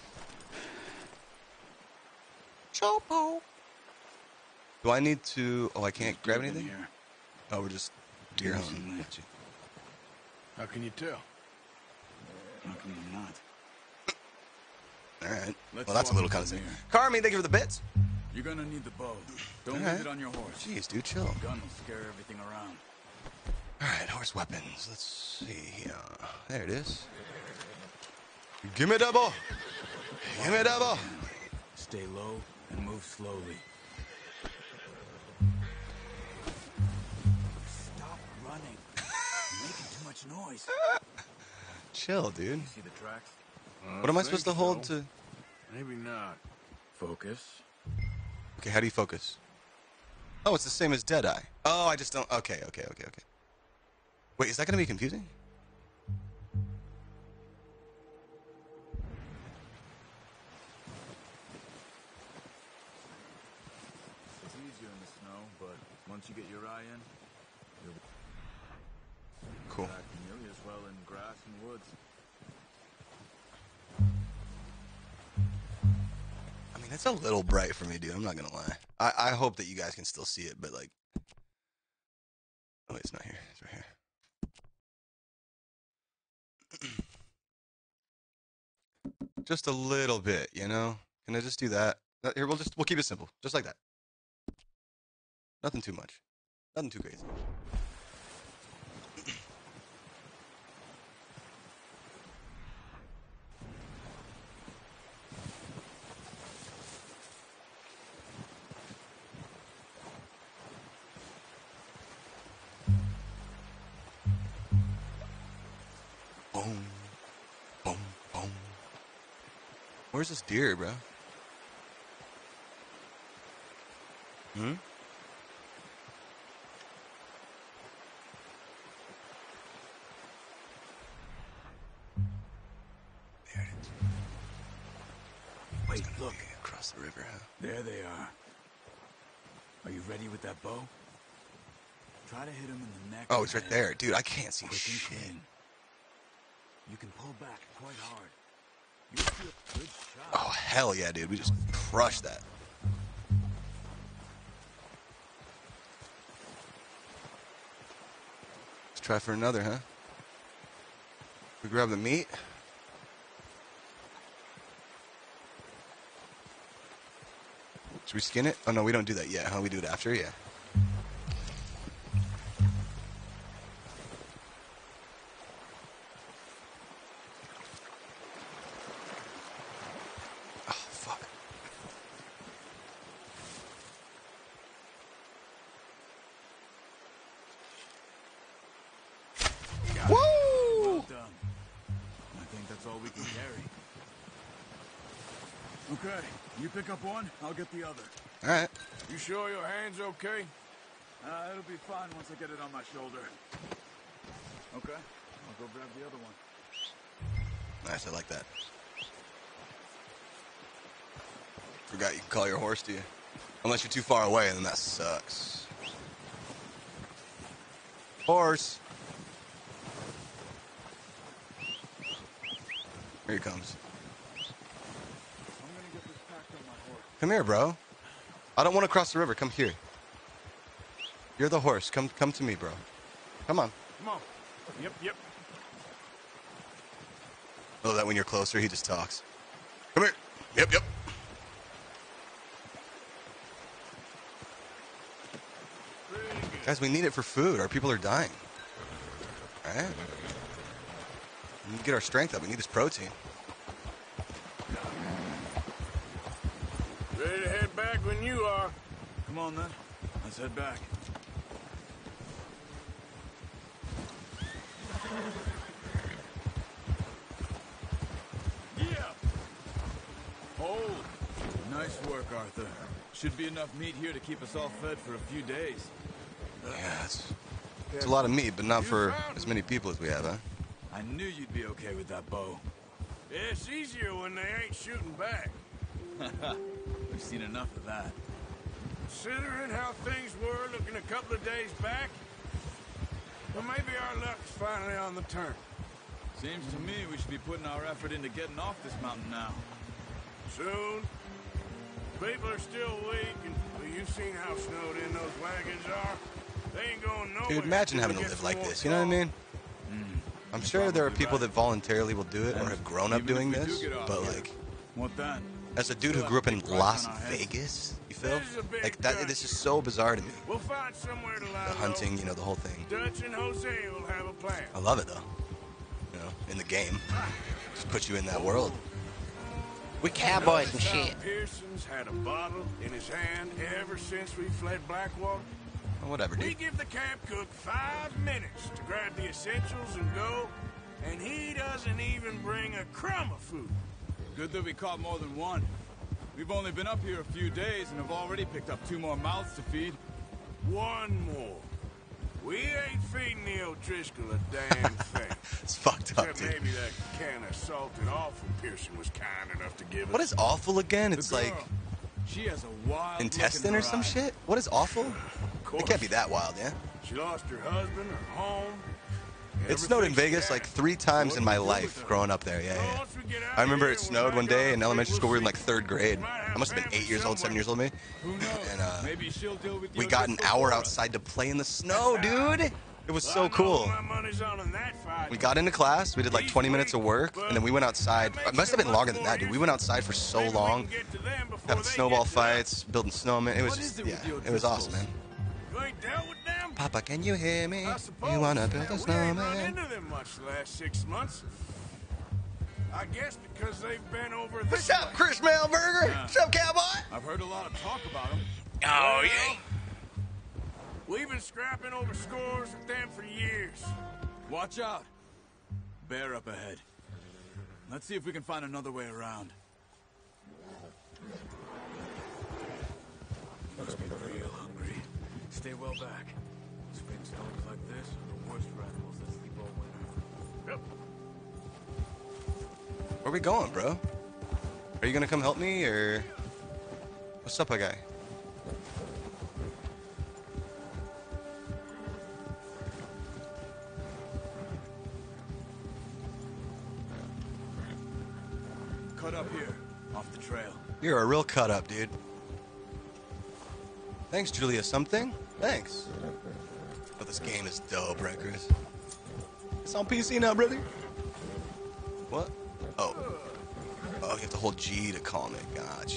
Chopo. Do I need to... Oh, I can't grab Good in anything? here. Oh, we're just deer Innocently. hunting. Got you. How can you tell? How come you're not? All right. Let's Well, that's a walk little from condescending. here. Carmi, thank you for the bits. You're gonna need the bow. Don't All leave right. it on your horse. Jeez, dude, chill. The gun will scare everything around. All right, horse weapons. Let's see here. There it is. Give me double. Give me double. Stay low and move slowly. Stop running. You're making too much noise. Chill, dude. You see the tracks? What am I supposed to hold so. to... Maybe not. Focus. Okay, how do you focus? Oh, it's the same as Deadeye. Oh, I just don't... Okay, okay, okay, okay. Wait, is that going to be confusing? It's easier in the snow, but once you get your eye in, you'll Cool. act nearly as well in grass and woods. mean, it's a little bright for me, dude. I'm not gonna lie. I, I hope that you guys can still see it, but like, oh, it's not here. It's right here. Just a little bit, you know. Can I just do that? That- Here, we'll just we'll keep it simple, just like that. Nothing too much. Nothing too crazy. Boom, boom, boom. Where's this deer, bro? Hmm? There it is. Wait, look. Across the river, huh? There they are. Are you ready with that bow? Try to hit him in the neck. Oh, it's right there. Dude, I can't see Quick and shit. clean. You can pull back quite hard. You'll see a good shot. Oh, hell yeah, dude. We just crushed that. Let's try for another, huh? We grab the meat. Should we skin it? Oh, no, we don't do that yet, huh? We do it after? Yeah. Oh, fuck. Woo! Well done. I think that's all we can carry. Okay, you pick up one, I'll get the other. All right. You sure your hand's okay? Uh, it'll be fine once I get it on my shoulder. Okay, I'll go grab the other one. Nice, I like that. Forgot you can call your horse, do you? Unless you're too far away, and then that sucks. Horse. Here he comes. Come here, bro. I don't want to cross the river. Come here. You're the horse. Come, come to me, bro. Come on. Come on. Yep, yep. Oh, that when you're closer, he just talks. Come here. Yep, yep. Guys, we need it for food. Our people are dying. All right? We need to get our strength up. We need this protein. Ready to head back when you are. Come on, then. Let's head back. Yeah. Hold. Nice work, Arthur. Should be enough meat here to keep us all fed for a few days. Yeah, it's, it's a lot of meat, but not for as many people as we have, huh? I knew you'd be okay with that bow. Yeah, it's easier when they ain't shooting back. We've seen enough of that. Considering how things were looking a couple of days back, well, maybe our luck's finally on the turn. Seems to me we should be putting our effort into getting off this mountain now. Soon. People are still weak, and well, you've seen how snowed in those wagons are. They ain't going nowhere. Dude, imagine having to until we live get like some this. more You know what I mean? Mm. I'm sure there are people that voluntarily will do it or have grown up Even if doing we do this, get off but here, like, what then? as a dude who grew up in Las Vegas, you feel? Like that, this is so bizarre to me. We'll find somewhere to lie The hunting, you know, the whole thing. low. Dutch and Jose will have a plan. I love it though. You know, in the game, just put you in that world. We cowboys and Notice how shit. Pearson's had a bottle in his hand ever since we fled Blackwater. Oh, whatever, We dude. give the camp cook five minutes to grab the essentials and go, and he doesn't even bring a crumb of food. Good that we caught more than one. We've only been up here a few days and have already picked up two more mouths to feed. One more. We ain't feeding the O'Driscoll a damn thing. It's fucked up, Except dude. maybe that can of salted offal Pearson was kind enough to give us. What is awful again? It's The girl, like she has a wild intestine look in or her some eye. shit? What is awful? It can't be that wild, yeah? She lost her husband, her home. It snowed in Vegas like three times in my life growing up there. Yeah, yeah. I remember it snowed one day in elementary school. We were in like third grade. I must have been eight years old, seven years old, me. And uh, we got an hour outside to play in the snow, dude. It was so cool. We got into class. We did like twenty minutes of work, and then we went outside. It must have been longer than that, dude. We went outside for so long, having snowball fights, building snowmen. It was just, yeah, it was awesome, man. Papa, can you hear me? You wanna build a We ain't run snowman? into them much the last six months. I guess because they've been over What's this up, way. Chris Melberger? What's up, cowboy? I've heard a lot of talk about him. Oh, yeah? We've been scrapping over scores with them for years. Watch out. Bear up ahead. Let's see if we can find another way around. Must be real hungry. Stay well back. Spring storms like this are the worst for animals that sleep all winter. Yep. Where we going, bro? Are you gonna come help me, or what's up, my guy? Cut up here, off the trail. You're a real cut up, dude. Thanks, Julia. Something? Thanks. But this game is dope, right, Chris? It's on P C now, brother. What? Oh. Oh, you have to hold G to calm it. Gotcha.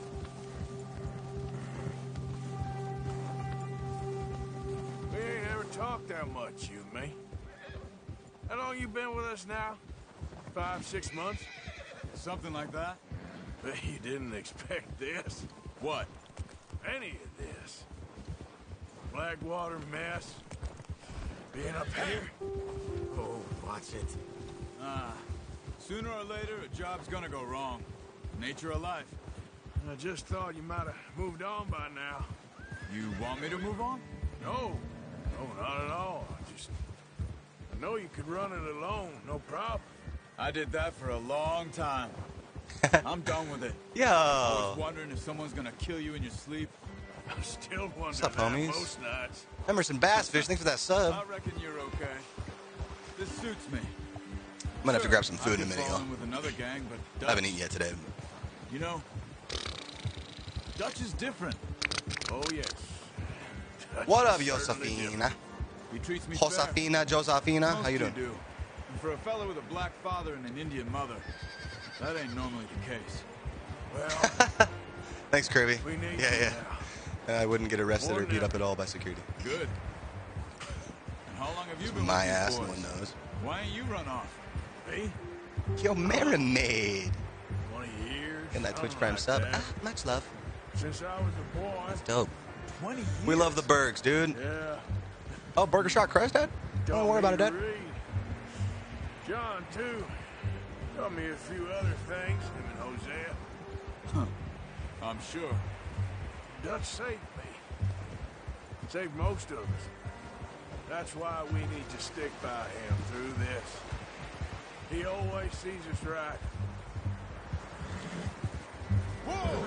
We ain't ever talked that much, you and me. How long you been with us now? Five, six months? Something like that. Bet you didn't expect this. What? Any of this. Blackwater mess. Being up here. Oh, watch it. Ah, sooner or later, a job's gonna go wrong. Nature of life. I just thought you might have moved on by now. You want me to move on? No. No, not at all. I just... I know you could run it alone, no problem. I did that for a long time. I'm done with it. Yo. I was wondering if someone's gonna kill you in your sleep. I'm still wondering What's up, that homies? most nights. Emerson Bassfish, thanks for that sub. I reckon you're okay. This suits me. I'm gonna have to grab some food in a minute, y'all. With another gang, but I Dutch, haven't eaten yet today. You know, Dutch is different. Oh, yes. What up, Certainly Josefina? He treats me Josefina, Josefina, Most how you doing? do. And for a fella with a black father and an Indian mother, that ain't normally the case. Well, Thanks, Kirby. we need Yeah, you yeah. now. I wouldn't get arrested More or beat than up at all by security. Good. And how long have you It's been my with these ass, no boys? one knows. Why ain't you run off? Me? Yo, Marinade. twenty years? Getting that Twitch something Prime like sub. that. Ah, much love. Since I was a boy. That's dope. twenty years? We love the Bergs, dude. Yeah. Oh, Burger Shot Crest, Dad? Don't worry about it, Dad. Read. John, too. Taught me a few other things, him and Hosea. Huh. I'm sure. Dutch saved me. Saved most of us. That's why we need to stick by him through this. He always sees us right. Whoa!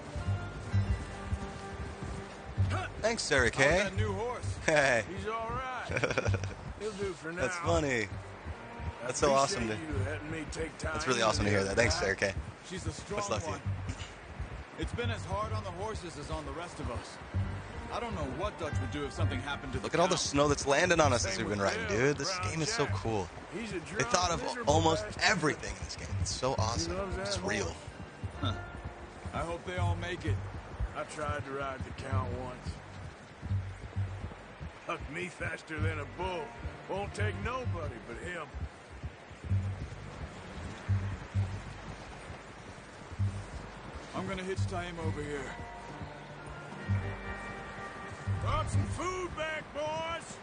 Thanks, Sarah How's K. that new horse? Hey. He's all right. He'll do for now. That's funny. I That's so awesome to- appreciate you letting me take time That's really awesome to hear that. Thanks, Sarah K. She's a strong Much love to you. one. It's been as hard on the horses as on the rest of us. I don't know what Dutch would do if something happened to the Look at all the town. snow that's landing on us as we've been riding, dude. This game is so cool. He's a They drunk, thought of miserable almost bastard. everything in this game. It's so awesome. loves that It's real. horse. Huh. I hope they all make it. I tried to ride the count once. Hucked me faster than a bull. Won't take nobody but him. I'm gonna hitch tie him over here. Brought some food back, boys.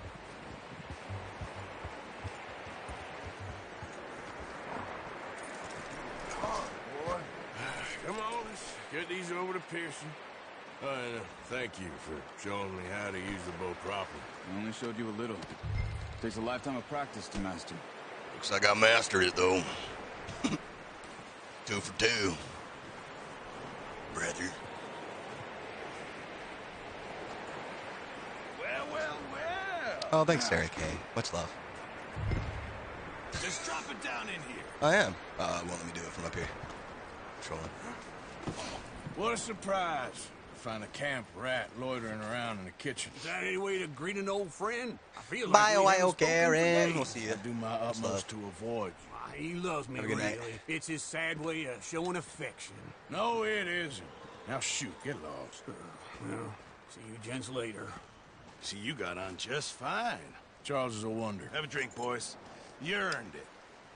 Oh, boy. Come on, let's get these over to Pearson. Uh, and, uh, thank you for showing me how to use the bow properly. I only showed you a little. Takes a lifetime of practice to master. Looks like I mastered it, though. Two for two. Brother. Well, well, well. Oh, thanks, Sarah K. Much love. Just drop it down in here. I am. Uh, won't let me do it from up here. Trolling. What a surprise. Find a camp rat loitering around in the kitchen. Is that any way to greet an old friend? I feel like Bye, we Ohio, haven't spoken for Karen. days. We'll see you. I do my utmost to avoid. Ah, he loves me, Have a good really. night. It's his sad way of showing affection. No, it isn't. Now shoot, get lost. Uh, well, see you gents later. See, you got on just fine. Charles is a wonder. Have a drink, boys. You earned it.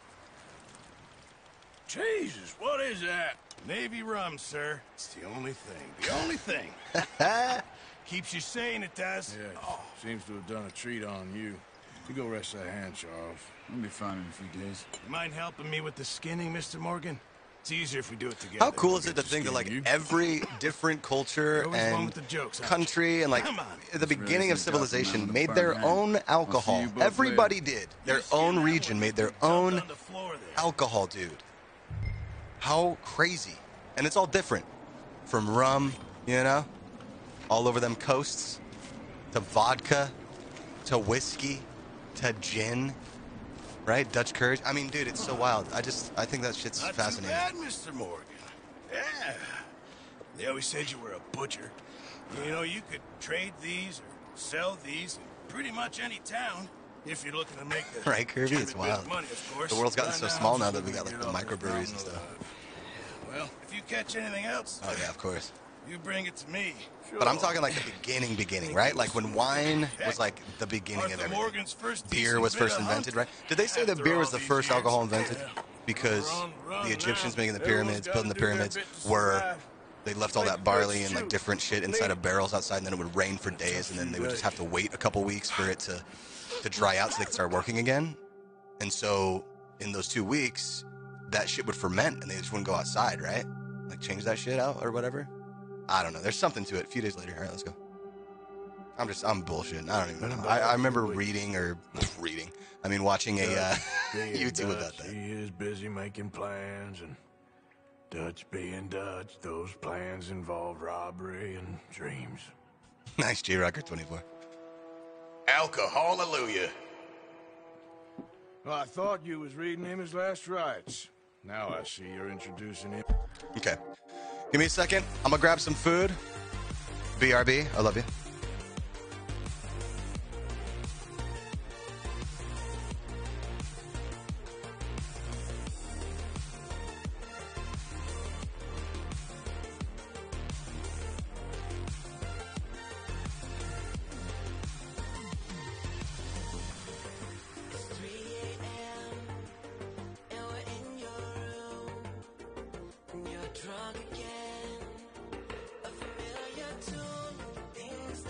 Jesus, what is that? Navy rum, sir. It's the only thing. The only thing. Keeps you sane, it does. Yeah, oh. Seems to have done a treat on you. You go rest that hand, Charles. I'll be fine in a few days. You mind helping me with the skinning, Mister Morgan? It's easier if we do it together. How cool is it to think that like every different culture and jokes, country and like at the beginning of civilization made their own alcohol. Everybody did. Their own region made their own alcohol, dude. How crazy. And it's all different. From rum, you know, all over them coasts, to vodka, to whiskey, to gin, right? Dutch courage. I mean, dude, it's so wild. I just, I think that shit's Not fascinating. Too bad, Mister Morgan. Yeah. They always said you were a butcher. You know, you could trade these or sell these in pretty much any town if you're looking to make a Right, Kirby? It's wild. money, of course. The world's gotten so By now, small now I'm that we got sure like the you get off microbreweries and this stuff. mountain Well, if you catch anything else, Oh yeah, of course. you bring it to me. But I'm talking like the beginning, beginning, right? Like when wine was like the beginning of Arthur everything. Morgan's first Beer decent was bit first of invented, right? hunting. Did they say that After beer all was the these first years, alcohol invented? yeah. Because Run, run the Egyptians now. making the Everyone's pyramids, gotta building the do their pyramids, bit to were survive. they left all that barley and like different shit inside of barrels outside, and then it would rain for days, and then they would just have to wait a couple weeks for it to to dry out so they could start working again. And so in those two weeks, that shit would ferment, and they just wouldn't go outside, right? Like change that shit out or whatever. I don't know. There's something to it. A few days later, all right, let's go. I'm just, I'm bullshitting. I don't even know. I, I remember reading or reading. I mean, watching a uh, YouTube about that. He is busy making plans, and Dutch being Dutch, those plans involve robbery and dreams. Nice, J Rocker twenty-four. Alcohol, hallelujah. Well, I thought you was reading him his last rites. Now I see you're introducing him. Okay. Give me a second. I'm gonna grab some food. B R B, I love you. Drunk again, a familiar tune. Things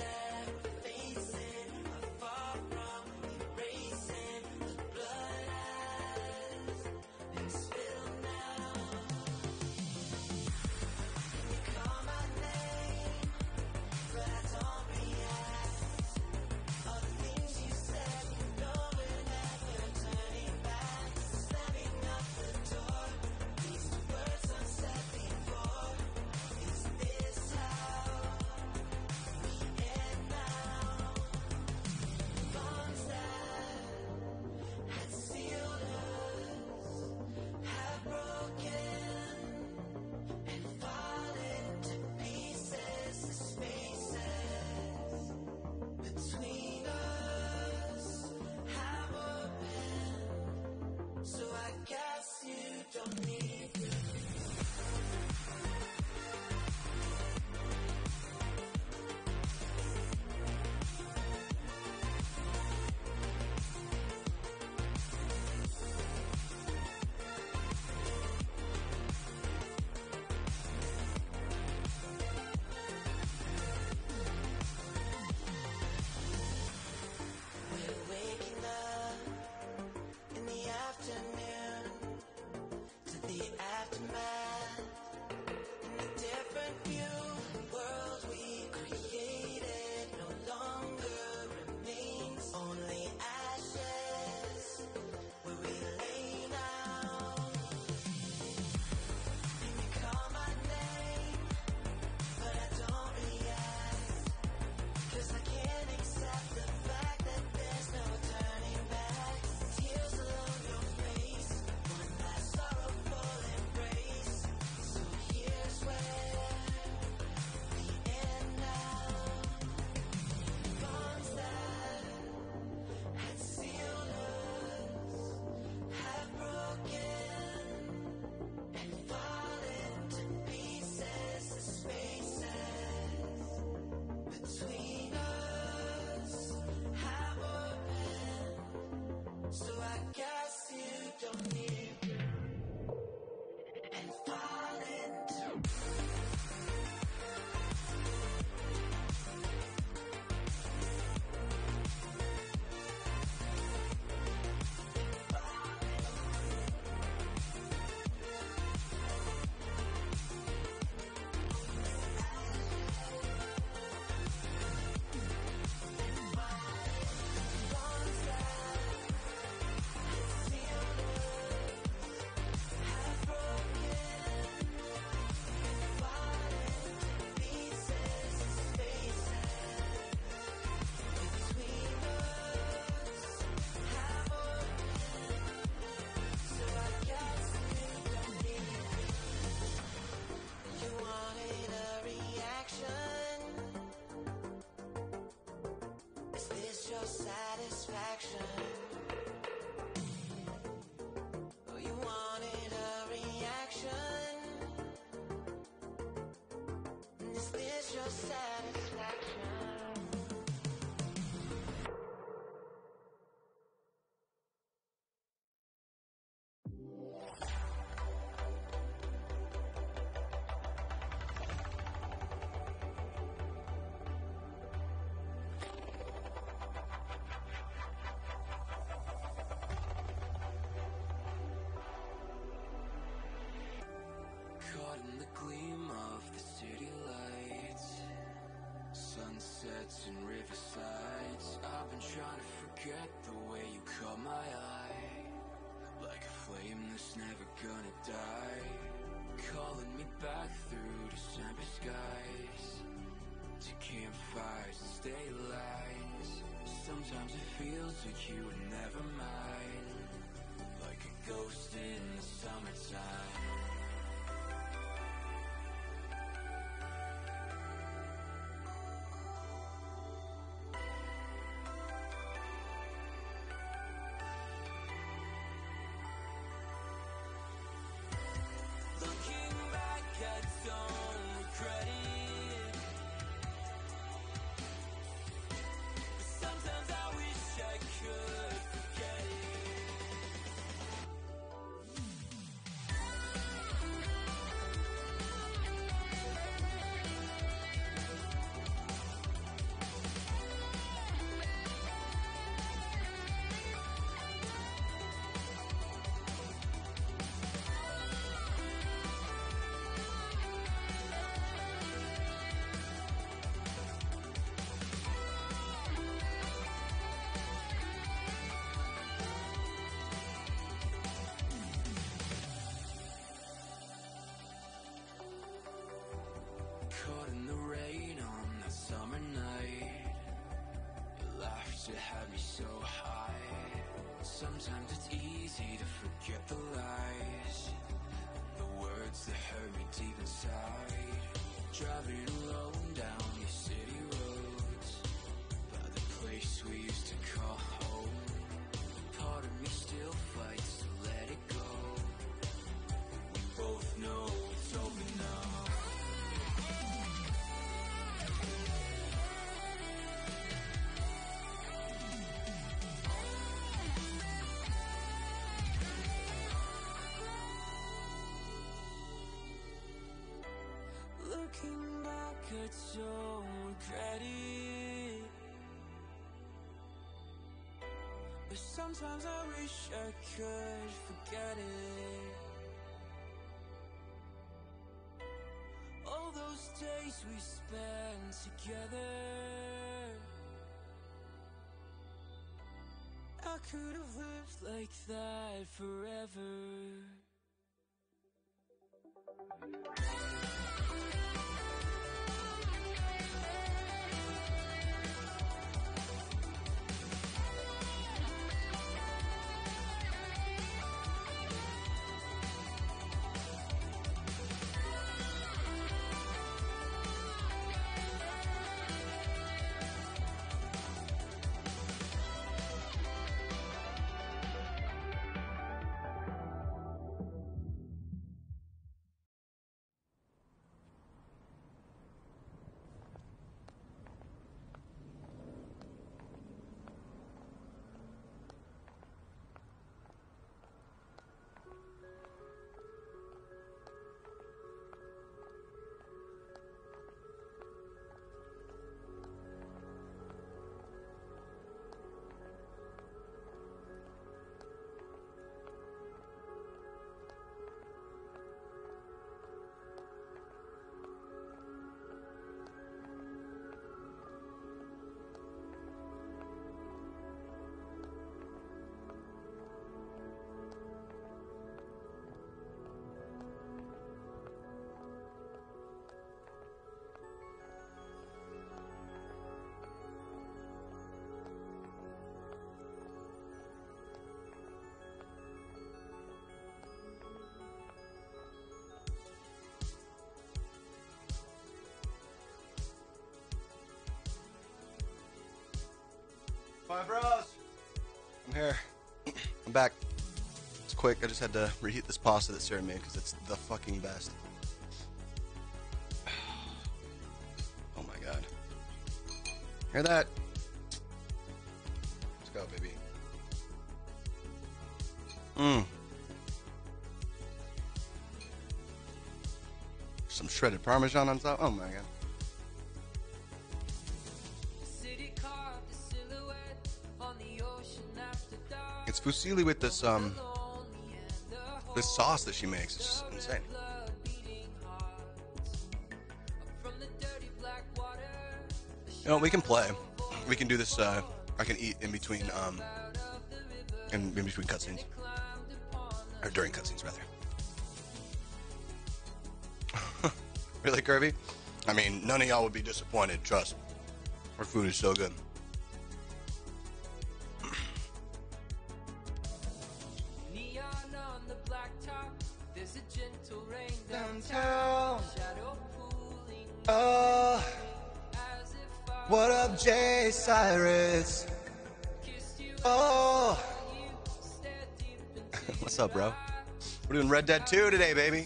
your satisfaction? Oh, you wanted a reaction? Is this your satisfaction? Caught in the gleam of the city lights, sunsets and riversides. I've been trying to forget the way you caught my eye, like a flame that's never gonna die, calling me back through December skies, to campfires and state lines. Sometimes it feels like you were never mine, like a ghost in the summertime. Looking back, I don't regret it. But sometimes I wish I could forget it. Caught in the rain on that summer night, your laughter had me so high. Sometimes it's easy to forget the lies, the words that hurt me deep inside. Driving alone down your city roads, by the place we used to call home. Part of me still fights to let it go. We both know it's over now. Looking back, I don't regret it. But sometimes I wish I could forget it. All those days we spent together, I could have lived like that forever. Five bros. I'm here. I'm back. It's quick. I just had to reheat this pasta that Sarah made because it's the fucking best. Oh my god. Hear that? Let's go, baby. Mmm. Some shredded Parmesan on top. Oh my god. It's fusilli with this um this sauce that she makes. It's just insane. You know, we can play. We can do this. Uh, I can eat in between um in, in between cutscenes, or during cutscenes rather. Really, Kirby? I mean, none of y'all would be disappointed. Trust. Our food is so good. Downtown. Oh, what up, Jay Cyrus? Oh, what's up, bro? We're doing Red Dead two today, baby.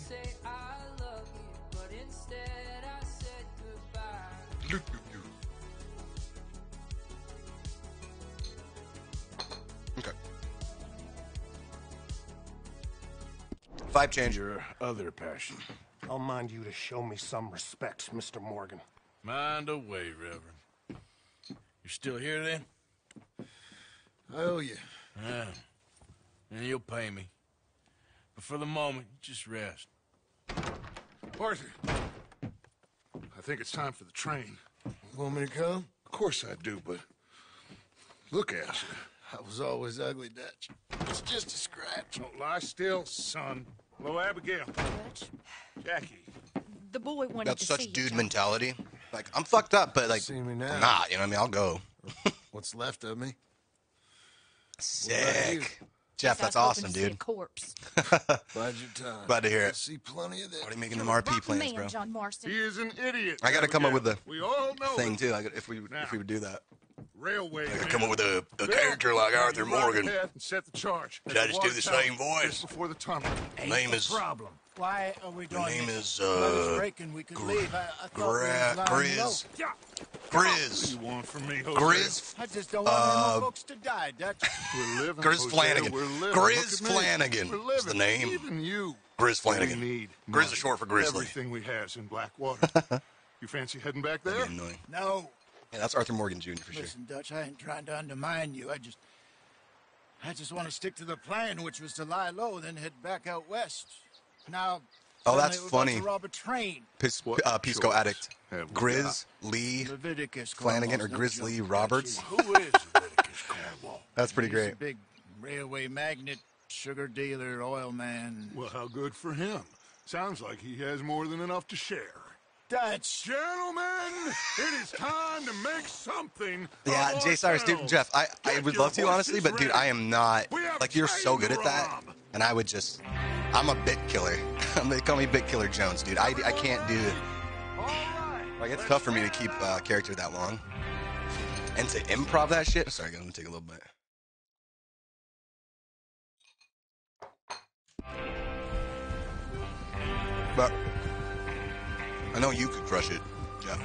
Okay. Vibe change. Your other passion. I'll mind you to show me some respect, Mister Morgan. Mind away, Reverend. You're still here then? I owe you. Yeah. And you'll pay me. But for the moment, just rest. Arthur, I think it's time for the train. You want me to come? Of course I do, but look at you. I was always ugly, Dutch. It's just a scratch. Don't lie still, son. Hello, Abigail. Dutch, Jackie. the boy wanted That's to such see you, dude John. mentality. Like, I'm fucked up, but like, See me now. I'm not. You know what I mean? I'll go. What's left of me? Sick. Jeff, Guess that's I was awesome, hoping to see a dude. corpse. Bide your time. Glad to hear I it. see plenty of that. Already making them R P plans, Man, bro. John Marston. He is an idiot. I gotta come up with Abigail. the We all know thing it. too. I could, if we Now. if we would do that. Railway. I could man. come up with a, a Bill, character like you Arthur run Morgan. ahead and set the charge. Should I just do the same voice? Just before the tunnel. Name is Problem. Why are we doing my name this? is uh breaking, we could leave. I, I thought we Gra- was lying low. Grizz. Yeah. Grizz. What do you want from me, Jose? Grizz. I just don't want Uh, any more folks to die, Dutch. We're living. Grizz Jose, Flanagan. We're living. Grizz Look at me. Flanagan We're is the living. name. Even you. Grizz We Flanagan. need Grizz money. is short for Grizzly. Everything we has in Blackwater. You fancy heading back there? That'd be annoying. No. Yeah, that's Arthur Morgan Junior for sure. Listen, Dutch, I ain't trying to undermine you. I just... I just want to stick to the plan, which was to lie low, then head back out west. Now... Oh, suddenly that's we're about funny. to rob a train. Pis, What uh, Pisco choice addict. have we Grizz Lee Leviticus Flanagan or Cornwall's no Grizzly joke, Roberts. Dutch. Who is Leviticus Cornwall? That's pretty He's great. a big railway magnate, sugar dealer, oil man. Well, how good for him. Sounds like he has more than enough to share. Dutch! Gentlemen, it is time to make something. Yeah, of Jay Cyrus, dude, ourselves. Jeff, I, I Get would your love to, honestly, horses but dude, ready. I am not, We have like, you're so train good to at that, rob. and I would just, I'm a bit killer. They call me Bit Killer Jones, dude. I, I can't do it. All right. Like, it's tough for me to keep uh, character that long. And to improv that shit. Sorry, I'm gonna take a little bit. But I know you could crush it, Jeff.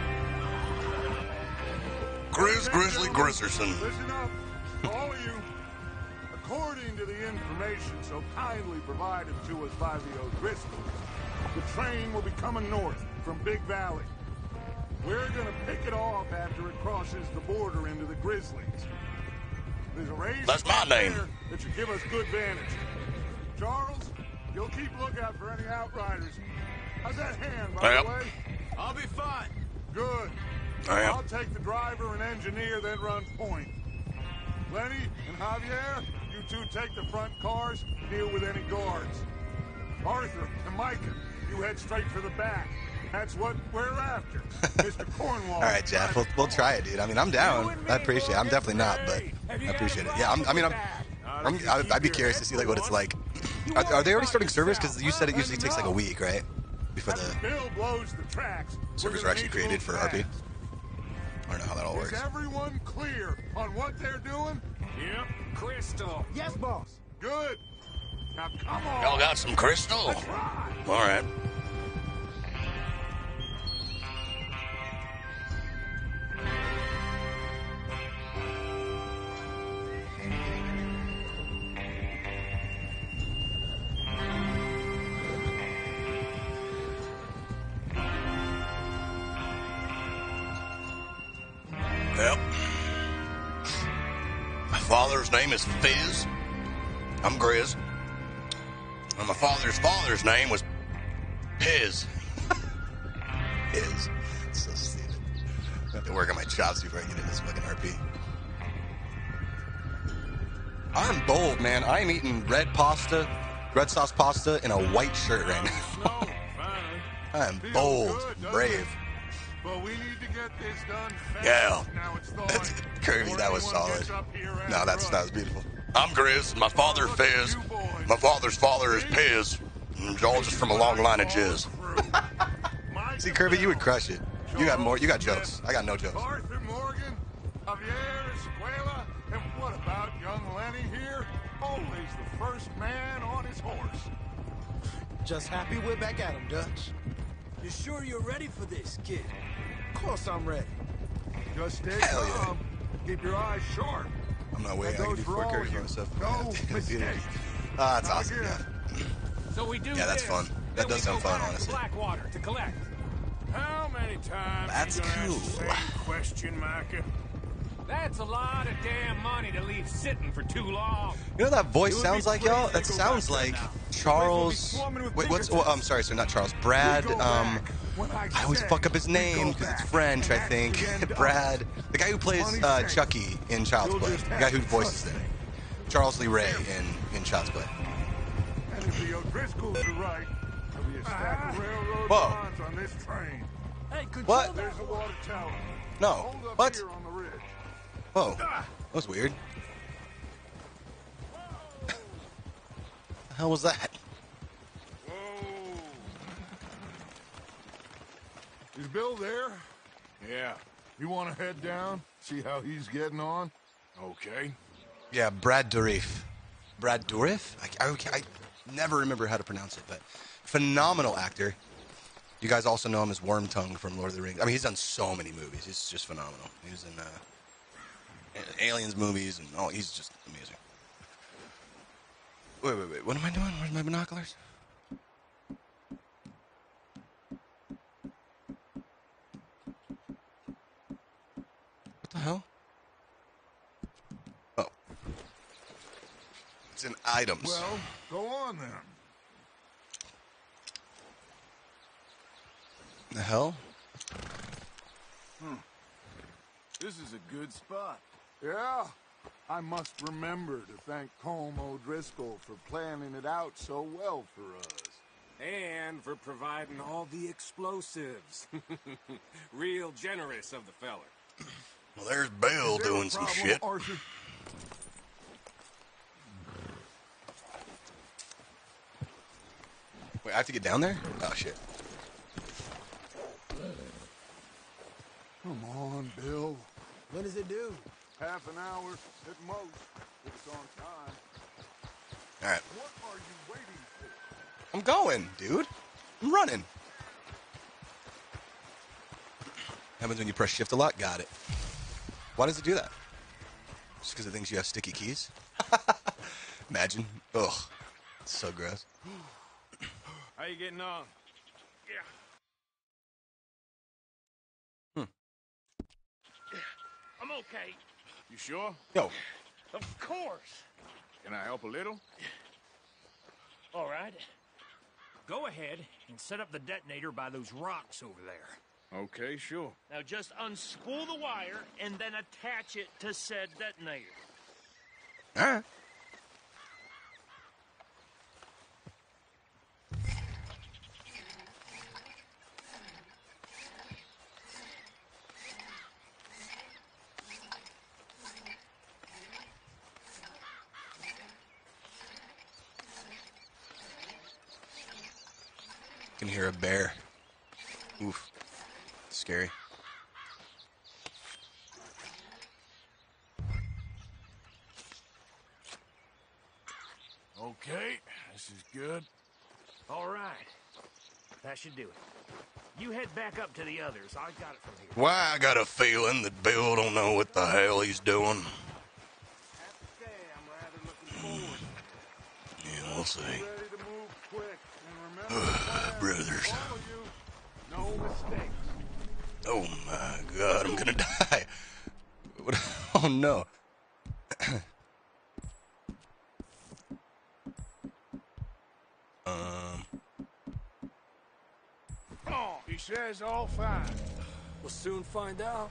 Grizz Grizzly Grizzerson. Listen up, all of you. According to the information so kindly provided to us by the O'Driscolls, the train will be coming north from Big Valley. We're gonna pick it off after it crosses the border into the Grizzlies. There's a raised That's my spot name. there that should give us good vantage. Charles, you'll keep lookout for any outriders. How's that hand, by Yep. the way? I'll be fine. Good. I am. I'll take the driver and engineer, then run point. Lenny and Javier, you two take the front cars, deal with any guards. Arthur and Micah, you head straight for the back. That's what we're after. Mister Cornwall. All right, Jeff, we'll, we'll try it, dude. I mean, I'm down. I appreciate it. I'm definitely not, but I appreciate it. Yeah, I'm, I mean, I'm, I'm, I'd I'd be curious to see like what it's like. Are, are they already starting service? Because you said it usually takes like a week, right? Before the Bill blows the tracks. servers are actually created for R P. I don't know how that all Is works. everyone clear on what they're doing? Yep, crystal. Yes, boss. Good. Now come on. Y'all got some crystal? Let's ride. All right. Yep. My father's name is Fizz. I'm Grizz. And my father's father's name was Piz. Piz. So stupid. I have to work on my chops before I get in this fucking R P. I'm bold, man. I'm eating red pasta, red sauce pasta, in a white shirt right now. I am bold, good, brave. it? But we need to get this done fast. Yeah. Now it's thawing. That's Kirby, that was Anyone solid. gets up here No, after that's us. that was beautiful. I'm Grizz, and my father Fizz. My father's father is Piz. And y'all just from a long line of jizz. See, Kirby, you would crush it. You got more. You got jokes. I got no jokes. Arthur Morgan, Javier Escuela, and what about young Lenny here? Always the first man on his horse. Just happy we're back at him, Dutch. You sure you're ready for this, kid? Of course I'm ready. Just stay calm. Keep your eyes sharp. I'm not waiting. That I can goes do for four all Kirby you. bonus stuff. No mistakes. Ah, that's Now awesome. again. Yeah. So we do Yeah, that's this, fun. That then does we sound go fun, back honestly. to Blackwater to collect. How many times That's you gonna cool. ask the same question, Micah? That's a lot of damn money to leave sitting for too long. You know what that voice It would sounds be like, y'all? crazy That to go sounds back there like now. Charles. Wait, what's? Oh, I'm sorry, sir, not Charles. Brad. Um, I always fuck up his name because it's French, I think. Brad, the guy who plays uh, Chucky in Child's Play, the guy who voices it. Charles Lee Ray in in Child's Play. And if the O'Driscolls are right, there'll be a stack of railroad Whoa. bonds on this train. Hey, control What? that. There's the water tower. No. Hold up What? here on the ridge. Whoa, that was weird. The hell was that? Is Bill there? Yeah. You want to head down? See how he's getting on? Okay. Yeah, Brad Dourif. Brad Dourif? I, I, I never remember how to pronounce it, but phenomenal actor. You guys also know him as Wormtongue from Lord of the Rings. I mean, he's done so many movies. He's just phenomenal. He was in uh, Aliens movies, and oh, he's just amazing. Wait, wait, wait. What am I doing? Where's my binoculars? What the hell? Oh. It's in items. Well, go on then. The hell? Hmm. This is a good spot. Yeah. I must remember to thank Colm O'Driscoll for planning it out so well for us. And for providing all the explosives. Real generous of the feller. Well, there's Bill Is there a doing some problem, shit. Arthur? Wait, I have to get down there? Oh, shit. Come on, Bill. When does it do? Half an hour at most, if it's on time. All right. What are you waiting for? I'm going, dude. I'm running. Happens when you press shift a lot? Got it. Why does it do that? Just because it thinks you have sticky keys? Imagine. Ugh. It's so gross. How you getting on? Yeah. Hmm. I'm okay. You sure? Yo. Of course. Can I help a little? All right. Go ahead and set up the detonator by those rocks over there. Okay, sure. Now just unspool the wire and then attach it to said detonator. All right. Can hear a bear. Oof. Scary. Okay, this is good. All right. That should do it. You head back up to the others. I got it from here. Why, I got a feeling that Bill don't know what the hell he's doing. Yeah, we'll see. Brothers. No mistakes. Oh my God, I'm gonna die. What? Oh no. um. Oh, he says all fine. We'll soon find out.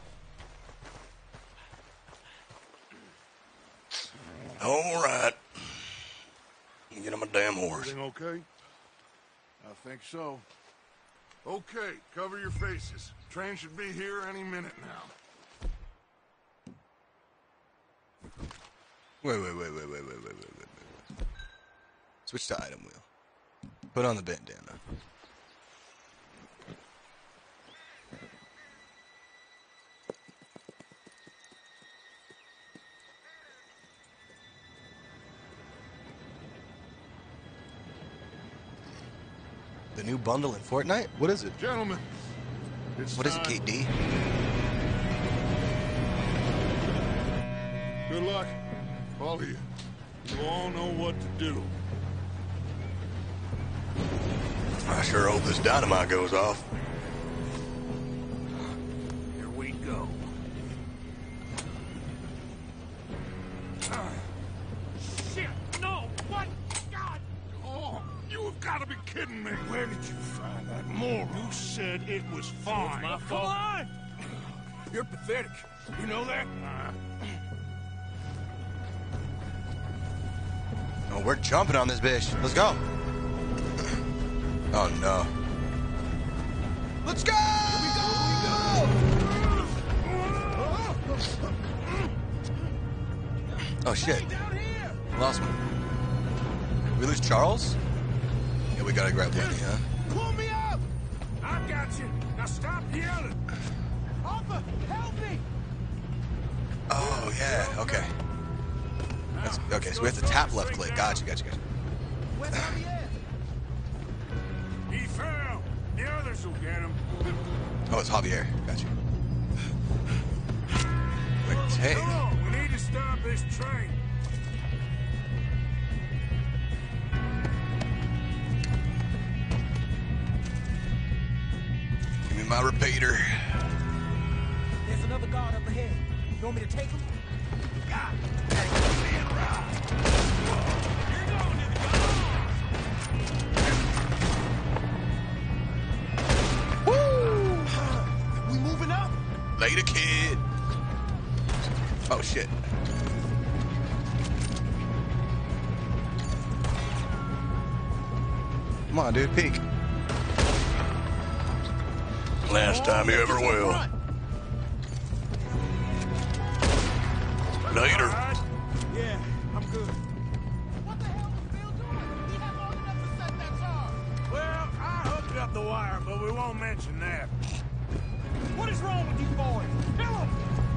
All right. Get on my damn horse. Everything okay? I think so. Okay, cover your faces. Train should be here any minute now. Wait, wait, wait, wait, wait, wait, wait, wait, wait, wait. Switch to item wheel. Put on the bandana. The new bundle in Fortnite? What is it? Gentlemen, it's What is it, time. K D? Good luck, all of you. You all know what to do. I sure hope this dynamite goes off. Here we go. Shit! No! What? God! Oh, you have got to be kidding me! Where did you find that moron? You said it was fine. my Come fault. on! You're pathetic. You know that? Oh, we're jumping on this bitch. Let's go. Oh no. Let's go! Oh shit. Lost one. We lose Charles? Yeah, we gotta grab Lenny, huh? Pull me up! I got you. Now stop yelling. Arthur, help me! Oh yeah, okay. That's, okay, so we have to tap left click. Gotcha, gotcha, gotcha. Where's Javier? He fell. The others will get him. Oh, it's Javier. Gotcha. Quick take. Come on, we need to stop this train. Give me my repeater. There's another guard up ahead. You want me to take him? God. Woo! We moving up? Later, kid. Oh shit. Come on, dude, peek. Last time you ever will. Later. Yeah, I'm good. Well, I hooked up the wire, but we won't mention that. What is wrong with you boys? Kill him!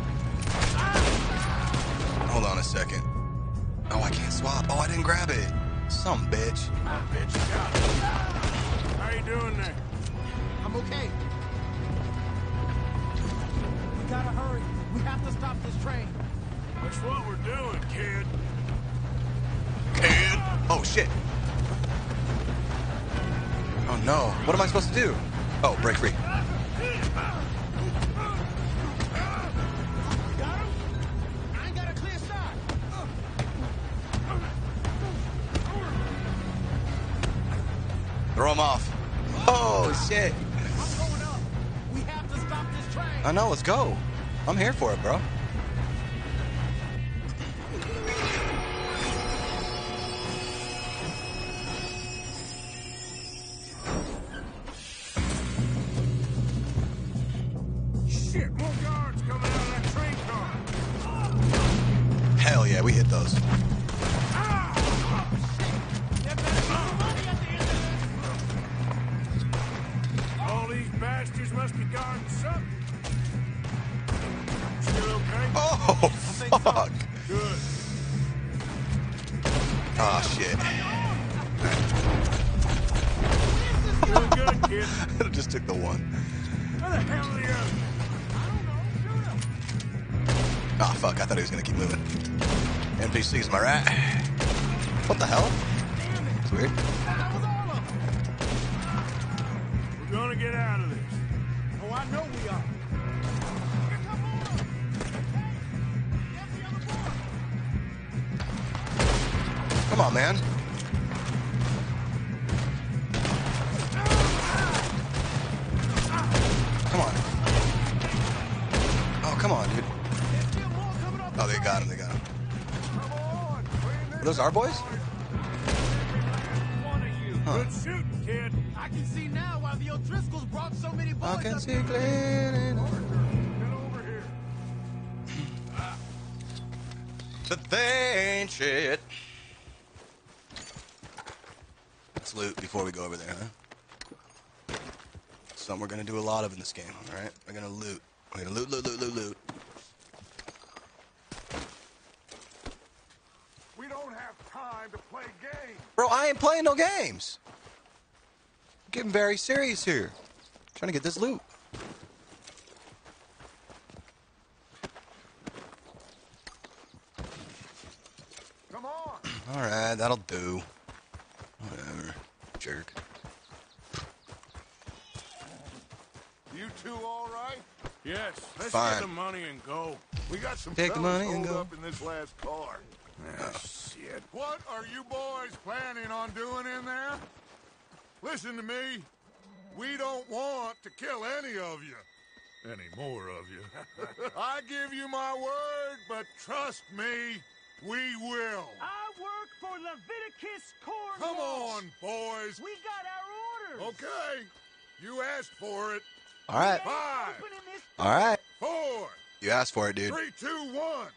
Hold on a second. Oh, I can't swap. Oh, I didn't grab it. Some bitch. I bet you got it. How you doing there? I'm okay. We gotta hurry. We have to stop this train. That's what we're doing, kid. Kid. Oh shit. Oh no. What am I supposed to do? Oh, break free. Throw him off. Oh shit. I'm going up. We have to stop this train. I know, let's go. I'm here for it, bro. Shit, more guards coming out of that train car. Hell yeah, we hit those. All these bastards must be guarding something. Still okay? Oh, fuck. Good. Oh, shit. going. Where the hell are the others? Oh, fuck. I thought he was going to keep moving. N P Cs, am I right? What the hell? It's weird. We're gonna get out of this. Oh, I know we are. Come on, man. Come on. Oh, come on, dude. Oh, they got him. They got him. Are those our boys? Huh. Good shooting, kid. I can see now why the O'Driscolls brought so many boys I can up see here. clearly. Get over here. But they ain't shit. Let's loot before we go over there, huh? Something we're gonna do a lot of in this game, alright? We're gonna loot. We're gonna loot, loot, loot, loot, loot. We don't have time to play games. Bro, I ain't playing no games. I'm getting very serious here. Trying to get this loot. Come on. Alright, that'll do. Whatever. Jerk. You two all right? Yes, let's Fine. get the money and go. We got some Take the fellas money and holed go. up in this last car. Ah, shit. What are you boys planning on doing in there? Listen to me. We don't want to kill any of you. Any more of you. I give you my word, but trust me, we will. I work for Leviticus Corn. Come on, boys. We got our orders. Okay. You asked for it. Alright. Five, Alright. four, You asked for it, dude. three, two, one.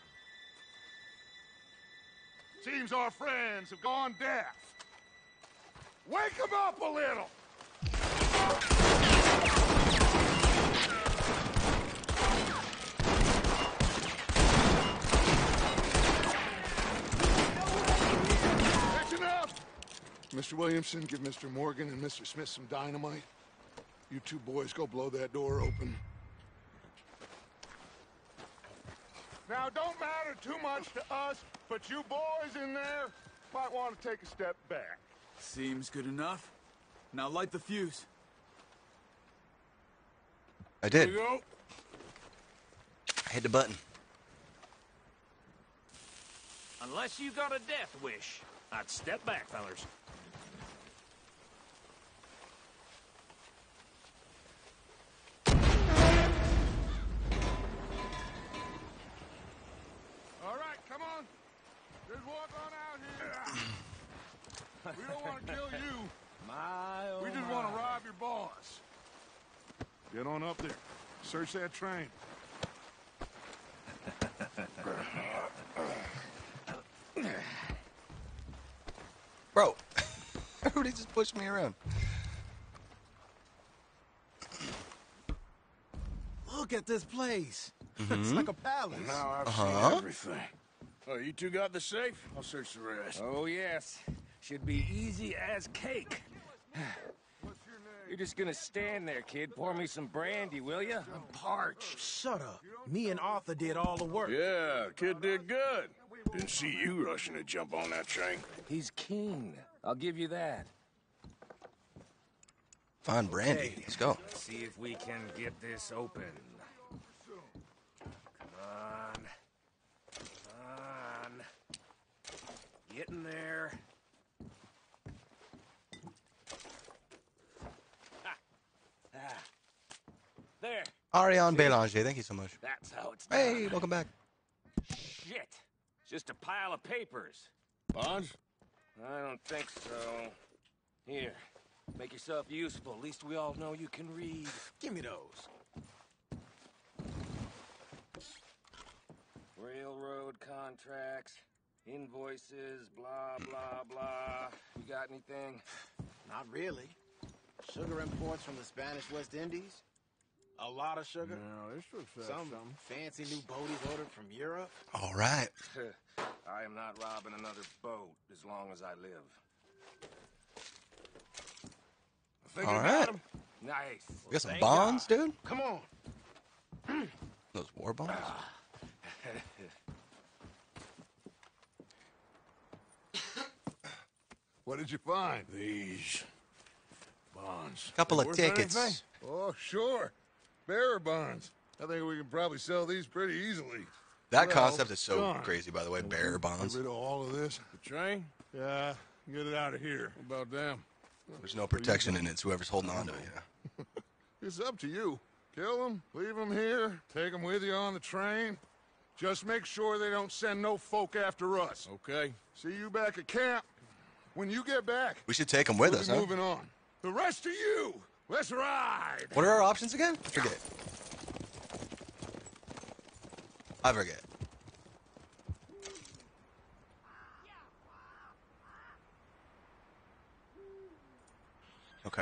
Seems our friends have gone deaf. Wake them up a little. Listen up. Mister Williamson, give Mister Morgan and Mister Smith some dynamite. You two boys go blow that door open. Now, don't matter too much to us, but you boys in there might want to take a step back. Seems good enough. Now light the fuse. I did. Here you go. I hit the button. Unless you got a death wish, I'd step back, fellers. All right, come on. Just walk on out here. We don't want to kill you. My, oh We just my. want to rob your boss. Get on up there. Search that train. Bro, everybody just pushed me around. Look at this place. It's Mhm. like a palace. Now I've Uh-huh. seen everything. Oh, you two got the safe? I'll search the rest. Oh, yes. Should be easy as cake. You're just gonna stand there, kid. Pour me some brandy, will you? I'm parched. Shut up. Me and Arthur did all the work. Yeah, kid did good. Didn't see you rushing to jump on that train. He's keen. I'll give you that. Fine, brandy. Okay, Let's go. Let's see if we can get this open. Come on. Come on. Get in there. Ah. Ah. There. Ariane See? Bélanger, thank you so much. That's how it's done. Hey, welcome back. Shit. It's just a pile of papers. Bonds? I don't think so. Here. Make yourself useful. At least we all know you can read. Give me those. Railroad contracts, invoices, blah, blah, blah. You got anything? Not really. Sugar imports from the Spanish West Indies. A lot of sugar. No, this looks like Some something. fancy new boat he's ordered from Europe. All right. I am not robbing another boat as long as I live. I think All I right. got him. Nice. You got some Thank bonds, God. dude? Come on. Those war bonds? What did you find? These bonds. Couple They of worth tickets. anything? Oh, sure. Bearer bonds. I think we can probably sell these pretty easily. That Well, concept is so gone. crazy, by the way. Bearer bonds. Get rid of all of this. The train? Yeah, get it out of here. What about them? There's no protection in it. It's whoever's holding on to it. Yeah. It's up to you. Kill them, leave them here, take them with you on the train. Just make sure they don't send no folk after us. Okay. See you back at camp. When you get back, We should take them with we'll us, be huh? moving on. The rest of you, let's ride. What are our options again? I forget. I forget. Okay.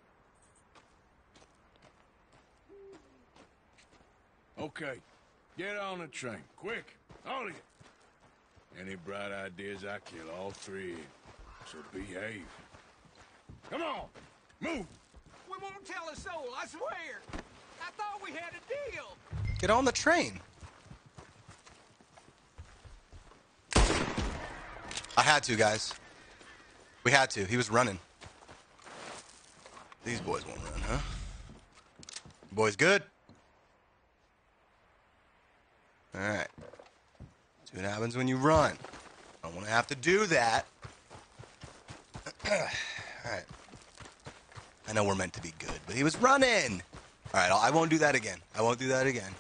Okay. Get on the train. Quick. All of you. Any bright ideas, I kill all three. So behave. Come on. Move. We won't tell a soul, I swear. I thought we had a deal. Get on the train. I had to, guys. We had to. He was running. These boys won't run, huh? Boys good? All right. See what happens when you run. I don't want to have to do that. All right. I know we're meant to be good, but he was running. All right, I won't do that again. I won't do that again.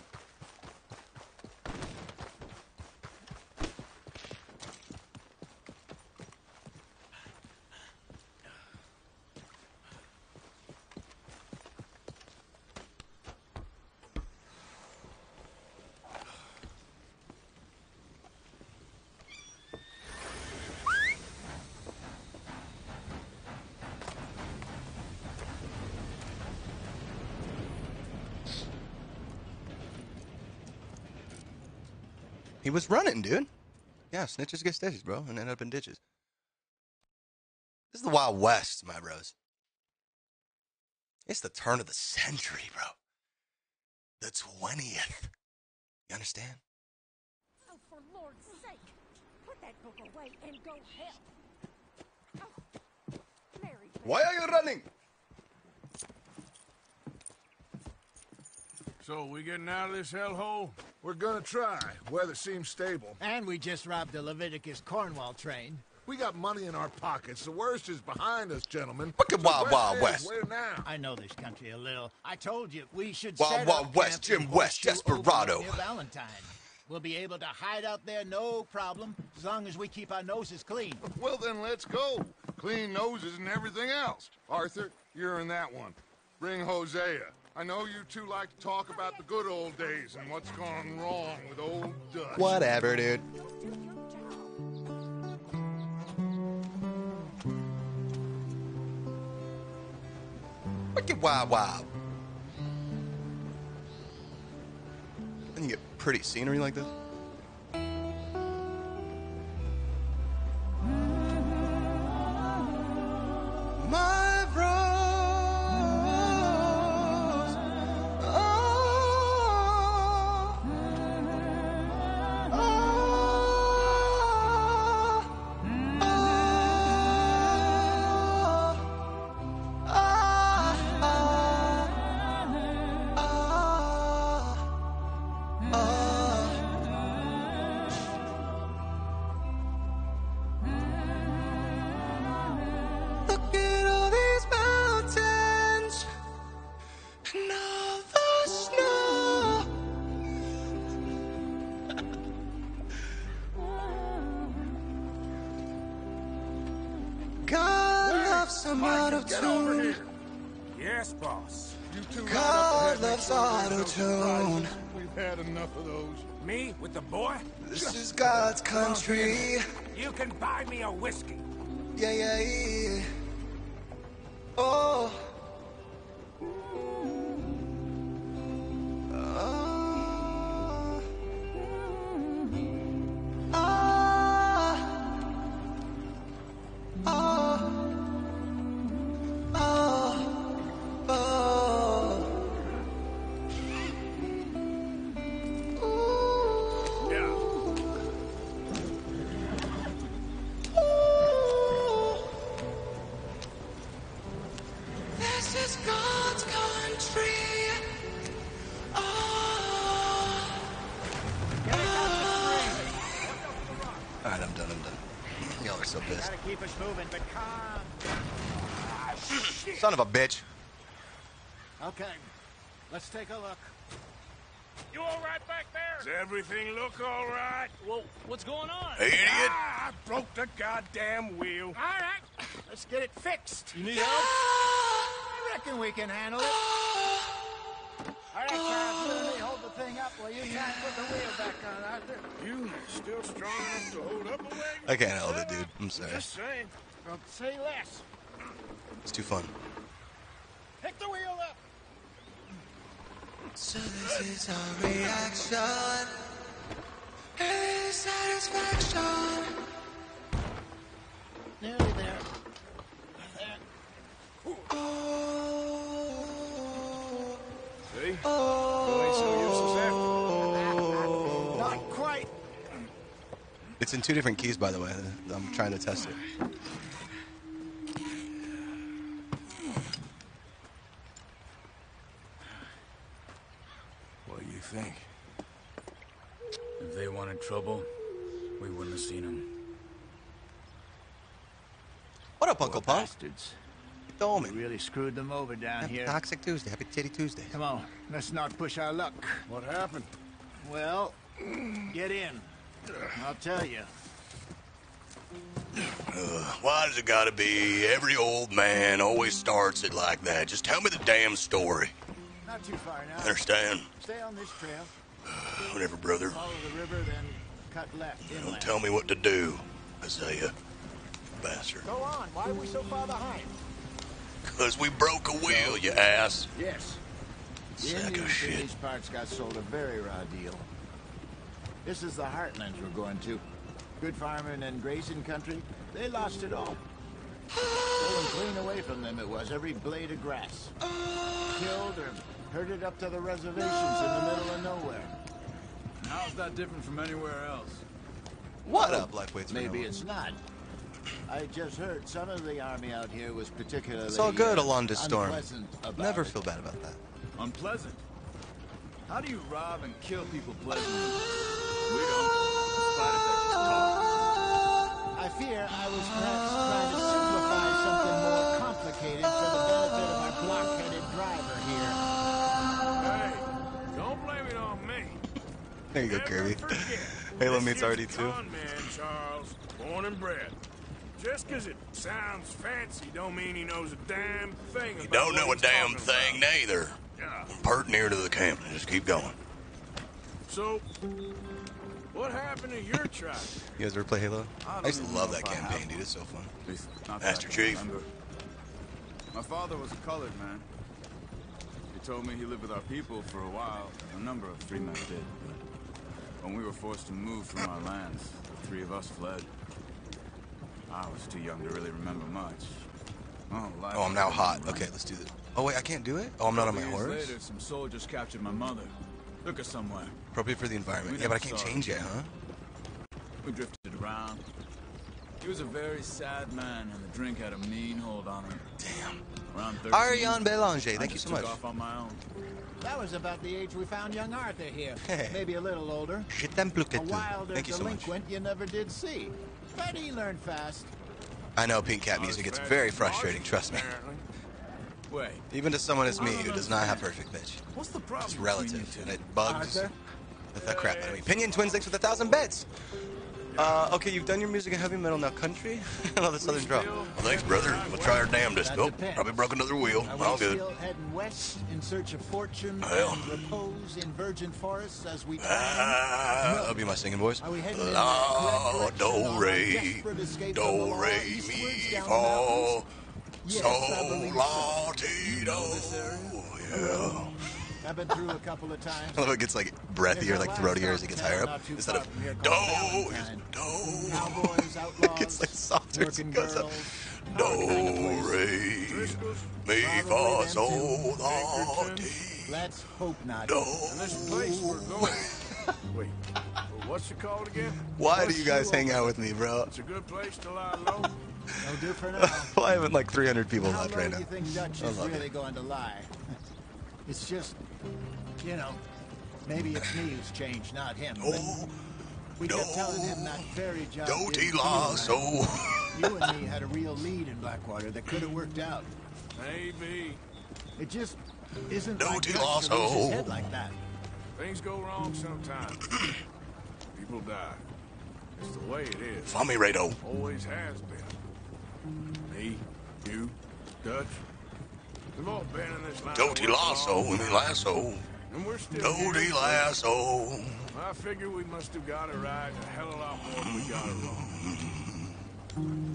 He was running, dude. Yeah, snitches get stitches, bro, and end up in ditches. This is the Wild West, my bros. It's the turn of the century, bro. The twentieth. You understand? Oh, for Lord's sake, put that book away and go help. Oh, Mary. Why are you running? So, we getting out of this hellhole? We're gonna try. Weather seems stable. And we just robbed the Leviticus Cornwall train. We got money in our pockets. The worst is behind us, gentlemen. Look at Wild Wild is, West. Where now? I know this country a little. I told you we should Wild set Wild up West, camp Jim in West, Horseshoe Desperado. Oak near Valentine. We'll be able to hide out there, no problem, as long as we keep our noses clean. Well, then let's go. Clean noses and everything else. Arthur, you're in that one. Bring Hosea. I know you two like to talk about the good old days and what's gone wrong with old Dutch. Whatever, dude. Look at Wild Wild. And you get pretty scenery like this. My rose, oh, oh, Look at all these mountains and all the snow. God loves some auto tune. Yes, boss. You two God loves auto tune. We've had enough of those. Me with the boy? This is God's country. You can buy me a whiskey. Yeah, yeah, yeah. Oh. Oh. Ah. Ah. Ah. Ah. so pissed. Gotta keep us moving, but calm. Ah, shit. Son of a bitch. Okay, let's take a look. You all right back there? Does everything look all right? Well, what's going on? Hey, idiot! Ah, I broke the goddamn wheel. All right, let's get it fixed. You need help? I reckon we can handle it. All right, Charles, you and me hold the thing up while you try and put the wheel back on, Arthur. You still strong enough to hold up a wagon? I can't hold it, dude. I'm sorry. Just saying. Well, say less. It's too fun. Pick the wheel up. So this is our reaction. Any satisfaction. Nearly there. There. Oh. See? Oh. You ain't so useless after. Not quite. It's in two different keys, by the way. I'm trying to test it. What do you think? If they wanted trouble, we wouldn't have seen them. What up, Uncle Pop? Bastards. Told We me. really screwed them over down Happy here. Toxic Tuesday. Happy Titty Tuesday. Come on, let's not push our luck. What happened? Well, get in. I'll tell you. Uh, why does it gotta be every old man always starts it like that? Just tell me the damn story. Not too far now. Understand? Stay on this trail. Whatever, brother. Follow the river, then cut left Don't inland. tell me what to do, Isaiah. Bastard. Go on. Why are we so far behind? Cause we broke a wheel, you ass. Yes. The Sack of Indians in shit. these parts got sold a very raw deal. This is the heartlands we're going to. Good farming and grazing country. They lost it all. Stolen clean away from them it was, every blade of grass. Killed or herded up to the reservations in the middle of nowhere. How's that different from anywhere else? What up, Lifeways? Maybe it's not. I just heard some of the army out here was particularly It's all good, uh, Alonda Storm. unpleasant about Never it. feel bad about that. Unpleasant? How do you rob and kill people pleasantly? We don't. Despite if they're talk. I fear I was perhaps trying to simplify something more complicated for the benefit of our block-headed driver here. Hey, don't blame it on me. There you go, Never Kirby. forget, Halo this meets here's R D two. con man, Charles, born and bred. Just 'cause it sounds fancy don't mean he knows a damn thing about You don't know a what he's damn talking thing, about. neither. Yeah. Pert near to the camp. Just keep going. So, what happened to your tribe? You guys ever play Halo? I I used to don't love know that if I campaign, have. dude. It's so fun. At least not Master that I can Chief. remember. My father was a colored man. He told me he lived with our people for a while. A number of free men did. But when we were forced to move from our lands, the three of us fled. I was too young to really remember much. Oh, life Oh, I'm now was hot. running. Okay, let's do this. Oh, wait, I can't do it? Oh, I'm not on my Couple horse? years later, some soldiers captured my mother. Took her somewhere. Appropriate for the environment. We Yeah, but I never can't saw change her it, huh? We drifted around. He was a very sad man, and the drink had a mean hold on him. Damn. Around thirteen, Ariane Belanger, I thank you just so took much. off on my own. That was about the age we found young Arthur here. Hey. Maybe a little older. Je t'aime plus que A tout. wilder Thank you so much. delinquent you never did see. But he learned fast. I know Pink Cat music. It's very frustrating, trust me. Wait. Even to someone as me who does not have perfect pitch. What's the problem? It's between relative, you two? and it bugs Arthur? the, the crap out of me. Pinion Twins, thanks for the thousand bits. Uh, okay, you've done your music and heavy metal, now country? I love the southern draw. Well, thanks, brother. We'll try our damnedest. That Oh, depends. probably broke another wheel. Are we All good. still heading west in search of fortune Well. and repose in virgin forests as we plan? Ah, That'll be my singing voice. Are we heading in La, that do, direction on our re, desperate escape from the do, law re, eastwards mi, down the fa, mountains? Yes, I so, believe la, so. ti, do. Yeah. I've been through a couple of times. I love how it gets like breathier, like throatier as it gets higher up. Instead of Do, is do. Cowboys, outlaws, it gets like softer as it working goes up. girls. Do, re, mi, fa, so, la, ti, Let's hope not. do. And this place we're going. Wait, what's it called again? Why do you guys hang out with me, bro? It's a good place to lie low. No do for now. Why haven't like three hundred people How left low right do now? you think Dutch I is love really it. going to lie? It's just, you know, maybe it's me who's changed, not him. But Oh, we kept telling him that very job. do, ti, didn't la, feel so. right. You and me had a real lead in Blackwater that could have worked out. Maybe. It just isn't No like deal, Dutch to lose his asshole. head like that. Things go wrong sometimes. People die. It's the way it is. Fami Rado. Always has been. Me, you, Dutch. We've all been in this line. Go de lasso, me lasso. And we're still Go here. de lasso. I figure we must have got it right a hell of a lot more than we got it wrong.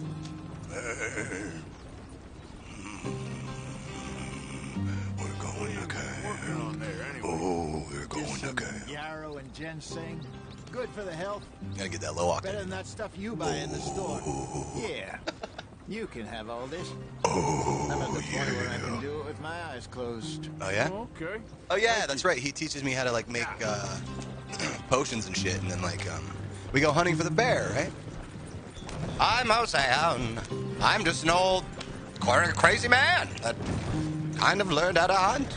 We're going to camp. Working on there anyway. Oh, we're going Just to some camp. yarrow and ginseng. Good for the health. Gotta get that low octane. Better than that stuff you buy in the store. Yeah. You can have all this. Oh, I'm at the point where I can do it with my eyes closed. Oh yeah? Okay. Oh yeah, that's right. He teaches me how to like make uh, potions and shit, and then like um, we go hunting for the bear, right? I'm Hosea, and I'm just an old cra- crazy man that kind of learned how to hunt.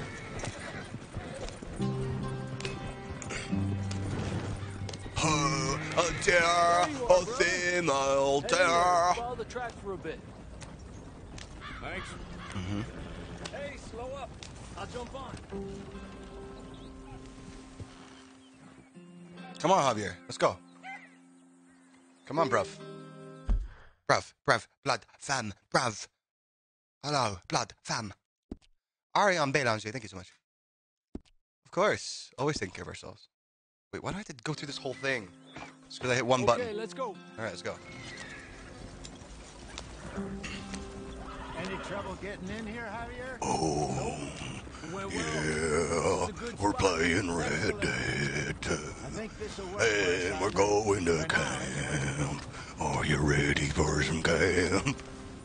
A deer, a female deer. Follow the track for a bit. Thanks. Mm-hmm. Hey, slow up. I'll jump on. Come on, Javier. Let's go. Come on, bruv. Bruv, bruv, blood, fam, bruv. Hello, blood, fam. Ariane Bélanger, thank you so much. Of course. Always taking care of ourselves. Wait, why do I have to go through this whole thing? Just because I hit one button. Okay, let's go. All right, let's go. Any trouble getting in here, Javier? Oh, yeah, we're playing Red Dead. I think this'll work. And we're going to camp. Are you ready for some camp?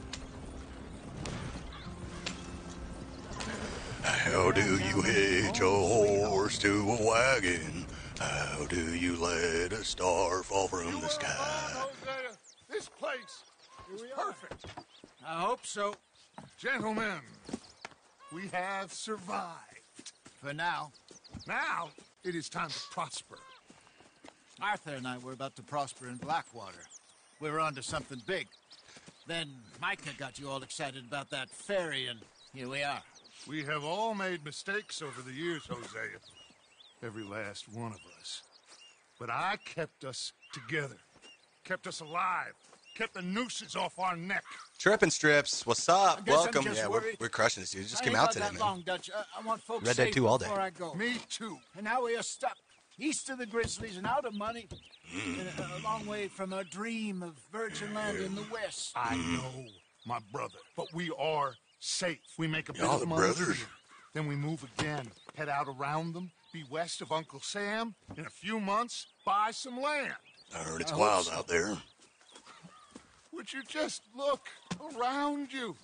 How do you hitch a horse to a wagon? How do you let a star fall from the sky? Hosea, this place is perfect. I hope so. Gentlemen, we have survived. For now. Now, it is time to prosper. Arthur and I were about to prosper in Blackwater. We were on to something big. Then Micah got you all excited about that ferry, and here we are. We have all made mistakes over the years, Hosea. Every last one of us. But I kept us together. Kept us alive. Kept the nooses off our neck. Trippin' Strips, what's up? I guess I'm Welcome. just Yeah, we're, worried. we're crushing this, dude. It just I came ain't out got today, that man. long, Dutch. Uh, I want folks Red Dead safe two all day. before I go. Me too. And now we are stuck east of the Grizzlies and out of money, and a, a long way from our dream of virgin land in the west. I know, my brother. But we are safe. We make a bit Y'all of the money brothers? here. Then we move again. Head out around them. Be west of Uncle Sam. In a few months, buy some land. I heard it's I wild hope so. out there. Would you just look around you?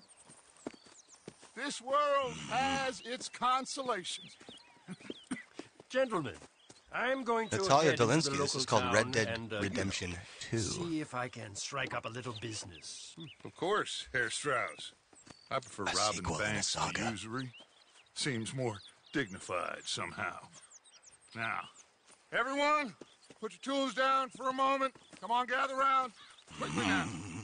This world has its consolations. Gentlemen, I'm going to Natalia head into the Dolinsky. This local is called town Red Dead and, uh, Redemption two. See if I can strike up a little business. Of course, Herr Strauss. I prefer A robbing sequel in a banks to saga. usury. Seems more dignified somehow. Now, everyone, put your tools down for a moment. Come on, gather round. Quickly now.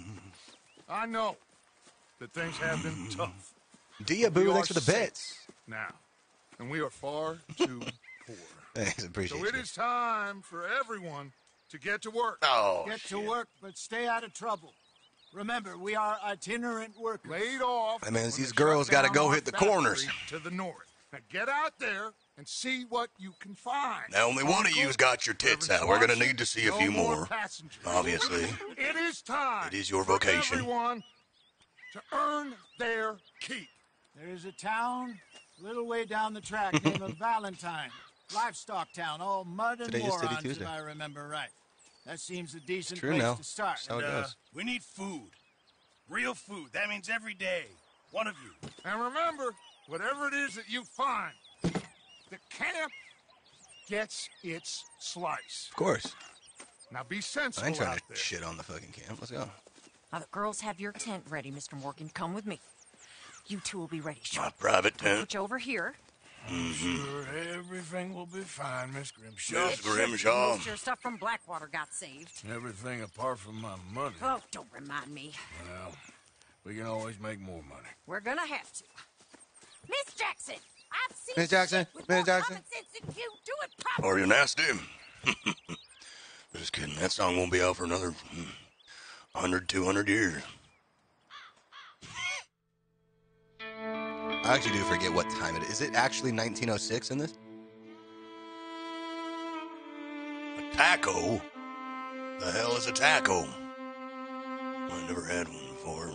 I know that things have been tough. Dia Boo, We thanks are for the safe bits. Now, and we are far too poor. Thanks, appreciate So it you. is time for everyone to get to work. Oh, Get to work, but stay out of trouble. Remember, we are itinerant workers. Laid off. That means when these they girls shut gotta down go our hit the factory corners. To the north. Now get out there and see what you can find. Now, only one of Uncle, you's got your tits Reverend out. We're gonna Swanson, need to see a no few more more. passengers. Obviously. It is time. It is your for vocation. everyone to earn their keep. There is a town a little way down the track named of Valentine. Livestock town, all mud and Today is City morons, Tuesday. if I remember right. That seems a decent True place now. to start. That's how it goes. We need food. Real food. That means every day. One of you. And remember, whatever it is that you find, the camp gets its slice. Of course. Now be I sensible ain't trying out to there. shit on the fucking camp. Let's go. Now the girls have your tent ready, Mister Morgan. Come with me. You two will be ready My shortly. private I'll tent. put you over here. I'm Mhm. sure everything will be fine, Miss Grimshaw. Miss Grimshaw. Most of your stuff from Blackwater got saved. Everything apart from my money. Oh, don't remind me. Well, we can always make more money. We're gonna have to. Miss Jackson, I've seen Miss Jackson, shit with Miss more Jackson. common sense than you. Do it properly. Are you nasty? Just kidding. That song won't be out for another mm, one hundred, two hundred years. I actually do forget what time it is. Is it actually nineteen oh six in this? A taco? The hell is a taco? I never had one before.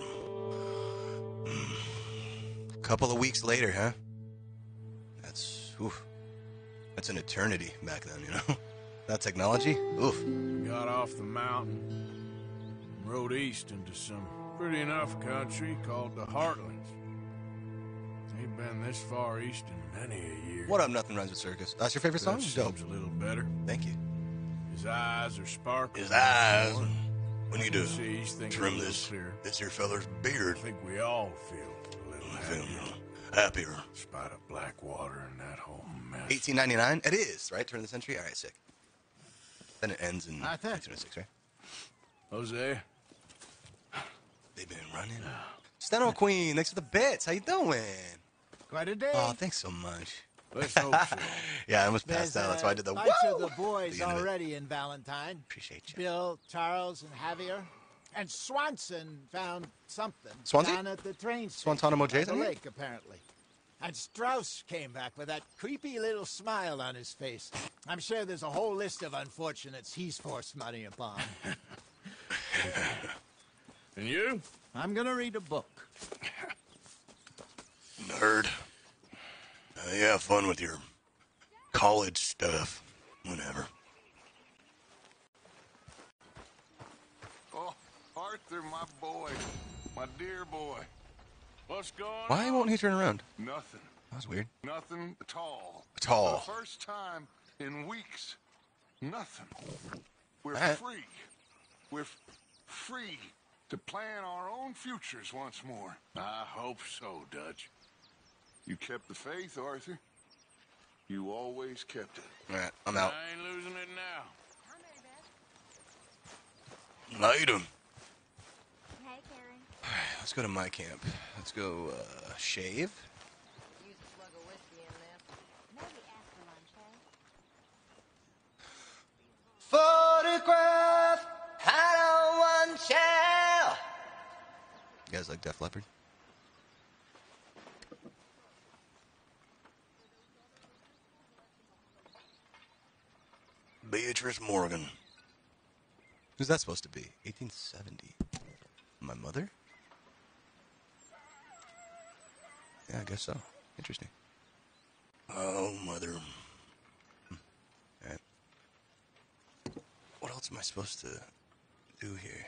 A couple of weeks later, huh? That's, oof. That's an eternity back then, you know? That technology? Oof. Got off the mountain, and rode east into some pretty enough country called the Heartlands. Ain't been this far east in many a year. What up, Nothing Rhymes with Circus? That's your favorite That song? Dope. seems a little better. Thank you. His eyes are sparkling. His eyes. more. We I need can to see he's thinking a trim little this, clearer. this here feller's beard. I think we all feel a little I feel happier. happier. Despite of Blackwater and that whole mess. eighteen ninety-nine? It is, right? Turn of the century? All right, sick. Then it ends in Arthur? nineteen oh six, right? Jose? They've been running. Steno Queen, thanks for the bits. How you doing? Quite a day. Oh, thanks so much. Let's hope so. Yeah, I almost There's passed out. That's why I did the bunch woo! of the boys The end of it. already in Valentine. Appreciate you. Bill, Charles, and Javier. And Swanson found something Swansea? down at the train station Swantanamo by J's the in here? lake, apparently. And Strauss came back with that creepy little smile on his face. I'm sure there's a whole list of unfortunates he's forced money upon. And you? I'm gonna read a book. Nerd. Uh, you have fun with your college stuff. Whatever. Oh, Arthur, my boy. My dear boy. What's going Why on? won't he turn around? Nothing. That was weird. Nothing at all. At all. For the first time in weeks. Nothing. We're All right. free. We're f- free to plan our own futures once more. I hope so, Dutch. You kept the faith, Arthur. You always kept it. All right, I'm out. I ain't losing it now. How you doing? Hey, Karen. All right, let's go to my camp. Let's go uh, shave. Use a slug of whiskey in there. Maybe after lunch, hey? Photograph. I don't want shell. You guys like Def Leppard? Beatrice Morgan. Who's that supposed to be? eighteen seventy. My mother? Yeah, I guess so. Interesting. Oh, mother. All right. What else am I supposed to do here?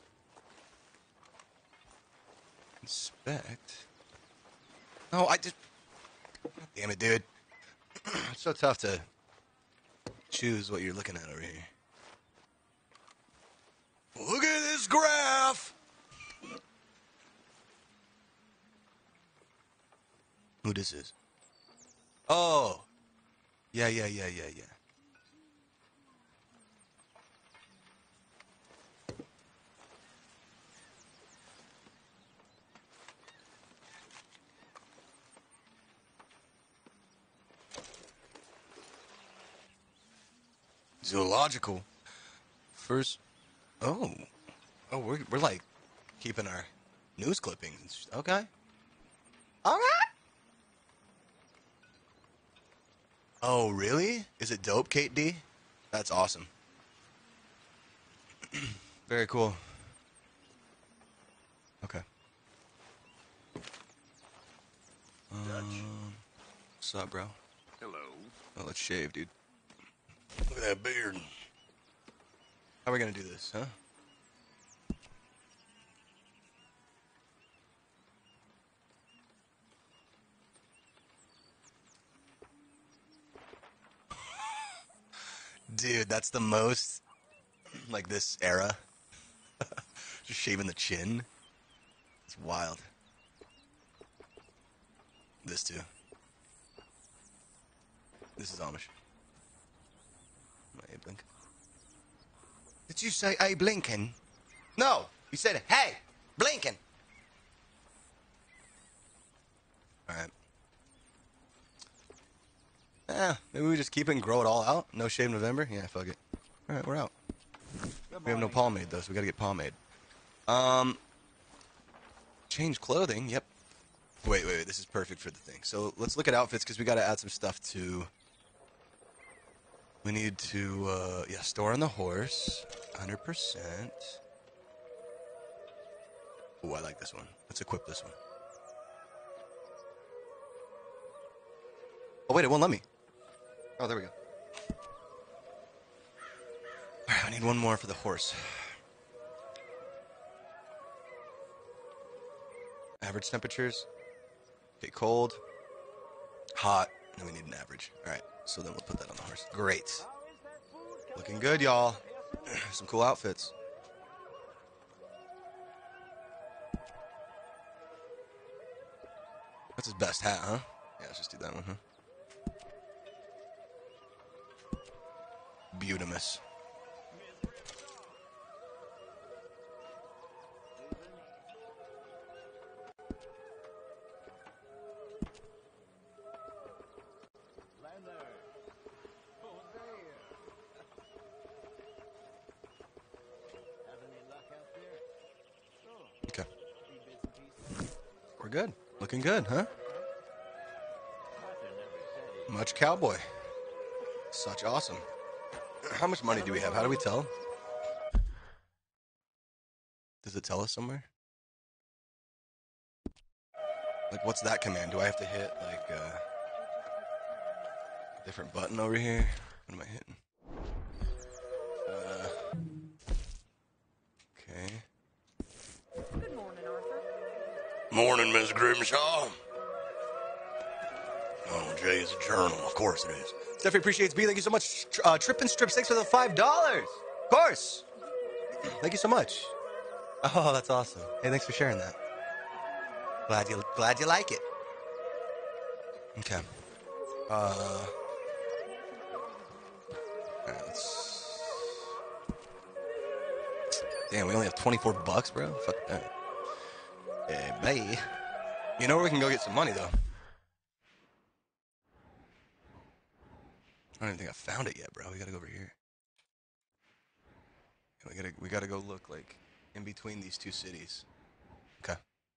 Inspect. No, I just. God damn it, dude. It's so tough to choose what you're looking at over here. Look at this graph. Who this is? Oh. Yeah, yeah, yeah, yeah, yeah. Zoological. First. Oh. Oh, we're, we're like keeping our news clippings. and sh- Okay. All right. Oh, really? Is it dope, Kate D? That's awesome. Very cool. Okay. Um, what's up, bro? Hello. Oh, let's shave, dude. Look at that beard. How are we gonna do this, huh? Dude, that's the most, like, this era. Just shaving the chin. It's wild. This too. This is Amish. Abe Lincoln. Did you say Abe Lincoln? No, you said, hey, Blinken. All right. Yeah, maybe we just keep it and grow it all out. No shave November. Yeah, fuck it. All right, we're out. We have no pomade though, so we gotta get pomade. Um, change clothing. Yep. Wait, wait, wait. This is perfect for the thing. So let's look at outfits because we gotta add some stuff to. We need to, uh, yeah, store on the horse, one hundred percent. Oh, I like this one. Let's equip this one. Oh, wait, it won't let me. Oh, there we go. All right, I need one more for the horse. Average temperatures. Okay, cold, hot, and we need an average. All right, so then we'll put that on the horse. Great. Looking good, y'all. Some cool outfits. That's his best hat, huh? Yeah, let's just do that one, huh? Beautimus. Okay. We're good. Looking good, huh? Much cowboy. Such awesome. How much money do we have? How do we tell? Does it tell us somewhere? Like, what's that command? Do I have to hit, like, uh, a different button over here? What am I hitting? Uh, okay. Good morning, Arthur. Morning, Miss Grimshaw. Oh, Jay, it's a journal. Of course it is. Stephanie appreciates B. Thank you so much. Uh, Trip and Strip Six for the five dollars. Of course. Thank you so much. Oh, that's awesome. Hey, thanks for sharing that. Glad you glad you like it. Okay. Uh. All right, let's. Damn, we only have twenty-four bucks, bro. Fuck that. Hey, bye. You know where we can go get some money though? I don't even think I found it yet, bro. We gotta go over here. We gotta we gotta go look like in between these two cities. Okay.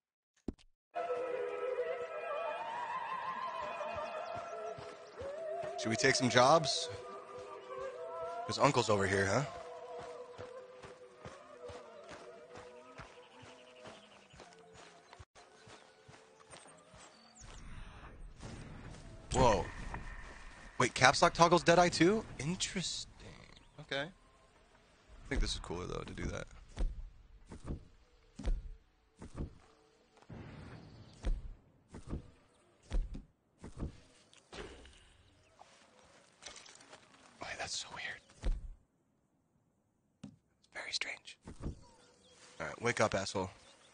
Should we take some jobs? Because Uncle's over here, huh? Whoa. Wait, caps lock toggles Deadeye too? Interesting. Okay. I think this is cooler though to do that. Wait, that's so weird. It's very strange. Alright, wake up, asshole.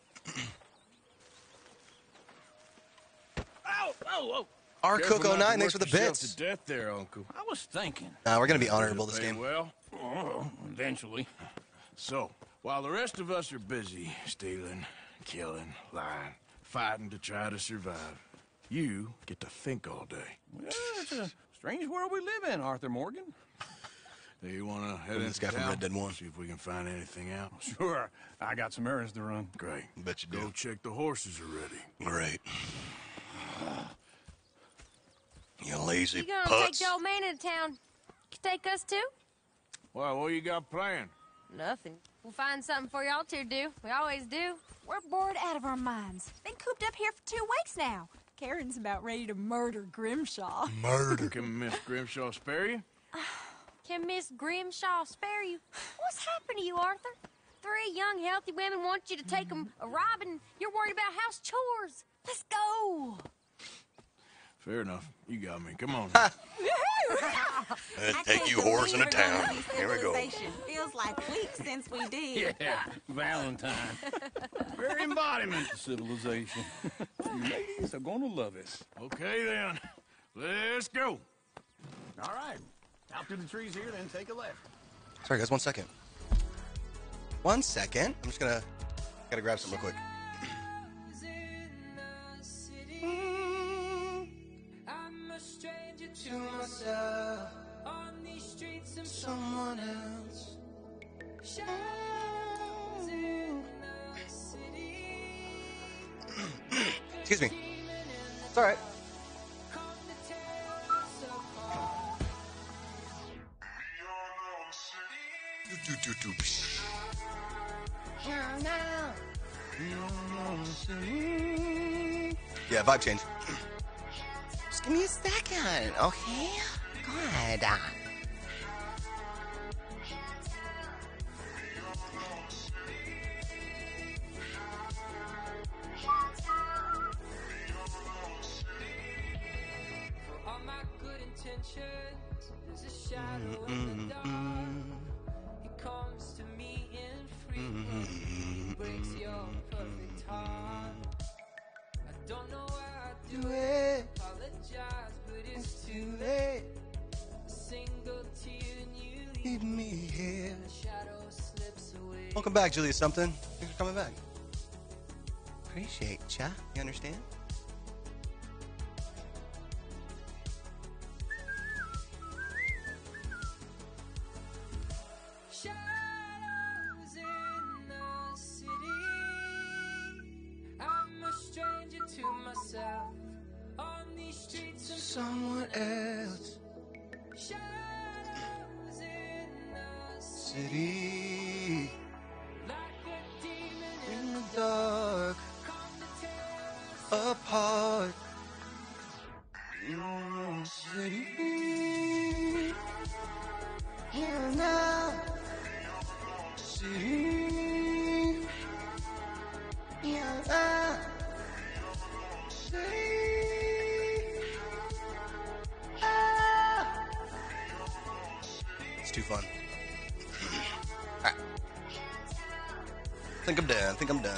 Ow! Oh, oh! R Cook oh nine, thanks for the bits. To death there, Uncle. I was thinking. Nah, we're gonna be honorable this Pay game. Well, oh, eventually. So, while the rest of us are busy stealing, killing, lying, fighting to try to survive, you get to think all day. Well, it's a strange world we live in, Arthur Morgan. Do you want to head From into this guy from town? Red Dead one. See if we can find anything out. Sure. I got some errands to run. Great. Bet you do. Go check the horses are ready. Great. You lazy You gonna putz. take the old man into town? You take us too? Well, what you got planned? Nothing. We'll find something for y'all to do. We always do. We're bored out of our minds. Been cooped up here for two weeks now. Karen's about ready to murder Grimshaw. Murder. Can Miss Grimshaw spare you? Can Miss Grimshaw spare you? What's happened to you, Arthur? Three young, healthy women want you to take them a robbing. You're worried about house chores. Let's go. Fair enough. You got me. Come on. Let's take you horse into town. Here we go. Feels like weeks since we did. Yeah, Valentine. Very embodiment of civilization. You ladies are gonna love it. Okay, then. Let's go. All right. Out through the trees here, then take a left. Sorry, guys. One second. One second. I'm just gonna gotta grab some real quick. I'm a stranger to myself. On these streets, I'm someone else. Shadows in the city. Excuse me. It's all right. Do, do, do, do. Yeah, vibe change. Just give me a second, okay? God. All my good intentions, there's a shadow in the dark. He comes to me infrequently, breaks your perfect heart. I don't know why I do it. Apologize, but it's too late. A single tear and you leave me here. The shadow slips away. Welcome back, Julia something. Thanks for coming back. Appreciate ya. You understand? Shadows in the city. I'm a stranger to myself. On these streets, I'm someone else. Shadows in the City like a demon in the dark, apart. City here now. City here now. City. Ah. It's too fun. Alright. Think I'm done. Think I'm done.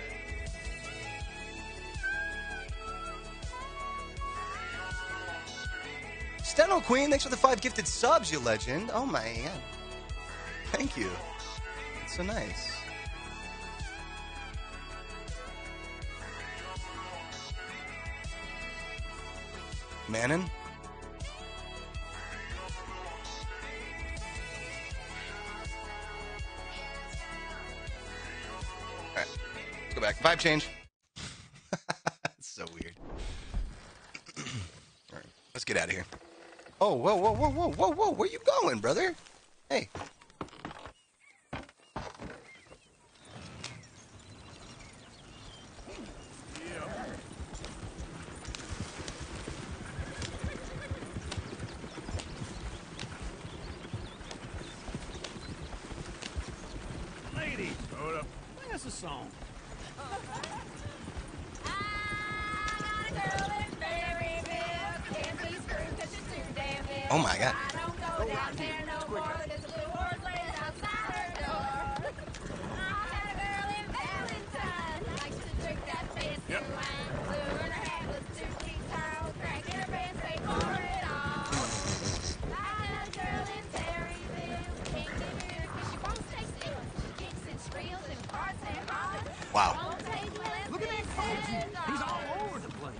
Steno Queen, thanks for the five gifted subs, you legend. Oh my god. Thank you. That's so nice. Manon? Alright, let's go back. Vibe change. That's so weird. Alright, let's get out of here. Oh, whoa, whoa, whoa, whoa, whoa, whoa. Where you going, brother? Hey. Ladies, hold up. Play us a song. Oh my god. Yep. Wow. Look at that folks. He's all over the place.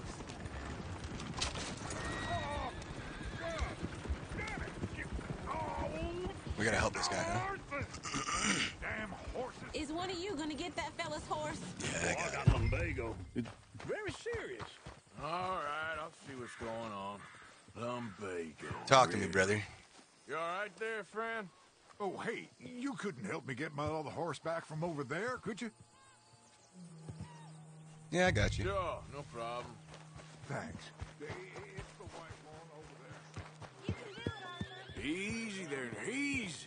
We gotta help this guy, huh? Is one of you gonna get that fella's horse? Yeah, I got lumbago. It's very serious. All right, I'll see what's going on. Lumbago. Talk to me, brother. You all right there, friend? Oh, hey, you couldn't help me get my other horse back from over there, could you? Yeah, I got you. Sure, no problem. Thanks. It's the white one over there. Easy there, easy.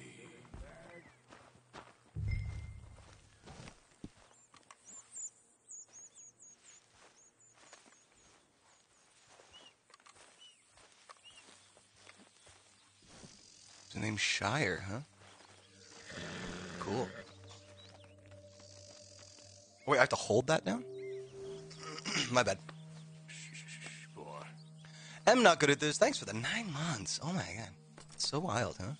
His name's Shire, huh? Cool. Wait, I have to hold that down? My bad. Boy. I'm not good at this. Thanks for the nine months. Oh my god. It's so wild, huh?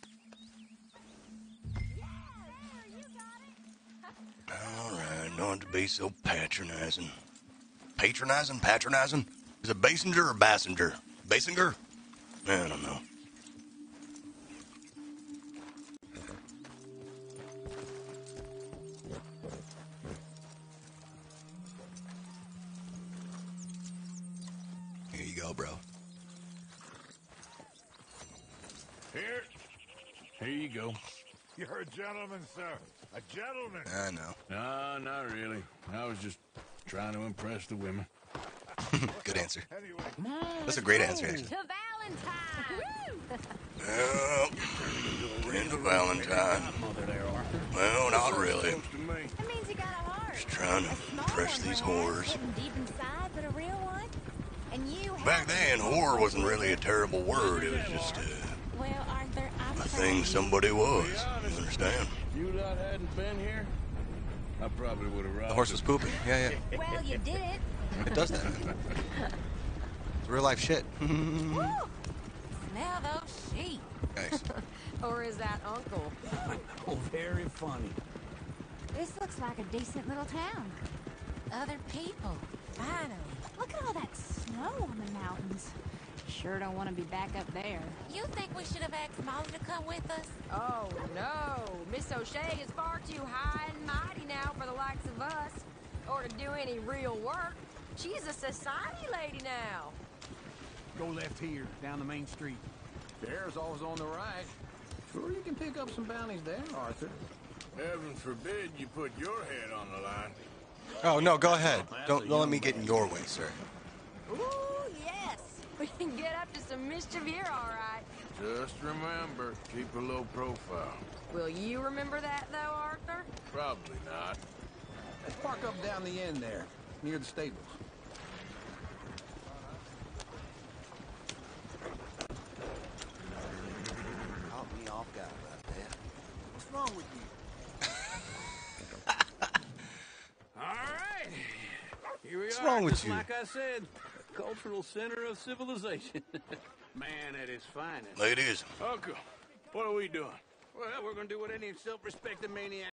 Alright, don't have to be so patronizing. Patronizing? Patronizing? Is it Basinger or Bassinger? Basinger? I don't know. Here you go, bro. Here. Here you go. You're a gentleman, sir. A gentleman. I know. No, not really. I was just trying to impress the women. Good answer. That's a great answer, actually. To Valentine! Well, into Valentine. Well, not really. That means you got a heart. Just trying to impress these whores. Deep inside, but a real one. And you Back then, whore wasn't really a terrible word. It was just uh, Well, Arthur, I'm a thing somebody was. You understand? If you lot hadn't been here, I probably would have robbed The horse was pooping. Yeah, yeah. Well, you did it. It does that. It's real life shit. Woo! Smell those sheep. Nice. Or is that Uncle? Oh, very funny. This looks like a decent little town. Other people. Finally. Look at all that snow on the mountains. Sure don't want to be back up there. You think we should have asked Molly to come with us? Oh, no. Miss O'Shea is far too high and mighty now for the likes of us. Or to do any real work. She's a society lady now. Go left here, down the main street. There's always on the right. Sure, you can pick up some bounties there, Arthur. Heaven forbid you put your head on the line. Oh, no, go ahead. Don't, don't let me get in your way, sir. Ooh, yes. We can get up to some mischief here, all right. Just remember, keep a low profile. Will you remember that, though, Arthur? Probably not. Let's park up down the end there, near the stables. Caught me off guard about that. What's wrong with you? All right. Here we What's are. wrong with just you? Like I said, a cultural center of civilization. Man at its finest. Ladies. Uncle, what are we doing? Well, we're going to do what any self-respecting maniac